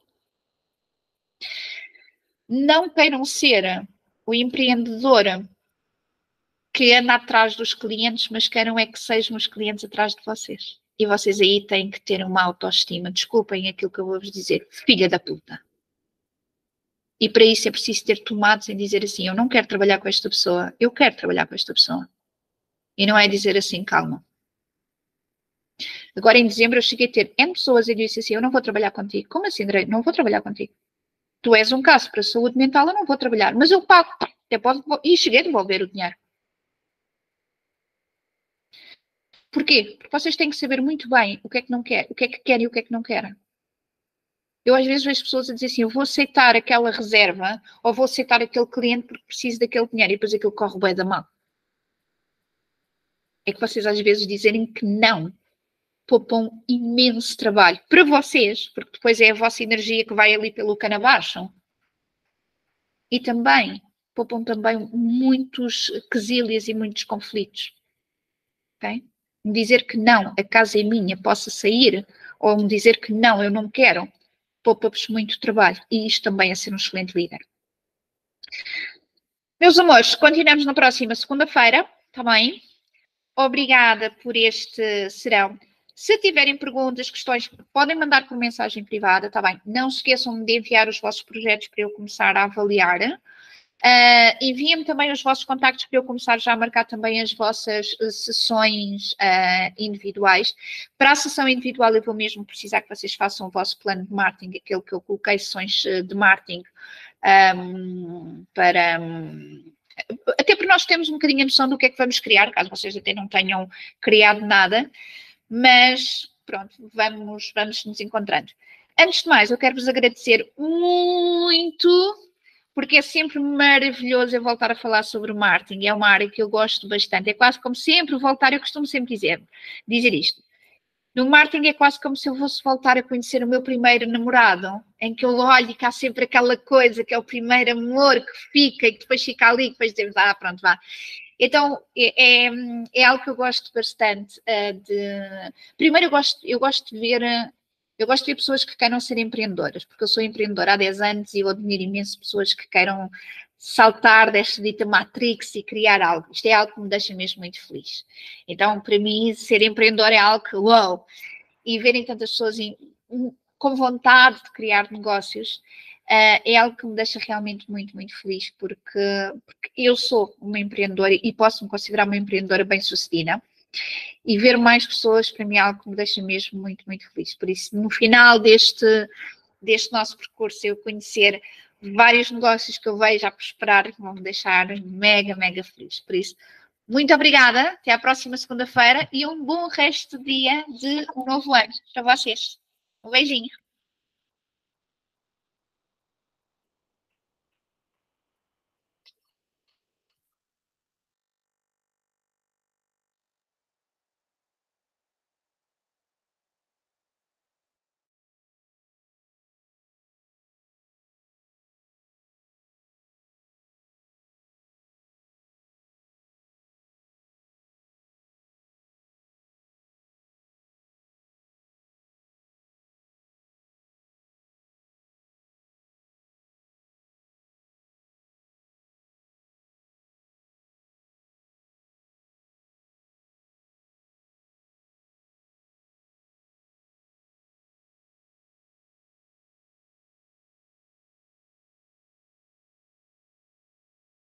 Não queiram ser o empreendedor que anda atrás dos clientes, mas queiram é que sejam os clientes atrás de vocês. E vocês aí têm que ter uma autoestima. Desculpem aquilo que eu vou-vos dizer. Filha da puta. E para isso é preciso ter tomados em dizer assim, eu não quero trabalhar com esta pessoa, eu quero trabalhar com esta pessoa. E não é dizer assim, calma. Agora em dezembro eu cheguei a ter N pessoas e disse assim, eu não vou trabalhar contigo. Como assim, André? Não vou trabalhar contigo. Tu és um caso para a saúde mental, eu não vou trabalhar. Mas eu pago. Até pode... E cheguei a devolver o dinheiro. Porquê? Porque vocês têm que saber muito bem o que é que não quer, o que é que querem e o que é que não querem. Eu às vezes vejo pessoas a dizer assim, eu vou aceitar aquela reserva ou vou aceitar aquele cliente porque preciso daquele dinheiro e depois aquilo corre bem da mão. É que vocês às vezes dizerem que não poupam imenso trabalho para vocês, porque depois é a vossa energia que vai ali pelo cano abaixo. E também poupam também muitos quesílias e muitos conflitos. Okay? Me dizer que não, a casa é minha, posso sair, ou me dizer que não, eu não quero, poupa-vos muito trabalho. E isto também é ser um excelente líder. Meus amores, continuamos na próxima segunda-feira, está bem? Obrigada por este serão. Se tiverem perguntas, questões, podem mandar por mensagem privada, está bem? Não se esqueçam de enviar os vossos projetos para eu começar a avaliar. Enviem-me também os vossos contactos para eu começar já a marcar também as vossas sessões individuais. Para a sessão individual eu vou mesmo precisar que vocês façam o vosso plano de marketing, aquele que eu coloquei, sessões de marketing, para... até porque nós temos um bocadinho a noção do que é que vamos criar, caso vocês até não tenham criado nada, mas pronto, vamos nos encontrando. Antes de mais, eu quero vos agradecer muito, porque é sempre maravilhoso eu voltar a falar sobre o marketing, é uma área que eu gosto bastante, é quase como sempre voltar, eu costumo sempre dizer isto. No marketing é quase como se eu fosse voltar a conhecer o meu primeiro namorado, em que eu olho e cá sempre aquela coisa que é o primeiro amor que fica e que depois fica ali, e depois dizemos, pronto, vá. Então, é algo que eu gosto bastante Primeiro, eu gosto de ver pessoas que queiram ser empreendedoras, porque eu sou empreendedora há 10 anos e eu admiro imenso pessoas que queiram saltar desta dita matrix e criar algo. Isto é algo que me deixa mesmo muito feliz. Então, para mim, ser empreendedor é algo que, uau! E verem tantas pessoas com vontade de criar negócios é algo que me deixa realmente muito, muito feliz, porque eu sou uma empreendedora e posso me considerar uma empreendedora bem-sucedida. E ver mais pessoas, para mim, é algo que me deixa mesmo muito, muito feliz. Por isso, no final deste nosso percurso, eu conhecer vários negócios que eu vejo a prosperar, que vão me deixar mega, mega feliz. Por isso, muito obrigada, até à próxima segunda-feira e um bom resto de dia de um novo ano para vocês. Um beijinho.